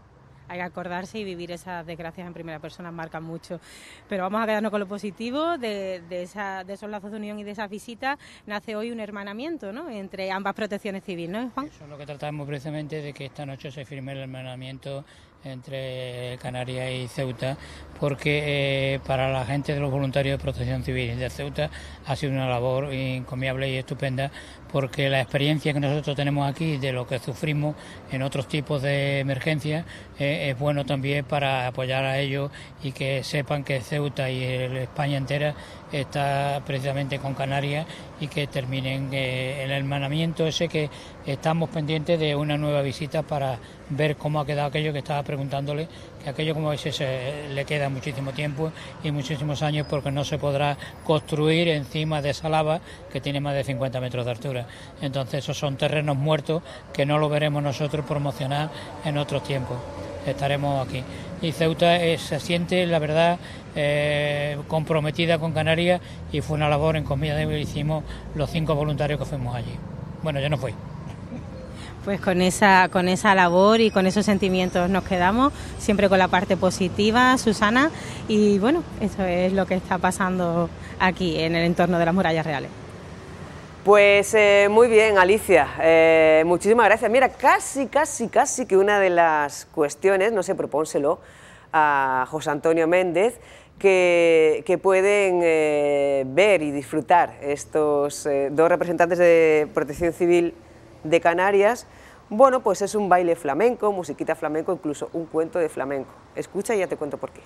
hay que acordarse y vivir esas desgracias en primera persona marcan mucho. Pero vamos a quedarnos con lo positivo de esos lazos de unión y de esas visitas. Nace hoy un hermanamiento, ¿no?, entre ambas protecciones civiles, ¿no, Juan? Eso es lo que tratamos precisamente, de que esta noche se firme el hermanamiento entre Canarias y Ceuta, porque para la gente de los voluntarios de Protección Civil de Ceuta ha sido una labor encomiable y estupenda, porque la experiencia que nosotros tenemos aquí de lo que sufrimos en otros tipos de emergencias es bueno también para apoyar a ellos y que sepan que Ceuta y España entera está precisamente con Canarias, y que terminen el hermanamiento ese, que estamos pendientes de una nueva visita para ver cómo ha quedado aquello, que estaba preguntándole, que aquello, como veis, le queda muchísimo tiempo y muchísimos años, porque no se podrá construir encima de esa lava que tiene más de 50 metros de altura. Entonces esos son terrenos muertos que no lo veremos nosotros promocionar en otros tiempos. Estaremos aquí. Y Ceuta se siente, la verdad, comprometida con Canarias, y fue una labor encomiable que hicimos los 5 voluntarios que fuimos allí. Bueno, yo no fui. Pues con esa labor y con esos sentimientos nos quedamos, siempre con la parte positiva, Susana, y bueno, eso es lo que está pasando aquí en el entorno de las murallas reales. Pues muy bien, Alicia, muchísimas gracias. Mira, casi que una de las cuestiones, no sé, propónselo a José Antonio Méndez, que pueden ver y disfrutar estos 2 representantes de Protección Civil de Canarias. Bueno, pues es un baile flamenco, musiquita flamenco, incluso un cuento de flamenco. Escucha y ya te cuento por qué.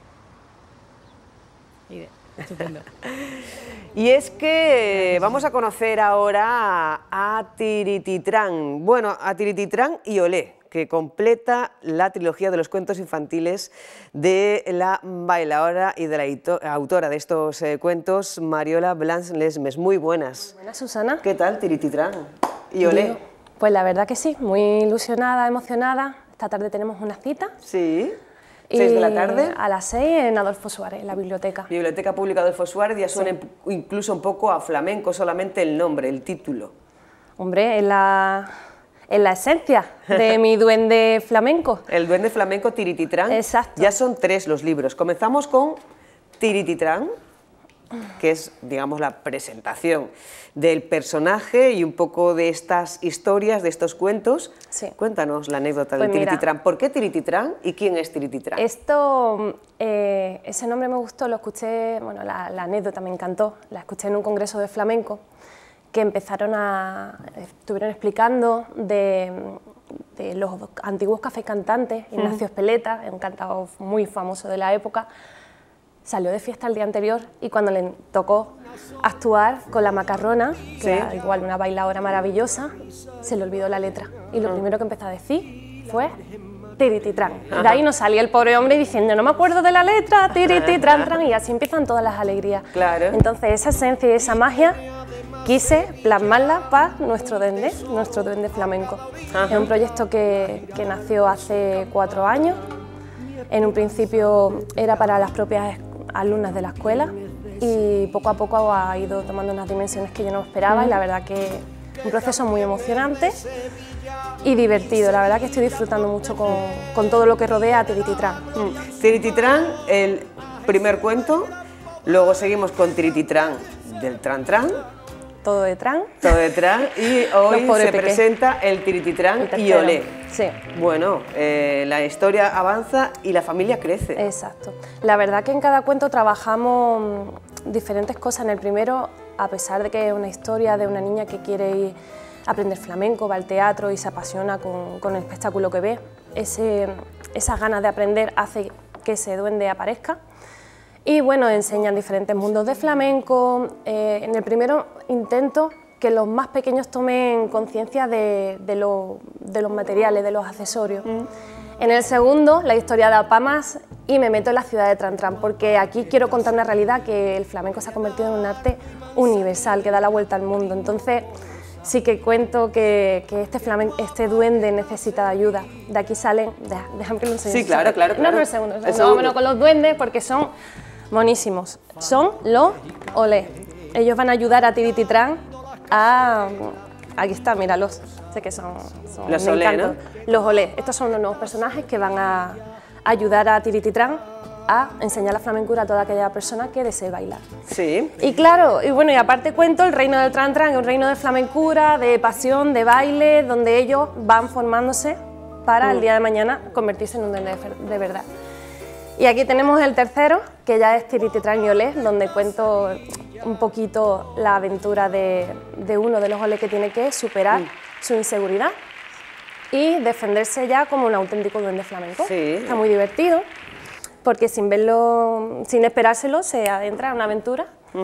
Estupendo. Y es que vamos a conocer ahora a Tirititran. Bueno, a Tirititran y Olé, que completa la trilogía de los cuentos infantiles de la bailadora y de la autora de estos cuentos, Mariola Blanch Lesmes. Muy buenas. Buenas, Susana. ¿Qué tal, Tirititran y Olé? Pues la verdad que sí, muy ilusionada, emocionada. Esta tarde tenemos una cita. Sí. 6 de la tarde. A las 6 en Adolfo Suárez, en la biblioteca. Biblioteca Pública Adolfo Suárez, ya suena incluso un poco a flamenco, solamente el nombre, el título. Hombre, en la esencia de mi duende flamenco. El duende flamenco Tirititran. Exacto. Ya son 3 los libros. Comenzamos con Tirititran, que es, digamos, la presentación del personaje y un poco de estas historias, de estos cuentos. Sí. Cuéntanos la anécdota Pues de Tirititran. ¿Por qué Tirititran y quién es Tirititran? Ese nombre me gustó, lo escuché, bueno, la anécdota me encantó, la escuché en un congreso de flamenco, que estuvieron explicando de los antiguos cafés cantantes. Ignacio Espeleta, un cantador muy famoso de la época, salió de fiesta el día anterior, y cuando le tocó actuar con la Macarrona, que era igual una bailadora maravillosa, se le olvidó la letra, y lo primero que empezó a decir fue Tirititran. De ahí nos salía el pobre hombre diciendo, no me acuerdo de la letra, Tirititran, y así empiezan todas las alegrías. Claro. Entonces esa esencia y esa magia quise plasmarla para nuestro duende flamenco. Es un proyecto que nació hace 4 años. En un principio era para las propias alumnas de la escuela, y poco a poco ha ido tomando unas dimensiones que yo no esperaba, y la verdad que un proceso muy emocionante y divertido. La verdad que estoy disfrutando mucho con todo lo que rodea a Tirititran. Tirititran, el primer cuento, luego seguimos con Tirititran del Tran Tran. Todo de Tran. Todo de Tran, y hoy se presenta el Tirititran y Olé. Sí. Bueno, la historia avanza y la familia crece. Exacto. La verdad que en cada cuento trabajamos diferentes cosas. En el primero, a pesar de que es una historia de una niña que quiere ir a aprender flamenco, va al teatro y se apasiona con el espectáculo que ve, esas ganas de aprender hace que ese duende aparezca. Y bueno, enseñan diferentes mundos de flamenco. En el primero intento que los más pequeños tomen conciencia de los materiales, de los accesorios. En el segundo, la historia da pa' más, y me meto en la ciudad de Tran Tran, porque aquí quiero contar una realidad, que el flamenco se ha convertido en un arte universal, que da la vuelta al mundo. Entonces sí que cuento que este duende necesita de ayuda. De aquí salen... Déjame que lo enseñe. Sí, claro. No, el segundo. Vámonos con los duendes, porque son monísimos. Son los Olé. Ellos van a ayudar a Tirititran a... Aquí está, míralos. Sé que son los Olé, ¿no? Los Olé. Estos son los nuevos personajes que van a ayudar a Tirititran a enseñar la flamencura a toda aquella persona que desee bailar. Sí. Y claro, y bueno, y aparte cuento el reino del Tran Tran, que es un reino de flamencura, de pasión, de baile, donde ellos van formándose para el día de mañana convertirse en un duende de verdad. Y aquí tenemos el tercero, que ya es Tirititran y Olé, donde cuento un poquito la aventura de uno de los Olé que tiene que superar su inseguridad y defenderse ya como un auténtico duende flamenco. Sí. Está muy divertido, porque sin verlo, sin esperárselo, se adentra en una aventura.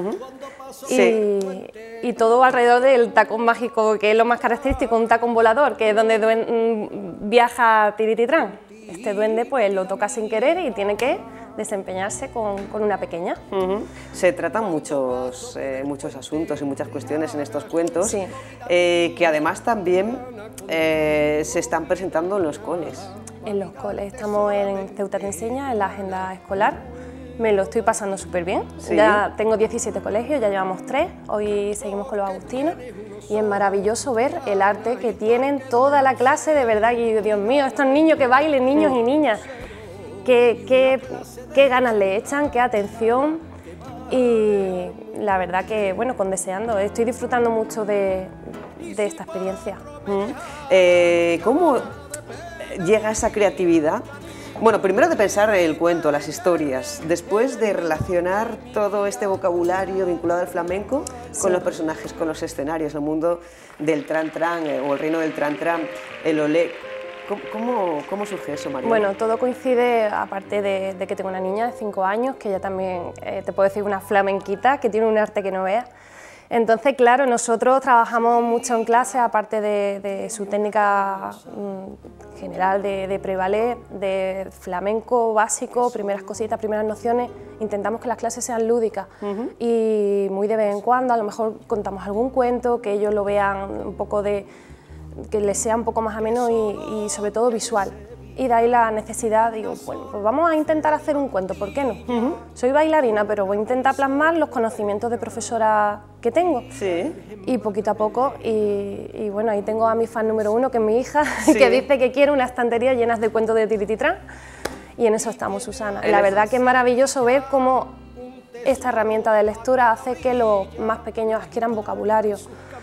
Y todo alrededor del tacón mágico, que es lo más característico, un tacón volador, que es donde viaja Tirititran. Este duende pues lo toca sin querer y tiene que desempeñarse con una pequeña. Se tratan muchos asuntos y muchas cuestiones en estos cuentos, sí. Que además también se están presentando en los coles. En los coles, estamos en Ceuta Te Enseña, en la agenda escolar. Me lo estoy pasando súper bien. ¿Sí? Ya tengo 17 colegios, ya llevamos 3, hoy seguimos con los agustinos y es maravilloso ver el arte que tienen toda la clase, de verdad, y Dios mío, estos niños que bailen, niños y niñas, qué ganas le echan, qué atención, y la verdad que, bueno, con deseando, estoy disfrutando mucho de esta experiencia. ¿Cómo llega esa creatividad? Bueno, primero de pensar el cuento, las historias, después de relacionar todo este vocabulario vinculado al flamenco con los personajes, con los escenarios, el mundo del Tran Tran o el reino del Tran Tran, el Olé. ¿Cómo surge eso, María? Bueno, todo coincide, aparte de que tengo una niña de 5 años, que ella también, te puedo decir, una flamenquita, que tiene un arte que no veas. Entonces, claro, nosotros trabajamos mucho en clase, aparte de su técnica general de pre-ballet, de flamenco básico, primeras cositas, primeras nociones, intentamos que las clases sean lúdicas y muy de vez en cuando a lo mejor contamos algún cuento, que ellos lo vean un poco que les sea un poco más ameno y sobre todo visual. Y de ahí la necesidad, digo, bueno, pues vamos a intentar hacer un cuento, ¿por qué no? Soy bailarina, pero voy a intentar plasmar los conocimientos de profesora que tengo. Sí. Y poquito a poco, y bueno, ahí tengo a mi fan número 1, que es mi hija, que dice que quiere una estantería llena de cuentos de Tirititran, y en eso estamos, Susana. La verdad que es maravilloso ver cómo esta herramienta de lectura hace que los más pequeños adquieran vocabulario,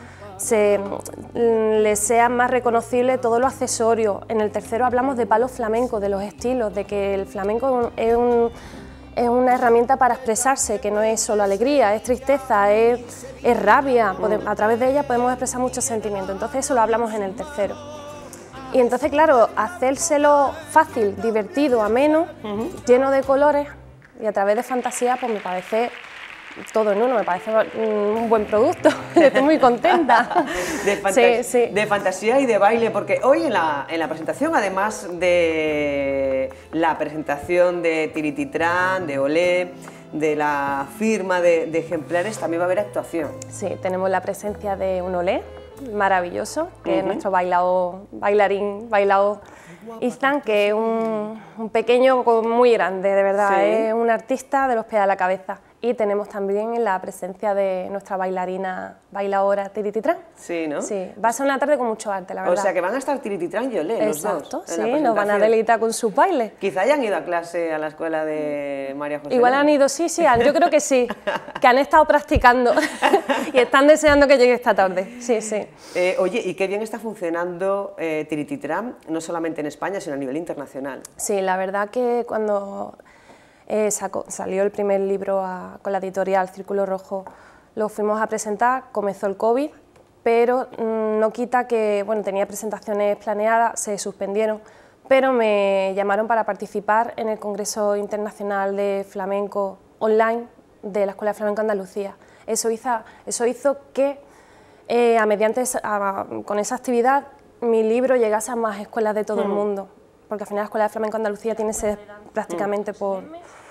les sea más reconocible todo lo accesorio. En el tercero hablamos de palos flamencos, de los estilos, de que el flamenco es una herramienta para expresarse, que no es solo alegría, es tristeza, es rabia, a través de ella podemos expresar muchos sentimientos, entonces eso lo hablamos en el tercero. Y entonces, claro, hacérselo fácil, divertido, ameno, lleno de colores y a través de fantasía, pues me parece todo en uno, me parece un buen producto, estoy muy contenta. De fantasía y de baile, porque hoy en la presentación, además de la presentación de Tirititran, de Olé, de la firma de ejemplares, también va a haber actuación. Sí, tenemos la presencia de un Olé maravilloso, que es nuestro bailarín Izan, que es un pequeño muy grande, de verdad, es un artista de los pies a la cabeza. Y tenemos también la presencia de nuestra bailadora Tirititran. Sí, ¿no? Sí, va a ser una tarde con mucho arte, la verdad. O sea, que van a estar Tirititran y Olé, los dos. Exacto, sí, nos van a deleitar con sus bailes. Quizá hayan ido a clase a la escuela de María José. Igual han ido, sí, yo creo que sí, que han estado practicando y están deseando que llegue esta tarde, sí. Oye, y qué bien está funcionando Tirititran, no solamente en España, sino a nivel internacional. Sí, la verdad que cuando salió el primer libro con la editorial Círculo Rojo, lo fuimos a presentar, comenzó el COVID, pero no quita que, bueno, tenía presentaciones planeadas, se suspendieron, pero me llamaron para participar en el Congreso Internacional de Flamenco Online de la Escuela de Flamenco Andalucía. Eso hizo que, con esa actividad, mi libro llegase a más escuelas de todo el mundo, porque al final la Escuela de Flamenco Andalucía tiene sede prácticamente por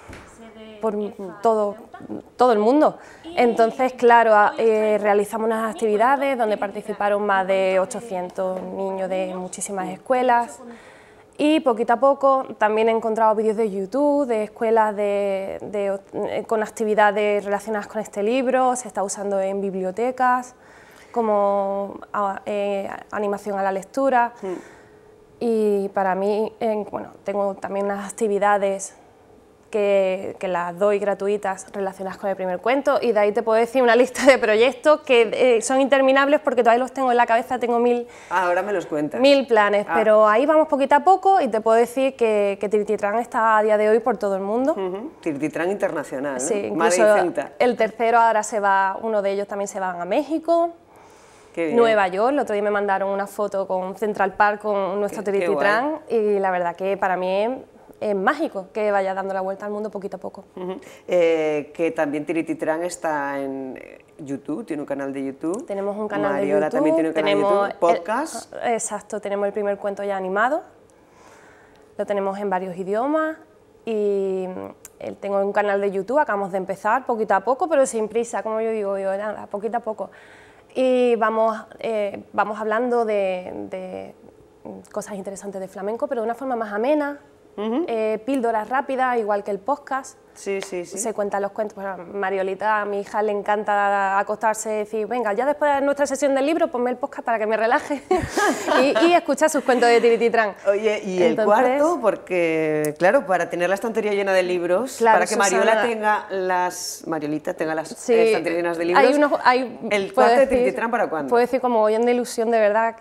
todo el mundo. Entonces, claro, realizamos unas actividades donde participaron más de 800 niños de muchísimas escuelas y poquito a poco también he encontrado vídeos de YouTube, de escuelas con actividades relacionadas con este libro, se está usando en bibliotecas como animación a la lectura. Y para mí, bueno, tengo también unas actividades que las doy gratuitas relacionadas con el primer cuento, y de ahí te puedo decir una lista de proyectos que son interminables porque todavía los tengo en la cabeza, tengo ahora me los cuentas. 1000 planes, pero ahí vamos poquito a poco, y te puedo decir que Tirititran está a día de hoy por todo el mundo. Tirititran internacional, ¿no? Sí, incluso el tercero ahora se va, uno de ellos también se van a México. Nueva York, el otro día me mandaron una foto con Central Park con nuestro Tirititran, y la verdad que para mí es mágico que vaya dando la vuelta al mundo poquito a poco. Que también Tirititran está en YouTube, tiene un canal de YouTube. Tenemos un canal de Mariola YouTube. También tiene un canal de YouTube, podcast. Exacto, tenemos el primer cuento ya animado, lo tenemos en varios idiomas, y tengo un canal de YouTube, acabamos de empezar poquito a poco, pero sin prisa, como yo digo, nada, poquito a poco. Y vamos hablando de cosas interesantes de flamenco, pero de una forma más amena, píldoras rápidas, igual que el podcast. Sí, sí, sí. Se cuentan los cuentos. Bueno, Mariolita, a mi hija le encanta acostarse y decir, venga, ya después de nuestra sesión del libro, ponme el podcast para que me relaje y escuchar sus cuentos de Tirititran. Oye, y el cuarto, porque, claro, para tener la estantería llena de libros, claro, para que Mariolita tenga las estanterías llenas de libros, ¿el cuarto de Tirititran para cuándo? Puedo decir como hoy de ilusión, de verdad,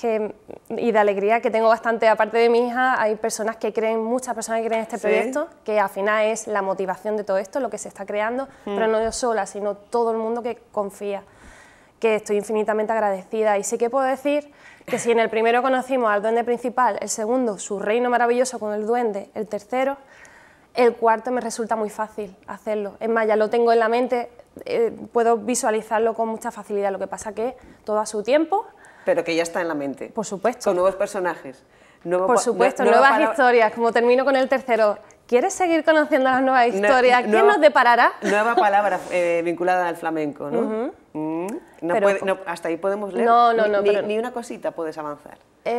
y de alegría, que tengo bastante, aparte de mi hija, hay personas que creen, muchas personas que creen en este proyecto, que al final es la motivación de todo esto, lo que se está creando, pero no yo sola, sino todo el mundo que confía, que estoy infinitamente agradecida. Y sí que puedo decir que si en el primero conocimos al duende principal, el segundo su reino maravilloso con el duende, el tercero, el cuarto me resulta muy fácil hacerlo. Es más, ya lo tengo en la mente, puedo visualizarlo con mucha facilidad, lo que pasa que todo a su tiempo. Pero que ya está en la mente. Por supuesto. Con nuevos personajes. Por supuesto, nuevas historias, como termino con el tercero. ¿Quieres seguir conociendo las nuevas historias? ¿Qué nos deparará? Nueva palabra vinculada al flamenco, ¿no? Hasta ahí podemos leer. Ni una cosita puedes avanzar.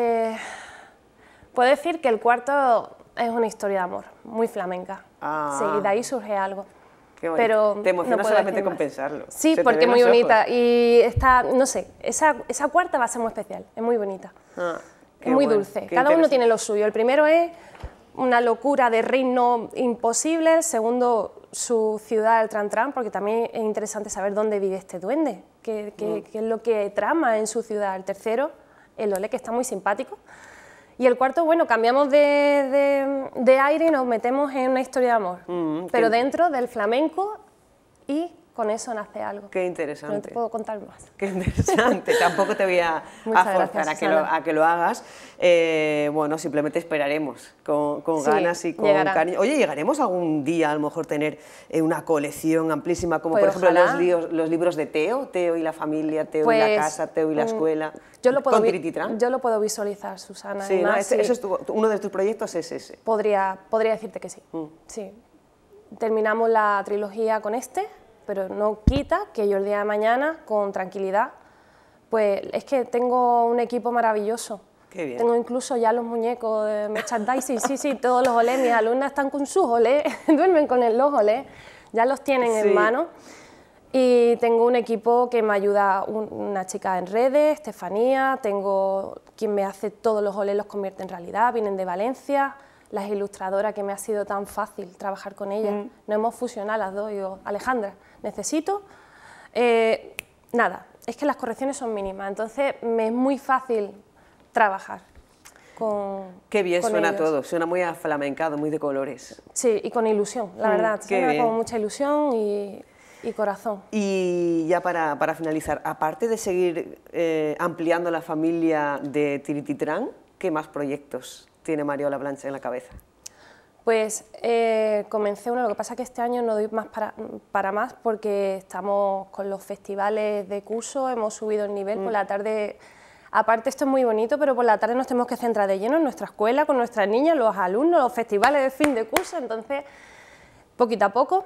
Puedo decir que el cuarto es una historia de amor, muy flamenca. Sí, y de ahí surge algo. Pero te emociona solamente con pensarlo. Sí, porque es muy bonita. Y está, no sé, esa cuarta va a ser muy especial, es muy bonita. Es muy dulce. Cada uno tiene lo suyo. El primero es una locura de reino imposible, el segundo su ciudad, el Tran Tran, porque también es interesante saber dónde vive este duende, qué es lo que trama en su ciudad. El tercero, el Ole, que está muy simpático. Y el cuarto, bueno, cambiamos de aire y nos metemos en una historia de amor, pero dentro del flamenco, y con eso nace algo. Qué interesante. No te puedo contar más. Qué interesante. Tampoco te voy a forzar a que lo hagas. Bueno, simplemente esperaremos con ganas y con cariño. Oye, ¿llegaremos algún día a lo mejor tener una colección amplísima, como pues por ejemplo los libros de Teo y la familia, Teo y la casa, Teo y la escuela, con Tirititran? Yo lo puedo visualizar, Susana. Sí, ¿no? Eso es uno de tus proyectos, es ese. Podría decirte que sí. Sí. Terminamos la trilogía con este, pero no quita que yo el día de mañana, con tranquilidad, pues es que tengo un equipo maravilloso. Qué bien. Tengo incluso ya los muñecos de merchandising, sí, todos los olés, mis alumnas están con sus olés, duermen con los olés, ya los tienen en mano. Y tengo un equipo que me ayuda, una chica en redes, Estefanía, tengo quien me hace todos los olés, los convierte en realidad, vienen de Valencia. Las ilustradoras, que me ha sido tan fácil trabajar con ellas, nos hemos fusionado las dos. Digo, Alejandra, necesito, nada, es que las correcciones son mínimas, entonces me es muy fácil trabajar con Qué bien con suena ellos. todo, suena muy aflamencado, muy de colores. Sí, y con ilusión, la verdad, suena con mucha ilusión y corazón. Y ya para finalizar, aparte de seguir ampliando la familia de Tirititran, ¿qué más proyectos tiene Mariola Blanch en la cabeza? Pues comencé uno, lo que pasa es que este año no doy más para más porque estamos con los festivales de curso, hemos subido el nivel por la tarde. Aparte esto es muy bonito, pero por la tarde nos tenemos que centrar de lleno en nuestra escuela, con nuestras niñas, los alumnos, los festivales de fin de curso, entonces poquito a poco.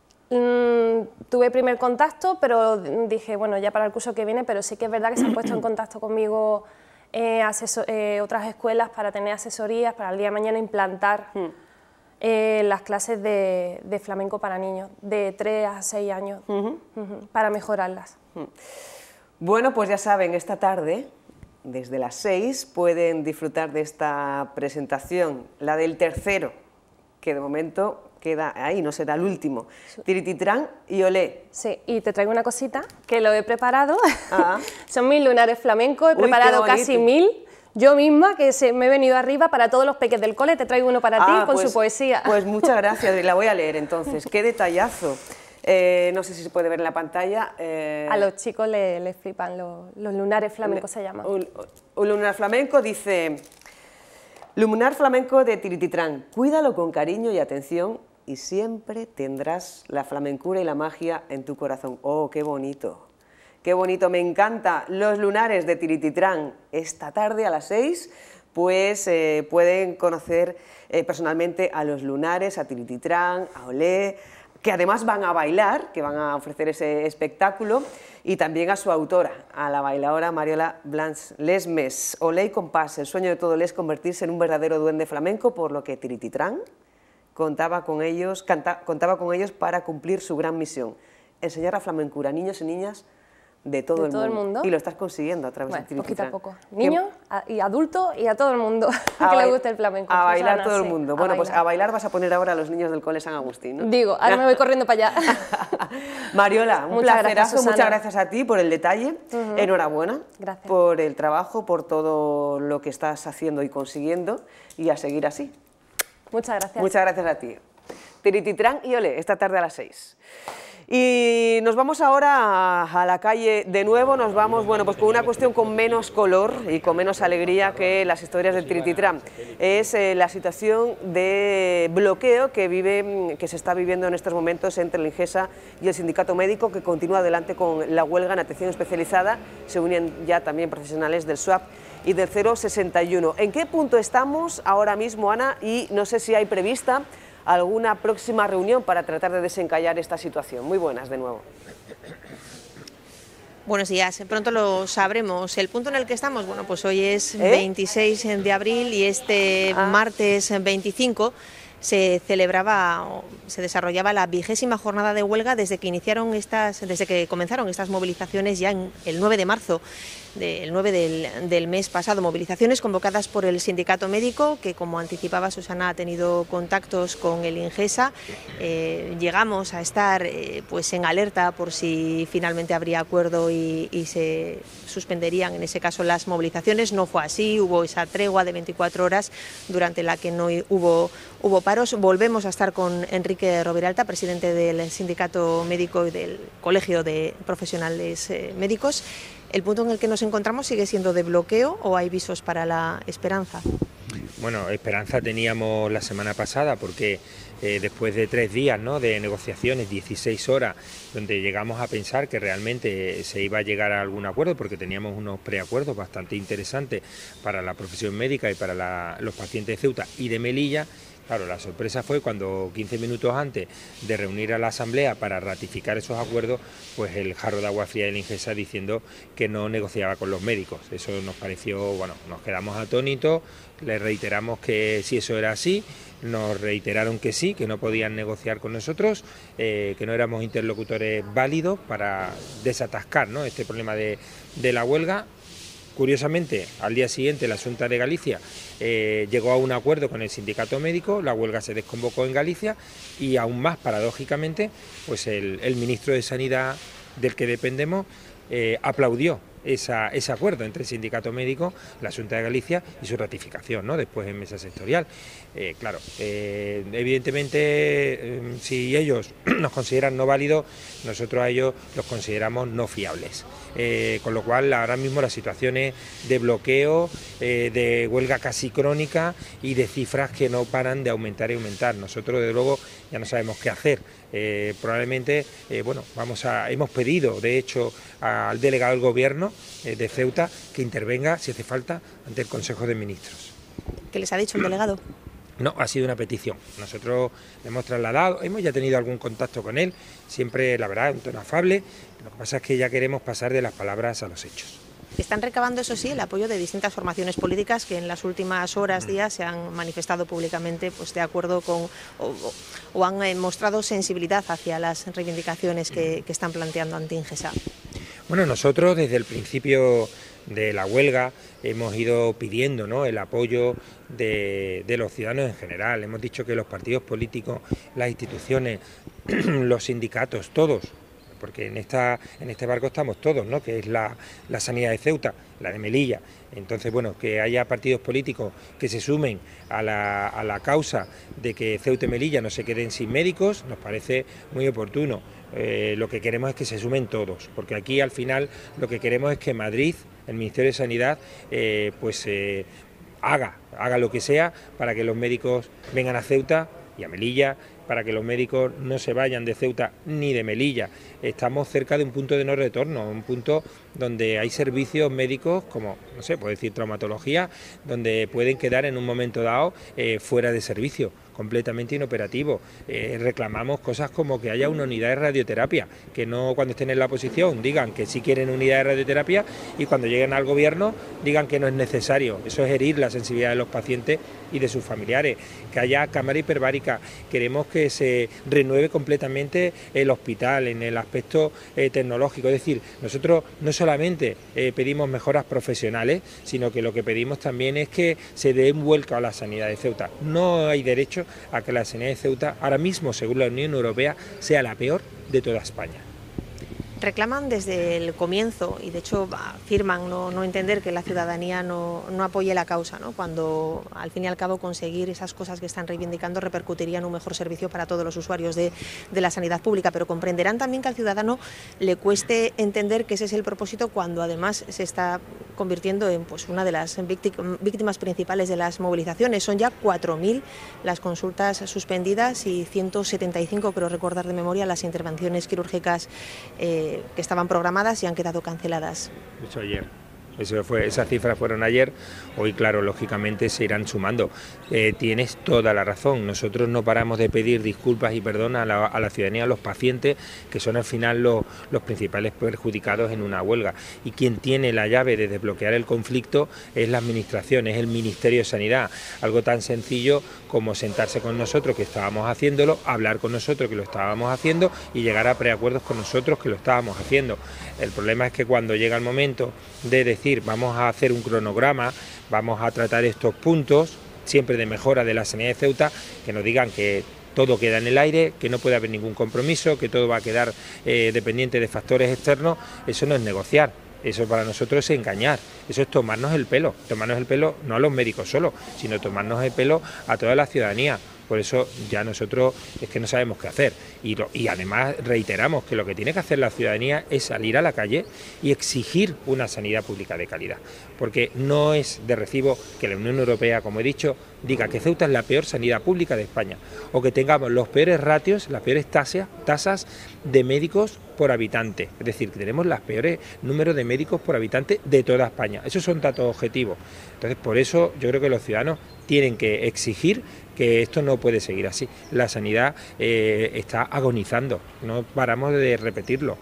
Tuve primer contacto, pero dije, bueno, ya para el curso que viene, pero sí que es verdad que se han puesto en contacto conmigo otras escuelas para tener asesorías, para el día de mañana implantar las clases de flamenco para niños, de 3 a 6 años, para mejorarlas. Bueno, pues ya saben, esta tarde desde las 6 pueden disfrutar de esta presentación, la del tercero, que de momento queda ahí, no será el último. Tirititrán y Olé. Sí, y te traigo una cosita que lo he preparado. Son 1000 lunares flamencos, he preparado casi 1000. Yo misma, que me he venido arriba para todos los peques del cole, te traigo uno para ti con su poesía. Pues muchas gracias, la voy a leer entonces. ¡Qué detallazo! No sé si se puede ver en la pantalla. A los chicos les flipan los lunares flamencos, se llaman. Un lunar flamenco dice: lunar flamenco de Tirititrán, cuídalo con cariño y atención y siempre tendrás la flamencura y la magia en tu corazón. ¡Oh, qué bonito! ¡Qué bonito! Me encanta. Los lunares de Tirititrán esta tarde a las 6, pues pueden conocer personalmente a los lunares, a Tirititrán, a Olé, que además van a bailar, que van a ofrecer ese espectáculo, y también a su autora, a la bailadora Mariola Blanch Lesmes. Olé y compás, el sueño de todo Olé es convertirse en un verdadero duende flamenco, por lo que Tirititrán contaba con ellos para cumplir su gran misión, enseñar la flamencura a niños y niñas de todo el mundo. Y lo estás consiguiendo a través de Tirititrán. Poquito a poco. Niños y adultos y a todo el mundo que le guste el flamenco. A bailar, Susana, todo el mundo. Bueno, pues a bailar vas a poner ahora a los niños del Cole San Agustín, ¿no? Digo, ahora me voy corriendo para allá. Mariola, un placerazo, muchas gracias a ti por el detalle. Enhorabuena por el trabajo, por todo lo que estás haciendo y consiguiendo, y a seguir así. Muchas gracias. Muchas gracias a ti. Tirititrán y Olé, esta tarde a las 6. Y nos vamos ahora a la calle de nuevo, nos vamos, bueno, pues con una cuestión con menos color y con menos alegría que las historias del Tirititrán. Es la situación de bloqueo que se está viviendo en estos momentos entre el INGESA y el sindicato médico, que continúa adelante con la huelga en atención especializada. Se unen ya también profesionales del SWAP y del 061. ¿En qué punto estamos ahora mismo, Ana? Y no sé si hay prevista alguna próxima reunión para tratar de desencallar esta situación. Muy buenas de nuevo. Buenos días, pronto lo sabremos. El punto en el que estamos, bueno, pues hoy es 26 de abril y este martes 25 se desarrollaba la 20ª jornada de huelga desde que comenzaron estas movilizaciones ya el 9 de marzo. El 9 del mes pasado, movilizaciones convocadas por el sindicato médico, que, como anticipaba Susana, ha tenido contactos con el INGESA. Llegamos a estar pues en alerta por si finalmente habría acuerdo y se suspenderían en ese caso las movilizaciones. No fue así, hubo esa tregua de 24 horas durante la que no hubo paros. Volvemos a estar con Enrique Roviralta, presidente del sindicato médico y del Colegio de Profesionales Médicos. ¿El punto en el que nos encontramos sigue siendo de bloqueo o hay visos para la esperanza? Bueno, esperanza teníamos la semana pasada porque después de 3 días, ¿no?, de negociaciones, 16 horas, donde llegamos a pensar que realmente se iba a llegar a algún acuerdo, porque teníamos unos preacuerdos bastante interesantes para la profesión médica y para los pacientes de Ceuta y de Melilla. Claro, la sorpresa fue cuando 15 minutos antes de reunir a la Asamblea para ratificar esos acuerdos, pues el jarro de agua fría del INGESA diciendo que no negociaba con los médicos. Eso nos pareció, bueno, nos quedamos atónitos, le reiteramos que si eso era así, nos reiteraron que sí, que no podían negociar con nosotros, que no éramos interlocutores válidos para desatascar, ¿no?, este problema de la huelga. Curiosamente, al día siguiente la Xunta de Galicia llegó a un acuerdo con el sindicato médico, la huelga se desconvocó en Galicia y aún más paradójicamente, pues el ministro de Sanidad del que dependemos aplaudió ese acuerdo entre el sindicato médico, la Xunta de Galicia y su ratificación, ¿no?, después en mesa sectorial. Claro, evidentemente si ellos nos consideran no válidos, nosotros a ellos los consideramos no fiables. Con lo cual ahora mismo la situación es de bloqueo, de huelga casi crónica y de cifras que no paran de aumentar y aumentar. Nosotros desde luego ya no sabemos qué hacer. Probablemente, bueno, hemos pedido de hecho al delegado del Gobierno de Ceuta que intervenga si hace falta ante el Consejo de Ministros. ¿Qué les ha dicho el delegado? No, ha sido una petición. Nosotros le hemos trasladado, hemos ya tenido algún contacto con él, siempre, la verdad, un tono afable. Lo que pasa es que ya queremos pasar de las palabras a los hechos. Están recabando, eso sí, el apoyo de distintas formaciones políticas que en las últimas horas, días, se han manifestado públicamente pues de acuerdo con o han mostrado sensibilidad hacia las reivindicaciones que están planteando ante INGESA. Bueno, nosotros desde el principio de la huelga, hemos ido pidiendo, ¿no?, el apoyo de los ciudadanos en general. Hemos dicho que los partidos políticos, las instituciones, los sindicatos, todos, porque en este barco estamos todos, ¿no?, que es la sanidad de Ceuta, la de Melilla. Entonces, bueno, que haya partidos políticos que se sumen a la causa de que Ceuta y Melilla no se queden sin médicos, nos parece muy oportuno. Lo que queremos es que se sumen todos, porque aquí al final lo que queremos es que Madrid, el Ministerio de Sanidad, haga lo que sea para que los médicos vengan a Ceuta y a Melilla, para que los médicos no se vayan de Ceuta ni de Melilla. Estamos cerca de un punto de no retorno, un punto donde hay servicios médicos como, no sé, puedo decir traumatología, donde pueden quedar en un momento dado fuera de servicio, completamente inoperativo. Reclamamos cosas como que haya una unidad de radioterapia, que no cuando estén en la oposición digan que sí quieren unidad de radioterapia y cuando lleguen al gobierno digan que no es necesario. Eso es herir la sensibilidad de los pacientes y de sus familiares. Que haya cámara hiperbárica, queremos que se renueve completamente el hospital en el aspecto tecnológico. Es decir, nosotros no solamente pedimos mejoras profesionales, sino que lo que pedimos también es que se dé un vuelco a la sanidad de Ceuta. No hay derecho a que la sanidad de Ceuta, ahora mismo, según la Unión Europea, sea la peor de toda España. Reclaman desde el comienzo, y de hecho afirman no entender que la ciudadanía no apoye la causa, ¿no?, cuando al fin y al cabo conseguir esas cosas que están reivindicando repercutiría en un mejor servicio para todos los usuarios de la sanidad pública, pero comprenderán también que al ciudadano le cueste entender que ese es el propósito cuando además se está convirtiendo en una de las víctimas principales de las movilizaciones. Son ya 4.000 las consultas suspendidas y 175, creo recordar de memoria, las intervenciones quirúrgicas que estaban programadas y han quedado canceladas. Eso ayer. Esas cifras fueron ayer, hoy claro, lógicamente se irán sumando. Tienes toda la razón, nosotros no paramos de pedir disculpas y perdón a la ciudadanía, a los pacientes, que son al final los principales perjudicados en una huelga. Y quien tiene la llave de desbloquear el conflicto es la Administración, es el Ministerio de Sanidad. Algo tan sencillo como sentarse con nosotros, que estábamos haciéndolo, hablar con nosotros, que lo estábamos haciendo, y llegar a preacuerdos con nosotros, que lo estábamos haciendo. El problema es que cuando llega el momento de decir vamos a hacer un cronograma, vamos a tratar estos puntos, siempre de mejora de la sanidad de Ceuta, que nos digan que todo queda en el aire, que no puede haber ningún compromiso, que todo va a quedar dependiente de factores externos, eso no es negociar. Eso para nosotros es engañar, eso es tomarnos el pelo no a los médicos solo, sino tomarnos el pelo a toda la ciudadanía. Por eso ya nosotros es que no sabemos qué hacer y además reiteramos que lo que tiene que hacer la ciudadanía es salir a la calle y exigir una sanidad pública de calidad, porque no es de recibo que la Unión Europea, como he dicho, diga que Ceuta es la peor sanidad pública de España o que tengamos los peores ratios, las peores tasas de médicos por habitante, es decir, que tenemos los peores números de médicos por habitante de toda España. Esos son datos objetivos. Entonces, por eso yo creo que los ciudadanos tienen que exigir que esto no puede seguir así. La sanidad está agonizando, no paramos de repetirlo.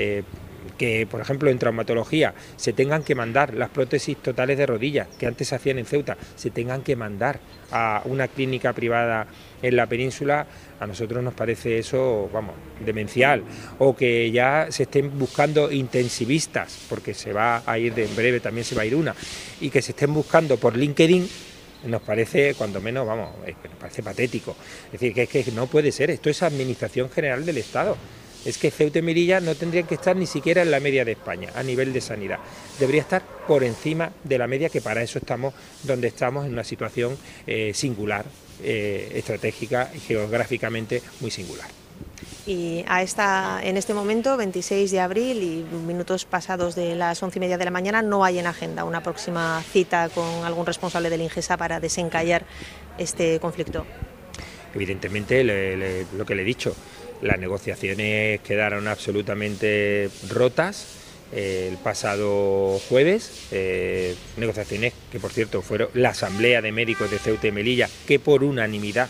Que, por ejemplo, en traumatología se tengan que mandar las prótesis totales de rodillas, que antes se hacían en Ceuta, se tengan que mandar a una clínica privada en la península, a nosotros nos parece eso, vamos, demencial. O que ya se estén buscando intensivistas, porque se va a ir en breve, también se va a ir una, y que se estén buscando por LinkedIn, nos parece, cuando menos, vamos, nos parece patético. Es decir, que es que no puede ser, esto es Administración General del Estado. Es que Ceuta y Melilla no tendrían que estar ni siquiera en la media de España a nivel de sanidad. Debería estar por encima de la media, que para eso estamos donde estamos, en una situación singular, estratégica y geográficamente muy singular. Y en este momento, 26 de abril y minutos pasados de las 11:30 de la mañana, no hay en agenda una próxima cita con algún responsable del Ingesa para desencallar este conflicto. Evidentemente, lo que le he dicho, las negociaciones quedaron absolutamente rotas el pasado jueves, negociaciones que, por cierto, fueron la Asamblea de Médicos de Ceuta y Melilla, que por unanimidad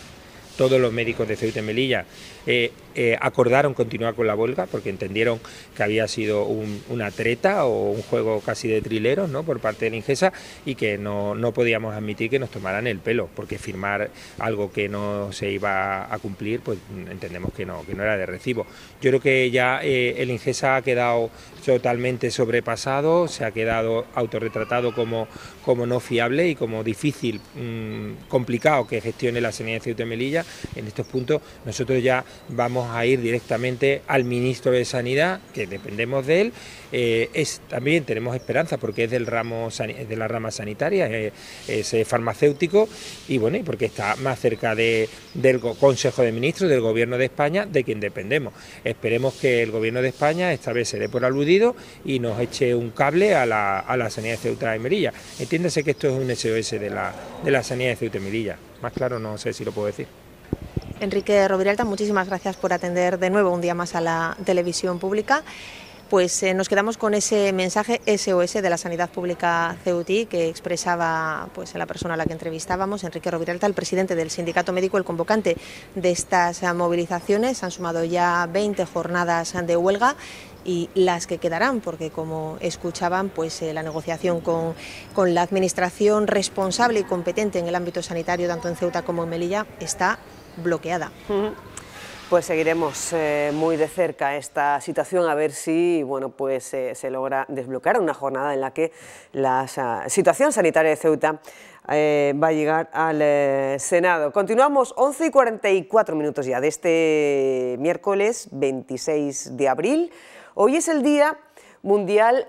todos los médicos de Ceuta y Melilla acordaron continuar con la huelga porque entendieron que había sido una treta o un juego casi de trileros, ¿no?, por parte de la Ingesa, y que no podíamos admitir que nos tomaran el pelo, porque firmar algo que no se iba a cumplir, pues entendemos que no era de recibo. Yo creo que ya el Ingesa ha quedado totalmente sobrepasado, se ha quedado autorretratado como no fiable y como difícil, complicado que gestione la sanidad de Ceuta y Melilla. En estos puntos nosotros ya vamos a ir directamente al ministro de Sanidad, que dependemos de él. También tenemos esperanza porque es de la rama sanitaria, es farmacéutico, y bueno, y porque está más cerca del Consejo de Ministros, del Gobierno de España, de quien dependemos. Esperemos que el Gobierno de España esta vez se dé por aludido y nos eche un cable a la sanidad de Ceuta y Melilla. Entiéndase que esto es un SOS de la sanidad de Ceuta y Melilla. Más claro no sé si lo puedo decir. Enrique Roviralta, muchísimas gracias por atender de nuevo un día más a la televisión pública. Pues nos quedamos con ese mensaje SOS de la sanidad pública ceutí que expresaba pues la persona a la que entrevistábamos, Enrique Roviralta, el presidente del sindicato médico, el convocante de estas movilizaciones. Han sumado ya 20 jornadas de huelga y las que quedarán, porque como escuchaban, pues la negociación con la administración responsable y competente en el ámbito sanitario, tanto en Ceuta como en Melilla, está bloqueada. Pues seguiremos muy de cerca esta situación, a ver si pues, se logra desbloquear una jornada en la que la situación sanitaria de Ceuta va a llegar al Senado. Continuamos, 11:44 minutos ya de este miércoles 26 de abril. Hoy es el Día Mundial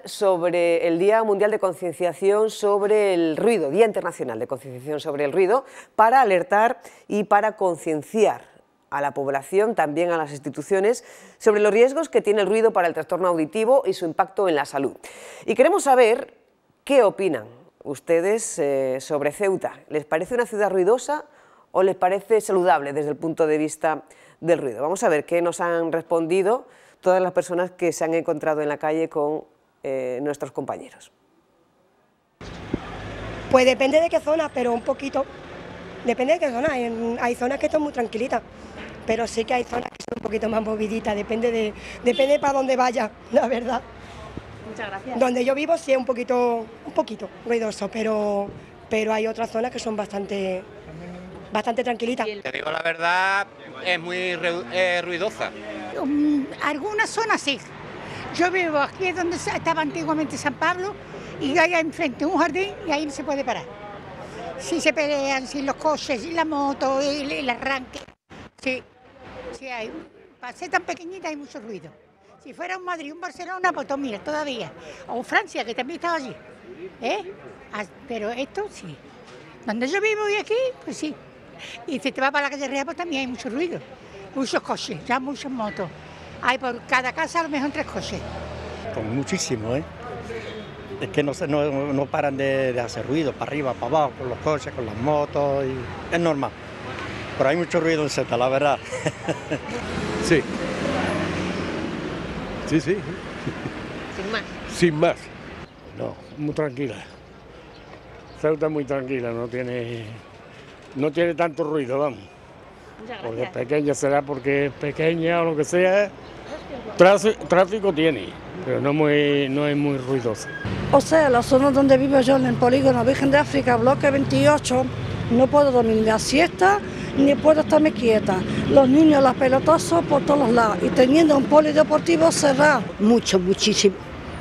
de Concienciación sobre el Ruido, Día Internacional de Concienciación sobre el Ruido, para alertar y para concienciar a la población, también a las instituciones, sobre los riesgos que tiene el ruido para el trastorno auditivo y su impacto en la salud. Y queremos saber qué opinan ustedes sobre Ceuta. ¿Les parece una ciudad ruidosa o les parece saludable desde el punto de vista del ruido? Vamos a ver qué nos han respondido todas las personas que se han encontrado en la calle con nuestros compañeros. Pues depende de qué zona, pero un poquito. Depende de qué zona. Hay zonas que están muy tranquilitas, pero sí que hay zonas que son un poquito más moviditas. Depende para dónde vaya, la verdad. Muchas gracias. Donde yo vivo sí es un poquito ruidoso, pero hay otras zonas que son bastante tranquilitas. Te digo la verdad, es muy ruidosa. Algunas zonas sí. Yo vivo aquí donde estaba antiguamente San Pablo y hay enfrente un jardín y ahí no se puede parar. Sí se pelean, sí los coches, y la moto, el arranque. Sí hay. Para ser tan pequeñita hay mucho ruido. Si fuera un Madrid, un Barcelona, pues mira, todavía. O Francia, que también estaba allí. Pero esto sí. Donde yo vivo y aquí, pues sí. Y si te vas para la calle Real, pues también hay mucho ruido. Muchos coches, ya muchas motos. Hay por cada casa a lo mejor 3 coches. Con muchísimo, Es que no paran de hacer ruido, para arriba, para abajo, con los coches, con las motos, y es normal. Pero hay mucho ruido en Ceuta, la verdad. Sí. Sí. Sin más. Sin más. No, muy tranquila. Ceuta es muy tranquila, no tiene tanto ruido, vamos. Muchas gracias. Porque pequeña será porque es pequeña o lo que sea. Tráfico tiene, pero no es muy ruidoso. O sea, la zona donde vivo yo, en el polígono Virgen de África, bloque 28, no puedo dormir ni a siesta, ni puedo estarme quieta. Los niños, las pelotazos por todos lados, y teniendo un polideportivo cerrado. Muchísimo.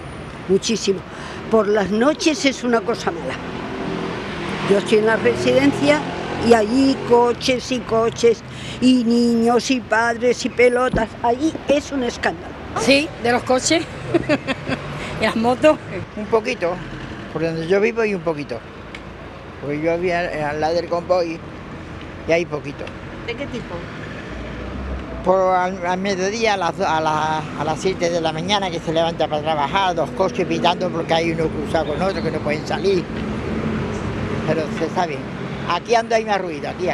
Por las noches es una cosa mala. Yo estoy en la residencia y allí coches, y niños, y padres, y pelotas, allí es un escándalo. Sí, de los coches y las motos. Un poquito, por donde yo vivo y un poquito. Porque yo había al lado del convoy y hay poquito. ¿De qué tipo? Al mediodía, a las 7 de la mañana, que se levanta para trabajar, 2 coches pitando porque hay uno cruzado con otro que no pueden salir. Pero se está bien. Aquí ando hay más ruido, aquí.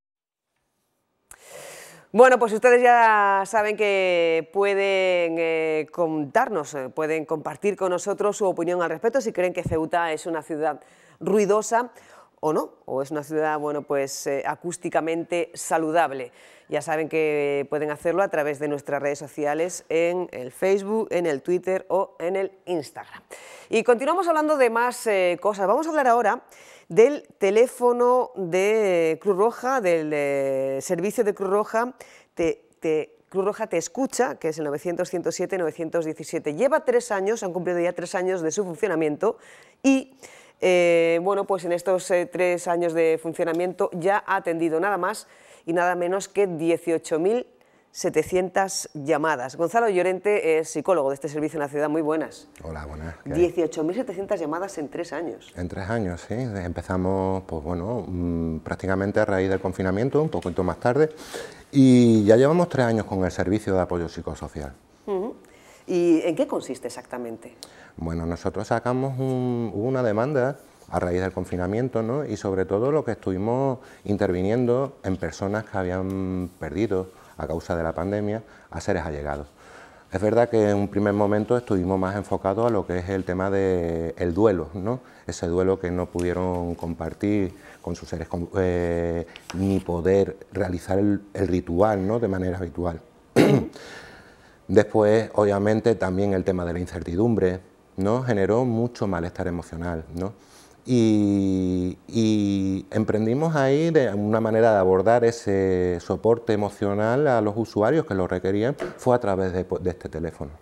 Bueno, pues ustedes ya saben que pueden contarnos, pueden compartir con nosotros su opinión al respecto, si creen que Ceuta es una ciudad ruidosa o no, o es una ciudad, bueno, pues acústicamente saludable. Ya saben que pueden hacerlo a través de nuestras redes sociales, en el Facebook, en el Twitter o en el Instagram. Y continuamos hablando de más cosas. Vamos a hablar ahora del teléfono de Cruz Roja, del servicio de Cruz Roja, Cruz Roja Te Escucha, que es el 900-107-917. Lleva 3 años, han cumplido ya 3 años de su funcionamiento y bueno, pues en estos 3 años de funcionamiento ya ha atendido nada más y nada menos que 18.700 llamadas. Gonzalo Llorente es psicólogo de este servicio en la ciudad. Muy buenas. Hola, buenas. 18.700 llamadas en 3 años. En 3 años, sí. Empezamos, pues bueno, prácticamente a raíz del confinamiento, un poquito más tarde, y ya llevamos 3 años con el servicio de apoyo psicosocial. ¿Y en qué consiste exactamente? Bueno, nosotros sacamos una demanda a raíz del confinamiento, ¿no? Y sobre todo lo que estuvimos interviniendo en personas que habían perdido a causa de la pandemia a seres allegados. Es verdad que en un primer momento estuvimos más enfocados a lo que es el tema del duelo, ¿no? Ese duelo que no pudieron compartir con sus seres, ni poder realizar el ritual, ¿no? De manera habitual. Después, obviamente, también el tema de la incertidumbre, ¿no? Generó mucho malestar emocional, ¿no? Y emprendimos ahí de una manera de abordar ese soporte emocional a los usuarios que lo requerían, fue a través de este teléfono.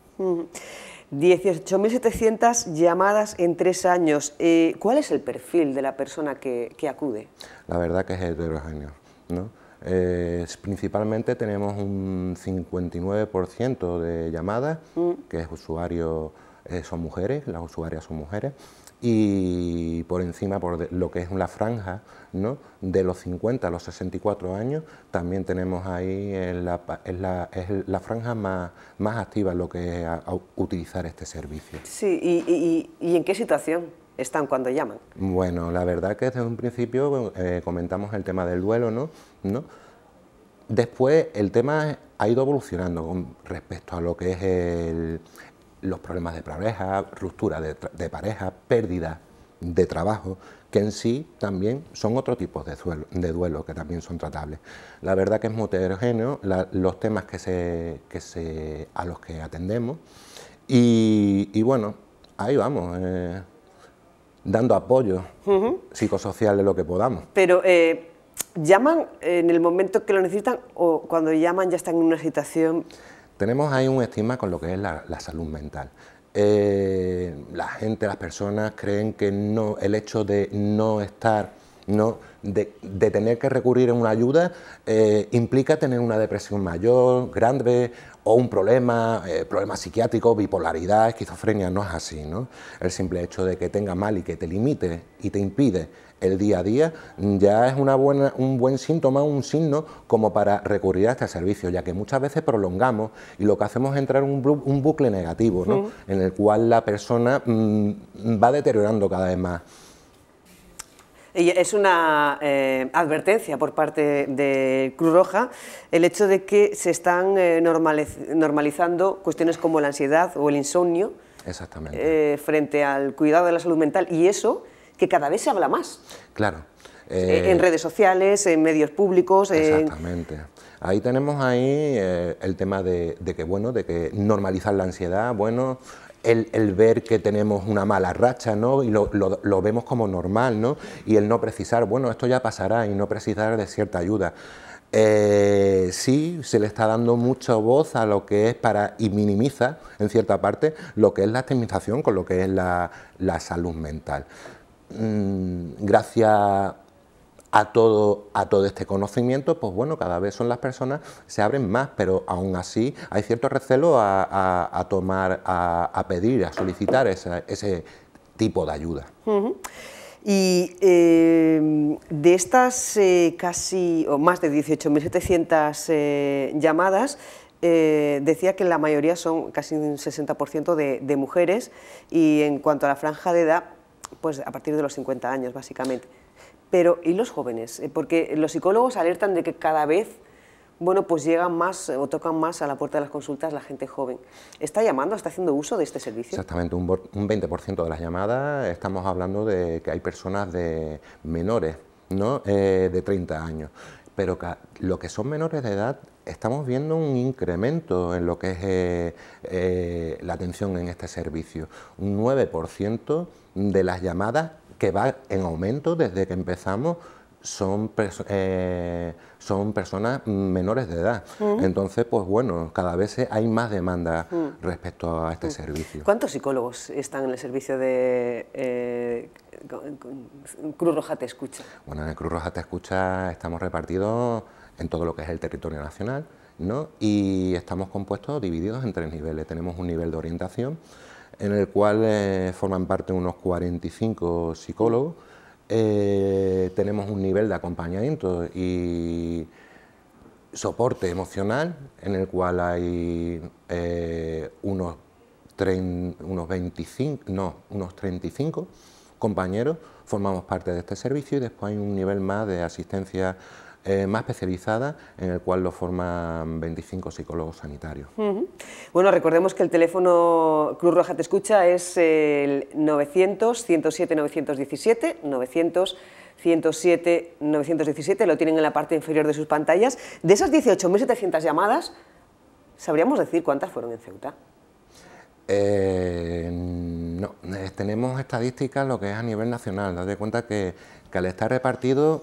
18.700 llamadas en 3 años. ¿Cuál es el perfil de la persona que acude? La verdad que es heterogéneo, ¿no? Principalmente tenemos un 59% de llamadas, que es usuarios, son mujeres, las usuarias son mujeres, y por encima, por lo que es la franja, ¿no? De los 50 a los 64 años, también tenemos ahí la franja más activa en lo que es a utilizar este servicio. Sí, ¿y en qué situación están cuando llaman? Bueno, la verdad que desde un principio comentamos el tema del duelo, ¿no? Después el tema ha ido evolucionando con respecto a lo que es los problemas de pareja, ruptura de pareja, pérdida de trabajo, que en sí también son otro tipo de duelo que también son tratables. La verdad que es muy heterogéneo los temas a los que atendemos y bueno, ahí vamos, dando apoyo psicosocial de lo que podamos. Pero ¿llaman en el momento que lo necesitan o cuando llaman ya están en una situación? Tenemos ahí un estigma con lo que es la salud mental. Las personas creen que el hecho de no estar, de tener que recurrir a una ayuda, implica tener una depresión mayor, grande, o un problema psiquiátrico, bipolaridad, esquizofrenia. No es así, ¿no? El simple hecho de que tenga mal y que te limite y te impide el día a día ya es un buen síntoma, un signo como para recurrir a este servicio, ya que muchas veces prolongamos y lo que hacemos es entrar en un bucle negativo, ¿no? En el cual la persona va deteriorando cada vez más. Y es una advertencia por parte de Cruz Roja el hecho de que se están normalizando cuestiones como la ansiedad o el insomnio. Exactamente. Frente al cuidado de la salud mental, y eso que cada vez se habla más. Claro. En redes sociales, en medios públicos. Exactamente. Ahí tenemos el tema de que normalizar la ansiedad, bueno, el ver que tenemos una mala racha, ¿no? Y lo vemos como normal, ¿no? Y el no precisar, bueno, esto ya pasará, y no precisar de cierta ayuda. Sí, se le está dando mucha voz a lo que es y minimiza, en cierta parte, lo que es la estigmatización con lo que es la salud mental. Gracias a todo este conocimiento, pues bueno, cada vez son las personas, se abren más, pero aún así hay cierto recelo a pedir, a solicitar ese tipo de ayuda. Y de estas casi, o más de 18.700 llamadas, decía que la mayoría son casi un 60% de mujeres, y en cuanto a la franja de edad, pues a partir de los 50 años, básicamente. Pero, ¿y los jóvenes? Porque los psicólogos alertan de que cada vez bueno, pues llegan más o tocan más a la puerta de las consultas la gente joven. ¿Está llamando, está haciendo uso de este servicio? Exactamente, un 20% de las llamadas estamos hablando de que hay personas de menores, ¿no? De 30 años, pero lo que son menores de edad estamos viendo un incremento en lo que es la atención en este servicio, un 9% de las llamadas que va en aumento desde que empezamos son personas menores de edad. Entonces, pues bueno, cada vez hay más demanda respecto a este servicio. ¿Cuántos psicólogos están en el servicio de Cruz Roja Te Escucha? Bueno, en el Cruz Roja Te Escucha estamos repartidos en todo lo que es el territorio nacional, ¿no? Y estamos compuestos, divididos en 3 niveles. Tenemos un nivel de orientación, en el cual forman parte unos 45 psicólogos. Tenemos un nivel de acompañamiento y soporte emocional, en el cual hay unos 35 compañeros, formamos parte de este servicio, y después hay un nivel más de asistencia más especializada, en el cual lo forman 25 psicólogos sanitarios. Bueno, recordemos que el teléfono Cruz Roja Te Escucha es el 900-107-917, 900-107-917, lo tienen en la parte inferior de sus pantallas. De esas 18.700 llamadas, ¿sabríamos decir cuántas fueron en Ceuta? No, tenemos estadísticas lo que es a nivel nacional. Date cuenta que al estar repartido,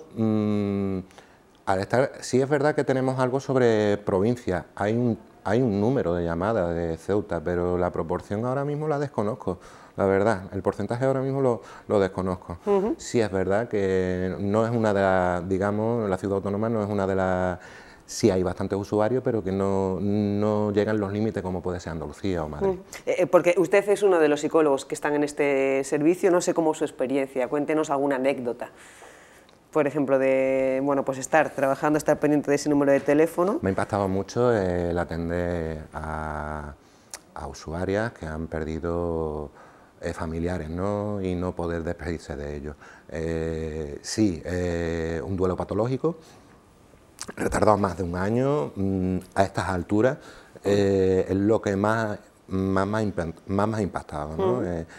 sí es verdad que tenemos algo sobre provincia, hay un número de llamadas de Ceuta, pero la proporción ahora mismo la desconozco, la verdad, el porcentaje ahora mismo lo desconozco. Sí es verdad que no es una de las, digamos, la ciudad autónoma no es una de las... Sí hay bastantes usuarios, pero que no llegan los límites como puede ser Andalucía o Madrid. Porque usted es uno de los psicólogos que están en este servicio, no sé cómo es su experiencia, cuéntenos alguna anécdota. Por ejemplo, de pues estar trabajando, estar pendiente de ese número de teléfono. Me ha impactado mucho el atender a usuarias que han perdido familiares, ¿no? Y no poder despedirse de ellos. Sí, un duelo patológico, retardado más de un año, a estas alturas, es lo que más me ha impactado, ¿no?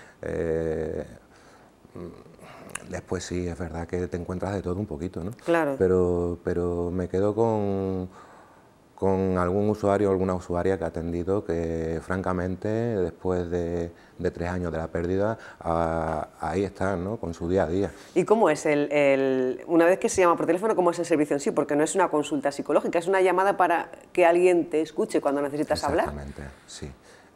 Después sí, es verdad que te encuentras de todo un poquito, ¿no? Claro. Pero me quedo con algún usuario o alguna usuaria que ha atendido que, francamente, después de 3 años de la pérdida, ahí están, ¿no? Con su día a día. ¿Y cómo es una vez que se llama por teléfono, cómo es el servicio en sí? Porque no es una consulta psicológica, es una llamada para que alguien te escuche cuando necesitas hablar. Exactamente, sí.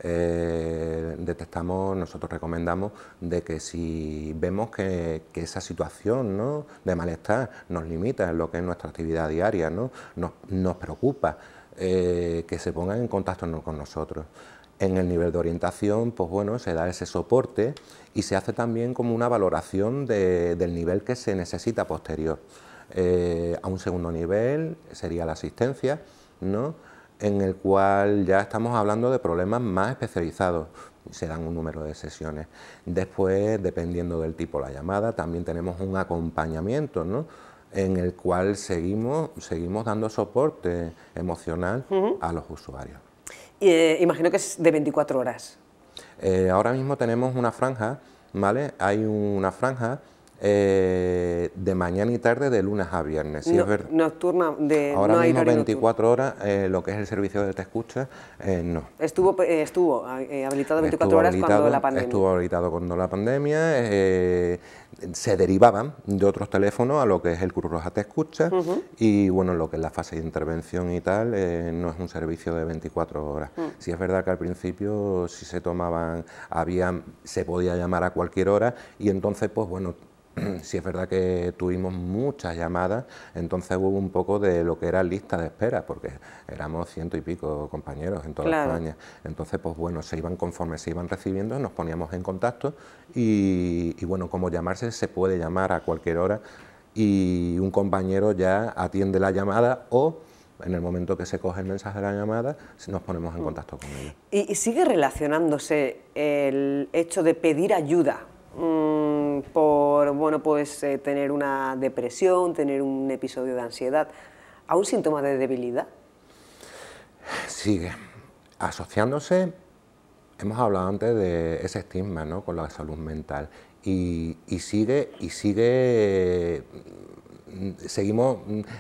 Nosotros recomendamos de que si vemos que esa situación, ¿no? de malestar nos limita en lo que es nuestra actividad diaria, ¿no? nos preocupa, que se pongan en contacto con nosotros. En el nivel de orientación, pues bueno, se da ese soporte y se hace también como una valoración del nivel que se necesita posterior. A un segundo nivel sería la asistencia, ¿no? En el cual ya estamos hablando de problemas más especializados, se dan un número de sesiones. Después, dependiendo del tipo de la llamada, también tenemos un acompañamiento, ¿no? En el cual seguimos dando soporte emocional a los usuarios. Imagino que es de 24 horas. Ahora mismo tenemos una franja, ¿vale? Hay una franja de mañana y tarde, de lunes a viernes. Sí, nocturna, ahora no mismo hay 24 horas, lo que es el servicio de Te Escucha, no. Estuvo habilitado 24 horas cuando la pandemia. Estuvo habilitado cuando la pandemia, se derivaban de otros teléfonos a lo que es el Cruz Roja Te Escucha, y bueno, lo que es la fase de intervención y tal, no es un servicio de 24 horas. Sí es verdad que al principio sí se tomaban, se podía llamar a cualquier hora, y entonces pues bueno, sí es verdad que tuvimos muchas llamadas, entonces hubo un poco de lo que era lista de espera, porque éramos 100 y pico compañeros en toda España. Entonces, pues bueno, conforme se iban recibiendo, nos poníamos en contacto y bueno, como llamarse, se puede llamar a cualquier hora y un compañero ya atiende la llamada, o en el momento que se coge el mensaje de la llamada, nos ponemos en contacto con ellos. ¿Y sigue relacionándose el hecho de pedir ayuda por tener una depresión, tener un episodio de ansiedad, a un síntoma de debilidad? sigue asociándose. Hemos hablado antes de ese estigma, ¿no?, con la salud mental, y seguimos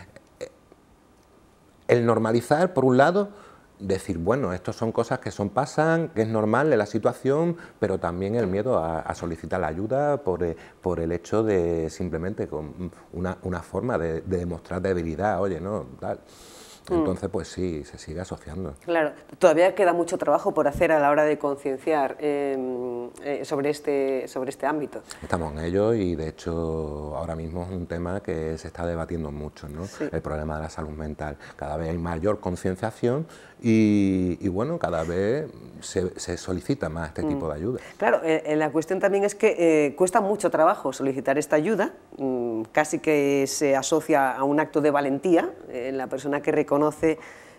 el normalizar, por un lado, decir, bueno, estas son cosas que pasan, que es normal en la situación, pero también el miedo a solicitar la ayuda por el hecho de simplemente con una forma de demostrar debilidad, oye, no, tal. Entonces, pues sí, se sigue asociando. Claro, todavía queda mucho trabajo por hacer a la hora de concienciar sobre este ámbito. Estamos en ello y, de hecho, ahora mismo es un tema que se está debatiendo mucho, ¿no? Sí. El problema de la salud mental. Cada vez hay mayor concienciación y bueno, cada vez se solicita más este tipo de ayuda. Claro, la cuestión también es que cuesta mucho trabajo solicitar esta ayuda, casi que se asocia a un acto de valentía en la persona que reconoce,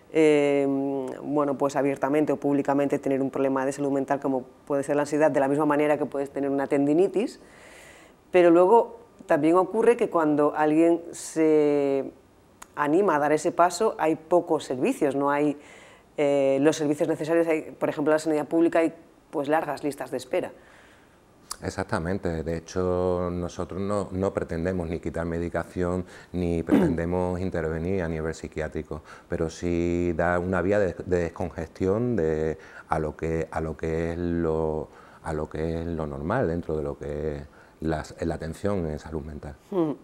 bueno, pues abiertamente o públicamente tener un problema de salud mental como puede ser la ansiedad, de la misma manera que puedes tener una tendinitis, pero luego también ocurre que cuando alguien se anima a dar ese paso hay pocos servicios, no hay los servicios necesarios, por ejemplo en la sanidad pública hay pues largas listas de espera. Exactamente, de hecho nosotros no pretendemos ni quitar medicación ni pretendemos intervenir a nivel psiquiátrico, pero sí dar una vía de descongestión a lo que es lo normal dentro de lo que es la atención en salud mental.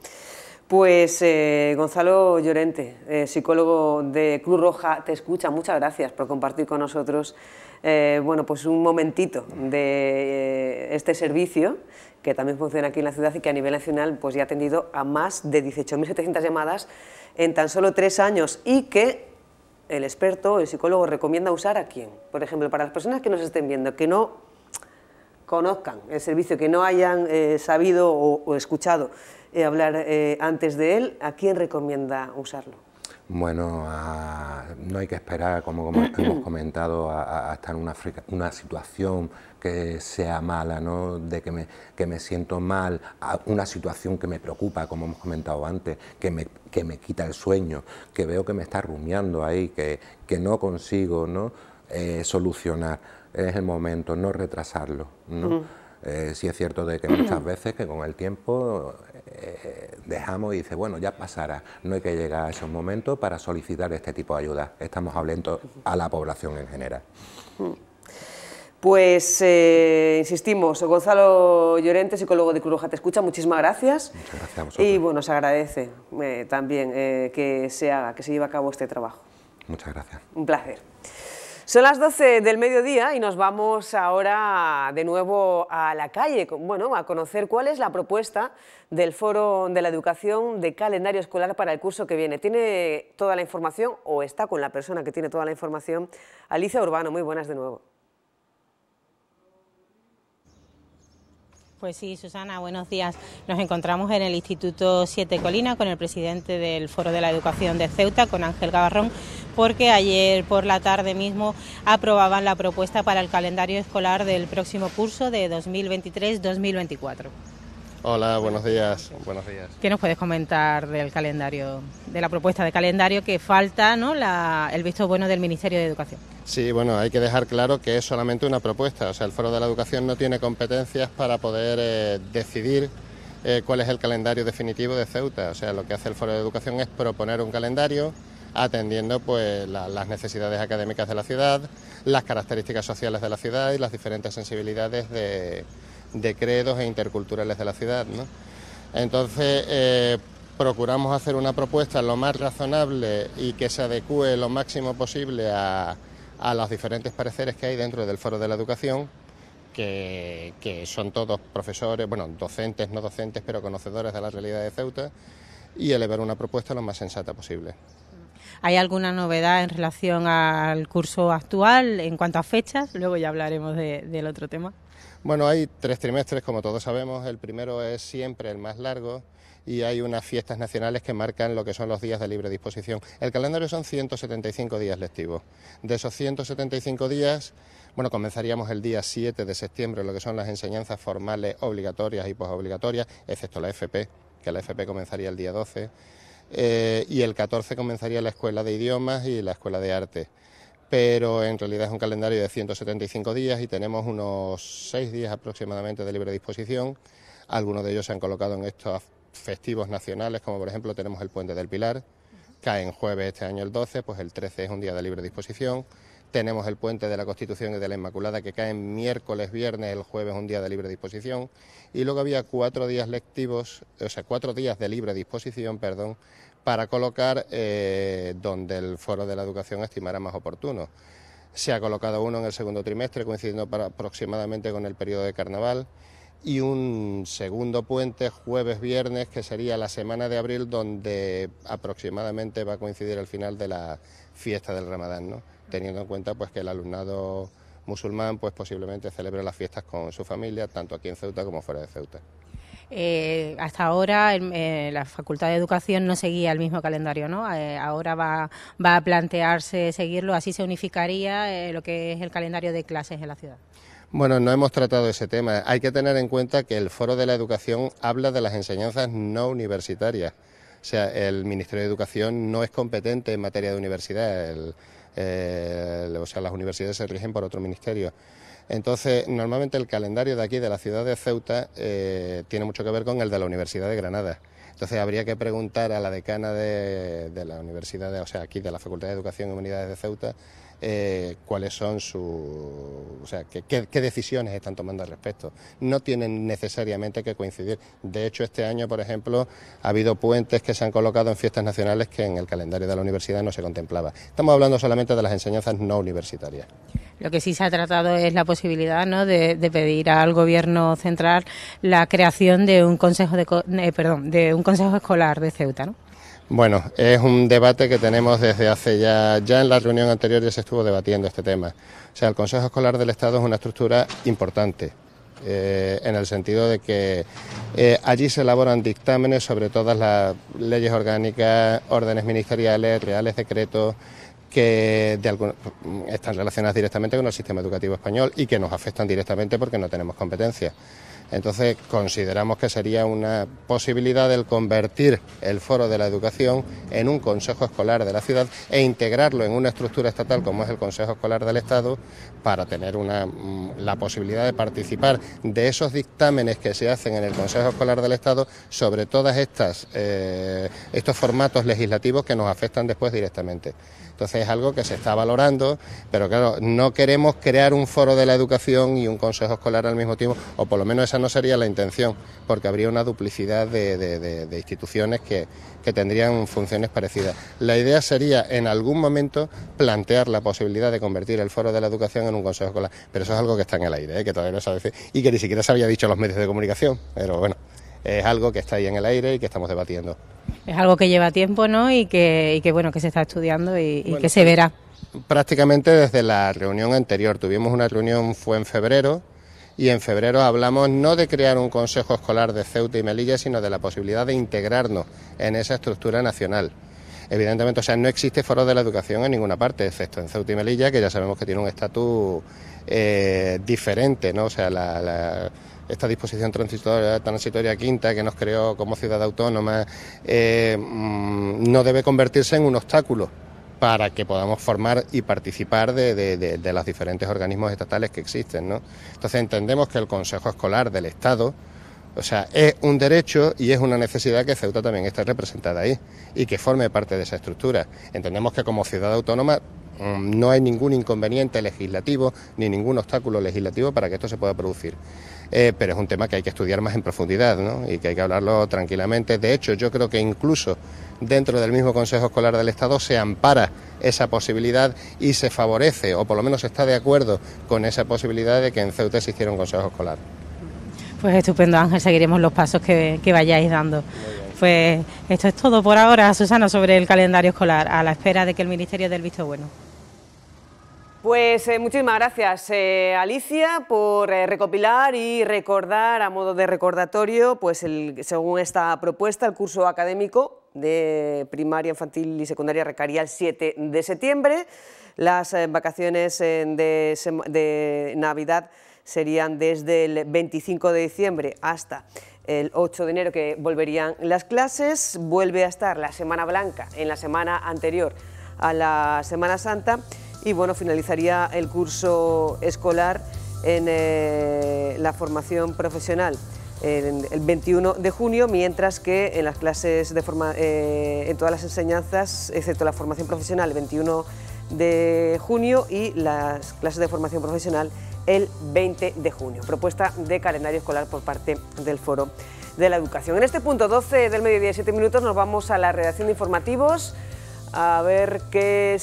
Pues Gonzalo Llorente, psicólogo de Cruz Roja Te Escucha, muchas gracias por compartir con nosotros bueno, pues un momentito de este servicio que también funciona aquí en la ciudad y que a nivel nacional pues ya ha atendido a más de 18.700 llamadas en tan solo 3 años y que el experto, el psicólogo, recomienda usar a quién. Por ejemplo, para las personas que nos estén viendo, que no conozcan el servicio, que no hayan sabido o escuchado hablar antes de él, ¿a quién recomienda usarlo? Bueno, no hay que esperar, como hemos comentado, a estar en una situación que sea mala, ¿no? De que me siento mal, a una situación que me preocupa, como hemos comentado antes, que me quita el sueño, que veo que me está rumiando ahí, que no consigo, ¿no?, solucionar. Es el momento, no retrasarlo, ¿no? Sí es cierto de que muchas veces que con el tiempo dejamos y dice, bueno, ya pasará. No hay que llegar a esos momentos para solicitar este tipo de ayuda. Estamos hablando a la población en general. Pues insistimos, Gonzalo Llorente, psicólogo de Cruz Roja Te Escucha, muchísimas gracias. Muchas gracias a vosotros. Y bueno, se agradece también que se lleve a cabo este trabajo. Muchas gracias. Un placer. Son las 12 del mediodía y nos vamos ahora de nuevo a la calle, bueno, a conocer cuál es la propuesta del Foro de la Educación de calendario escolar para el curso que viene. Tiene toda la información, o está con la persona que tiene toda la información, Alicia Urbano. Muy buenas de nuevo. Pues sí, Susana, buenos días. Nos encontramos en el Instituto Siete Colinas con el presidente del Foro de la Educación de Ceuta, con Ángel Gavarrón, porque ayer por la tarde mismo aprobaban la propuesta para el calendario escolar del próximo curso de 2023-2024. Hola, buenos días. Buenos días. ¿Qué nos puedes comentar del calendario, de la propuesta de calendario que falta, ¿no?, el visto bueno del Ministerio de Educación? Sí, bueno, hay que dejar claro que es solamente una propuesta, o sea, el Foro de la Educación no tiene competencias para poder decidir cuál es el calendario definitivo de Ceuta, o sea, lo que hace el Foro de Educación es proponer un calendario atendiendo pues las necesidades académicas de la ciudad, las características sociales de la ciudad y las diferentes sensibilidades de credos e interculturales de la ciudad, ¿no? Entonces, procuramos hacer una propuesta lo más razonable y que se adecúe lo máximo posible a los diferentes pareceres que hay dentro del Foro de la Educación, que son todos profesores, bueno, docentes, no docentes, pero conocedores de la realidad de Ceuta, y elevar una propuesta lo más sensata posible. ¿Hay alguna novedad en relación al curso actual en cuanto a fechas? Luego ya hablaremos del otro tema. Bueno, hay 3 trimestres, como todos sabemos. El primero es siempre el más largo y hay unas fiestas nacionales que marcan lo que son los días de libre disposición. El calendario son 175 días lectivos. De esos 175 días, bueno, comenzaríamos el día 7 de septiembre, lo que son las enseñanzas formales obligatorias y posobligatorias, excepto la FP, que la FP comenzaría el día 12, y el 14 comenzaría la escuela de idiomas y la escuela de arte. pero en realidad es un calendario de 175 días y tenemos unos 6 días aproximadamente de libre disposición. Algunos de ellos se han colocado en estos festivos nacionales, como por ejemplo tenemos el Puente del Pilar, cae en jueves este año el 12, pues el 13 es un día de libre disposición. Tenemos el Puente de la Constitución y de la Inmaculada, que cae en miércoles, viernes, el jueves un día de libre disposición. Y luego había 4 días lectivos, o sea, 4 días de libre disposición, perdón, para colocar donde el Foro de la Educación estimara más oportuno. Se ha colocado uno en el segundo trimestre, coincidiendo aproximadamente con el periodo de carnaval, y un segundo puente jueves-viernes, que sería la semana de abril, donde aproximadamente va a coincidir el final de la fiesta del Ramadán, ¿no? Teniendo en cuenta pues que el alumnado musulmán pues posiblemente celebre las fiestas con su familia, tanto aquí en Ceuta como fuera de Ceuta. Hasta ahora la Facultad de Educación no seguía el mismo calendario, ¿no? Ahora va a plantearse seguirlo, así se unificaría lo que es el calendario de clases en la ciudad. Bueno, no hemos tratado ese tema. Hay que tener en cuenta que el Foro de la Educación habla de las enseñanzas no universitarias. O sea, el Ministerio de Educación no es competente en materia de universidad. O sea, las universidades se rigen por otro ministerio. Entonces, normalmente el calendario de aquí, de la ciudad de Ceuta, tiene mucho que ver con el de la Universidad de Granada. Entonces, habría que preguntar a la decana de la universidad, o sea, aquí de la Facultad de Educación y Humanidades de Ceuta, cuáles son qué decisiones están tomando al respecto. No tienen necesariamente que coincidir. De hecho, este año, por ejemplo, ha habido puentes que se han colocado en fiestas nacionales que en el calendario de la universidad no se contemplaba. Estamos hablando solamente de las enseñanzas no universitarias. Lo que sí se ha tratado es la posibilidad, ¿no?, de pedir al Gobierno central la creación de un consejo escolar de Ceuta, ¿no? Bueno, es un debate que tenemos desde hace ya en la reunión anterior ya se estuvo debatiendo este tema. O sea, el Consejo Escolar del Estado es una estructura importante, en el sentido de que allí se elaboran dictámenes sobre todas las leyes orgánicas, órdenes ministeriales, reales decretos, que están relacionadas directamente con el sistema educativo español y que nos afectan directamente porque no tenemos competencia. Entonces consideramos que sería una posibilidad el convertir el Foro de la Educación en un Consejo Escolar de la ciudad e integrarlo en una estructura estatal como es el Consejo Escolar del Estado, para tener la posibilidad de participar de esos dictámenes que se hacen en el Consejo Escolar del Estado sobre todas estos formatos legislativos que nos afectan después directamente. Entonces es algo que se está valorando, pero claro, no queremos crear un Foro de la Educación y un Consejo Escolar al mismo tiempo, o por lo menos esa no sería la intención, porque habría una duplicidad de instituciones que tendrían funciones parecidas. La idea sería en algún momento plantear la posibilidad de convertir el Foro de la Educación en un Consejo Escolar, pero eso es algo que está en el aire, que todavía no se decir, y que ni siquiera se había dicho en los medios de comunicación, pero bueno, es algo que está ahí en el aire y que estamos debatiendo. Es algo que lleva tiempo, ¿no? Y que se está estudiando y que se verá. Prácticamente desde la reunión anterior. Tuvimos una reunión, fue en febrero, y en febrero hablamos no de crear un consejo escolar de Ceuta y Melilla, sino de la posibilidad de integrarnos en esa estructura nacional. Evidentemente, o sea, no existe Foro de la Educación en ninguna parte, excepto en Ceuta y Melilla, que ya sabemos que tiene un estatus diferente, ¿no? O sea, esta disposición transitoria quinta que nos creó como ciudad autónoma no debe convertirse en un obstáculo para que podamos formar y participar de los diferentes organismos estatales que existen, ¿no? Entonces entendemos que el Consejo Escolar del Estado, o sea, es un derecho y es una necesidad que Ceuta también esté representada ahí y que forme parte de esa estructura. Entendemos que como ciudad autónoma no hay ningún inconveniente legislativo ni ningún obstáculo legislativo para que esto se pueda producir. Pero es un tema que hay que estudiar más en profundidad, ¿no? Y que hay que hablarlo tranquilamente. De hecho, yo creo que incluso dentro del mismo Consejo Escolar del Estado se ampara esa posibilidad y se favorece, o por lo menos se está de acuerdo con esa posibilidad de que en Ceuta existiera un Consejo Escolar. Pues estupendo, Ángel, seguiremos los pasos que vayáis dando. Pues esto es todo por ahora, Susana, sobre el calendario escolar, a la espera de que el Ministerio dé el visto bueno. Pues muchísimas gracias, Alicia, por recopilar y recordar a modo de recordatorio, pues según esta propuesta, el curso académico de primaria, infantil y secundaria arrancaría el 7 de septiembre. Las vacaciones de Navidad serían desde el 25 de diciembre hasta el 8 de enero, que volverían las clases. Vuelve a estar la Semana Blanca en la semana anterior a la Semana Santa. y bueno, finalizaría el curso escolar en la formación profesional el 21 de junio, mientras que en las clases en todas las enseñanzas, excepto la formación profesional, el 21 de junio y las clases de formación profesional el 20 de junio. Propuesta de calendario escolar por parte del Foro de la Educación. En este punto 12 del mediodía y 7 minutos nos vamos a la redacción de informativos a ver qué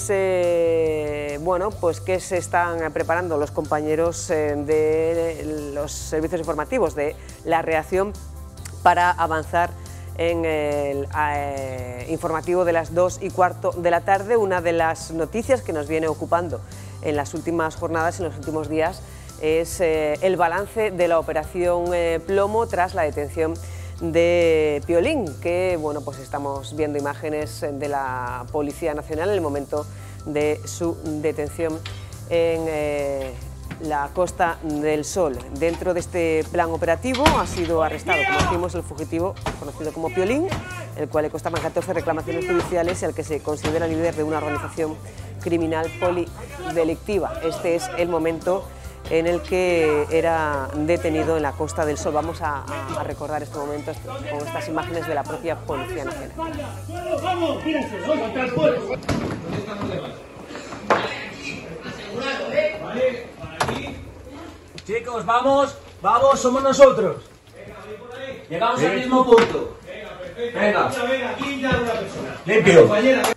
se están preparando los compañeros de los servicios informativos de la redacción para avanzar en el informativo de las 2:15 de la tarde. Una de las noticias que nos viene ocupando en las últimas jornadas, en los últimos días, es el balance de la operación Plomo tras la detención de Piolín, que bueno, pues estamos viendo imágenes de la Policía Nacional en el momento de su detención en la Costa del Sol. Dentro de este plan operativo ha sido arrestado, como decimos, el fugitivo conocido como Piolín, el cual le constaban 14 reclamaciones judiciales y al que se considera líder de una organización criminal polidelictiva. Este es el momento en el que era detenido en la Costa del Sol. Vamos a recordar este momento con estas imágenes de la propia Policía Nacional. ¡Vamos! ¡Mírense! ¡Contra el pueblo! Vale, para aquí. Chicos, vamos, vamos, somos nosotros. Llegamos al mismo punto. Venga, perfecto. Venga, aquí ya una persona. Limpio.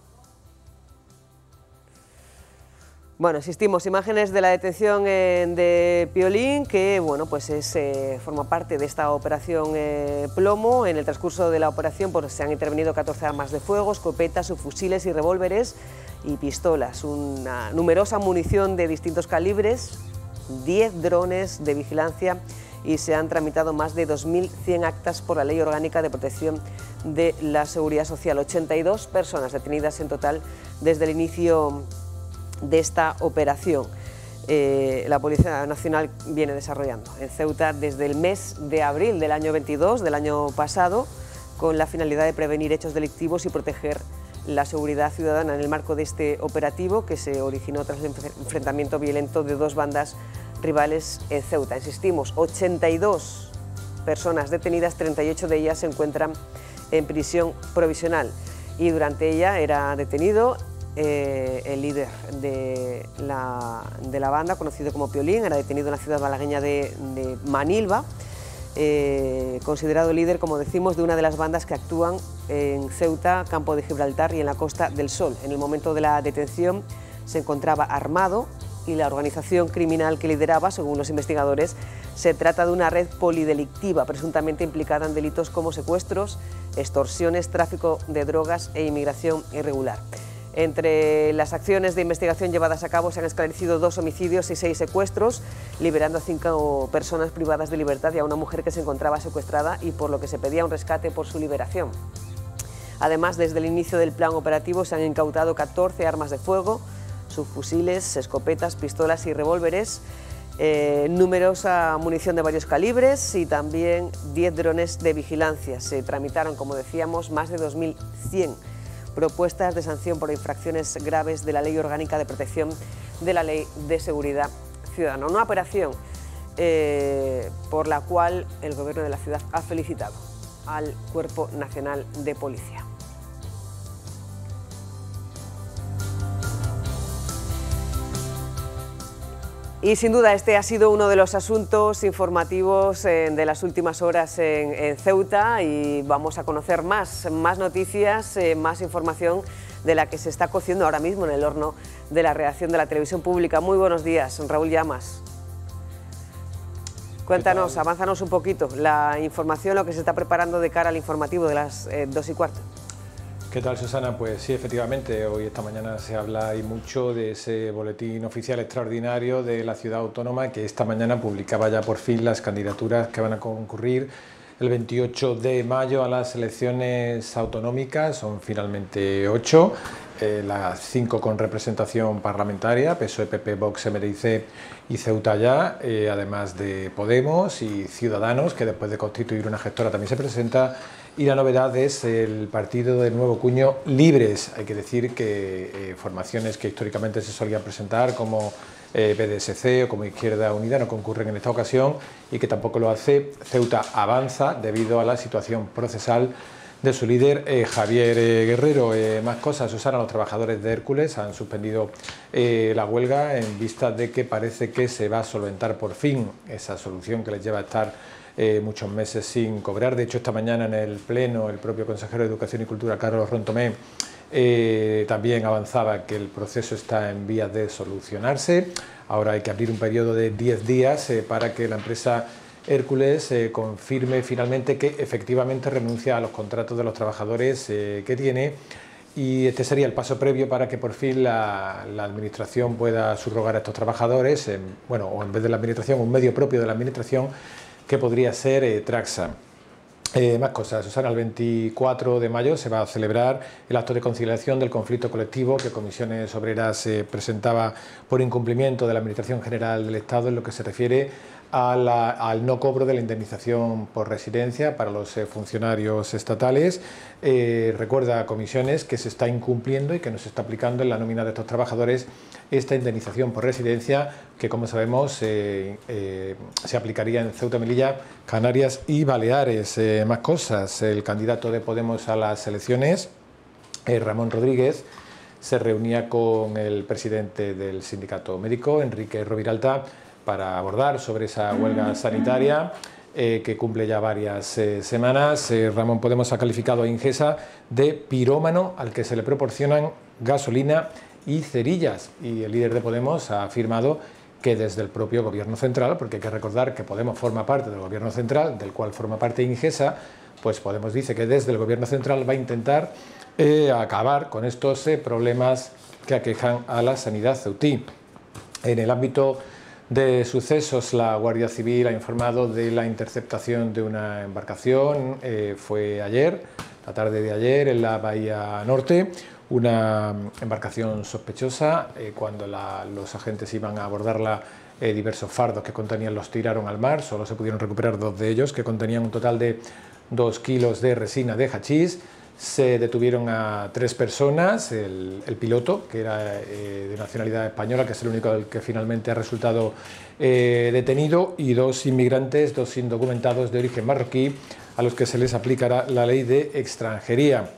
Bueno, asistimos imágenes de la detención de Piolín, que bueno, pues forma parte de esta operación Plomo. En el transcurso de la operación pues, se han intervenido 14 armas de fuego, escopetas, subfusiles y revólveres y pistolas, una numerosa munición de distintos calibres, 10 drones de vigilancia y se han tramitado más de 2.100 actas por la Ley Orgánica de Protección de la Seguridad Social. 82 personas detenidas en total desde el inicio de esta operación. La Policía Nacional viene desarrollando en Ceuta desde el mes de abril del año 22, del año pasado, con la finalidad de prevenir hechos delictivos y proteger la seguridad ciudadana en el marco de este operativo que se originó tras el enfrentamiento violento de dos bandas rivales en Ceuta. Insistimos, 82 personas detenidas, 38 de ellas se encuentran en prisión provisional y durante ella era detenido el líder de la banda, conocido como Piolín, era detenido en la ciudad malagueña de Manilva, considerado líder, como decimos, de una de las bandas que actúan en Ceuta, Campo de Gibraltar y en la Costa del Sol. En el momento de la detención se encontraba armado y la organización criminal que lideraba, según los investigadores, se trata de una red polidelictiva presuntamente implicada en delitos como secuestros, extorsiones, tráfico de drogas e inmigración irregular. Entre las acciones de investigación llevadas a cabo se han esclarecido 2 homicidios y 6 secuestros, liberando a 5 personas privadas de libertad y a una mujer que se encontraba secuestrada y por lo que se pedía un rescate por su liberación. Además, desde el inicio del plan operativo se han incautado 14 armas de fuego, subfusiles, escopetas, pistolas y revólveres, numerosa munición de varios calibres y también 10 drones de vigilancia. Se tramitaron, como decíamos, más de 2.100 propuestas de sanción por infracciones graves de la Ley Orgánica de Protección de la Ley de Seguridad Ciudadana. Una operación por la cual el Gobierno de la ciudad ha felicitado al Cuerpo Nacional de Policía. Y sin duda este ha sido uno de los asuntos informativos de las últimas horas en Ceuta y vamos a conocer más noticias, más información de la que se está cociendo ahora mismo en el horno de la redacción de la televisión pública. Muy buenos días, Raúl Llamas. Cuéntanos, avánzanos un poquito la información, lo que se está preparando de cara al informativo de las 2:15. ¿Qué tal, Susana? Pues sí, efectivamente, hoy esta mañana se habla y mucho de ese boletín oficial extraordinario de la ciudad autónoma que esta mañana publicaba ya por fin las candidaturas que van a concurrir el 28 de mayo a las elecciones autonómicas. Son finalmente 8, las 5 con representación parlamentaria, PSOE, PP, Vox, MRIC y Ceuta Ya, además de Podemos y Ciudadanos, que después de constituir una gestora también se presenta, Y la novedad es el partido de nuevo cuño Libres. Hay que decir que formaciones que históricamente se solían presentar como PDSC o como Izquierda Unida no concurren en esta ocasión y que tampoco lo hace Ceuta Avanza debido a la situación procesal de su líder Javier Guerrero. Más cosas, Susana, los trabajadores de Hércules han suspendido la huelga en vista de que parece que se va a solventar por fin esa solución que les lleva a estar muchos meses sin cobrar. De hecho, esta mañana en el Pleno el propio consejero de Educación y Cultura, Carlos Rontomé, también avanzaba que el proceso está en vías de solucionarse. Ahora hay que abrir un periodo de 10 días para que la empresa Hércules confirme finalmente que efectivamente renuncia a los contratos de los trabajadores que tiene, y este sería el paso previo para que por fin la Administración pueda subrogar a estos trabajadores, o en vez de la Administración, un medio propio de la Administración que podría ser Traxa. Más cosas, Susana, el 24 de mayo se va a celebrar el acto de conciliación del conflicto colectivo que Comisiones Obreras presentaba por incumplimiento de la Administración General del Estado en lo que se refiere al no cobro de la indemnización por residencia para los funcionarios estatales. Recuerda a Comisiones que se está incumpliendo y que no se está aplicando en la nómina de estos trabajadores esta indemnización por residencia que, como sabemos, se aplicaría en Ceuta, Melilla, Canarias y Baleares. Más cosas, el candidato de Podemos a las elecciones, Ramón Rodríguez, se reunía con el presidente del sindicato médico, Enrique Roviralta, para abordar sobre esa huelga sanitaria que cumple ya varias semanas. Ramón Podemos ha calificado a Ingesa de pirómano al que se le proporcionan gasolina y cerillas, y el líder de Podemos ha afirmado que desde el propio Gobierno central, porque hay que recordar que Podemos forma parte del Gobierno central, del cual forma parte Ingesa, pues Podemos dice que desde el Gobierno central va a intentar acabar con estos problemas que aquejan a la sanidad ceutí. En el ámbito de sucesos, la Guardia Civil ha informado de la interceptación de una embarcación, fue ayer, la tarde de ayer, en la Bahía Norte, una embarcación sospechosa. Cuando los agentes iban a abordarla, diversos fardos que contenían los tiraron al mar, solo se pudieron recuperar 2 de ellos, que contenían un total de 2 kilos de resina de hachís. Se detuvieron a 3 personas, el piloto, que era de nacionalidad española, que es el único que finalmente ha resultado detenido, y 2 inmigrantes, 2 indocumentados de origen marroquí, a los que se les aplicará la ley de extranjería.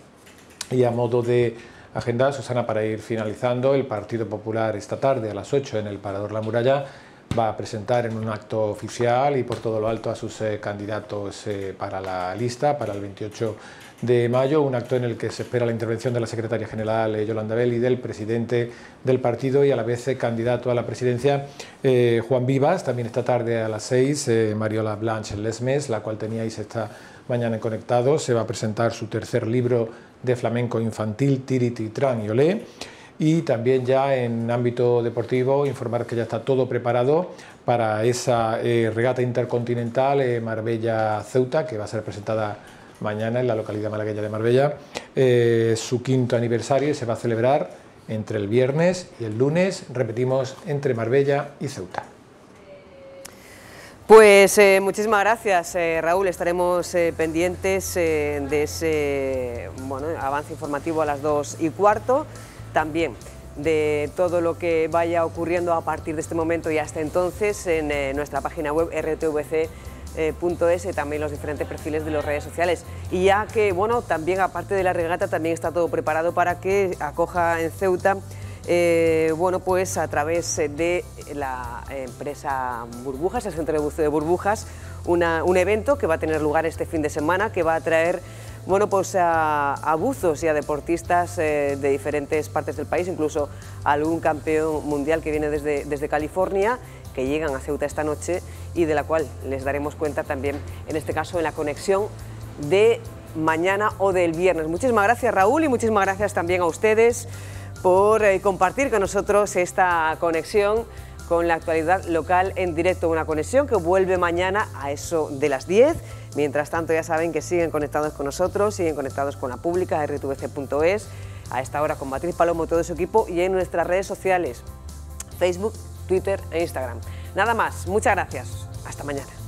Y a modo de agenda, Susana, para ir finalizando, el Partido Popular esta tarde a las 8 en el Parador La Muralla va a presentar en un acto oficial y por todo lo alto a sus candidatos para la lista para el 28 de mayo, un acto en el que se espera la intervención de la secretaria general Yolanda Bell y del presidente del partido y a la vez candidato a la presidencia Juan Vivas. También esta tarde a las 6 Mariola Blanche Lesmes, la cual teníais esta mañana en Conectados, se va a presentar su tercer libro de flamenco infantil, Tiriti Tran y Olé. Y también ya en ámbito deportivo informar que ya está todo preparado para esa regata intercontinental Marbella-Ceuta, que va a ser presentada mañana en la localidad malagueña de Marbella, su 5º aniversario, y se va a celebrar entre el viernes y el lunes, repetimos, entre Marbella y Ceuta. Pues muchísimas gracias, Raúl. Estaremos pendientes de ese avance informativo a las 2:15, también de todo lo que vaya ocurriendo a partir de este momento y hasta entonces en nuestra página web rtvc.es y también los diferentes perfiles de las redes sociales. Y ya que, también aparte de la regata, también está todo preparado para que acoja en Ceuta, pues a través de la empresa Burbujas, el Centro de Buceo de Burbujas, un evento que va a tener lugar este fin de semana, que va a traer a buzos y a deportistas de diferentes partes del país, incluso algún campeón mundial que viene desde California, que llegan a Ceuta esta noche y de la cual les daremos cuenta también, en este caso, en la conexión de mañana o del viernes. Muchísimas gracias, Raúl, y muchísimas gracias también a ustedes por compartir con nosotros esta conexión con la actualidad local en directo, una conexión que vuelve mañana a eso de las 10. Mientras tanto, ya saben que siguen conectados con nosotros, siguen conectados con la pública, rtvc.es, a esta hora con Beatriz Palomo y todo su equipo, y en nuestras redes sociales, Facebook, Twitter e Instagram. Nada más, muchas gracias, hasta mañana.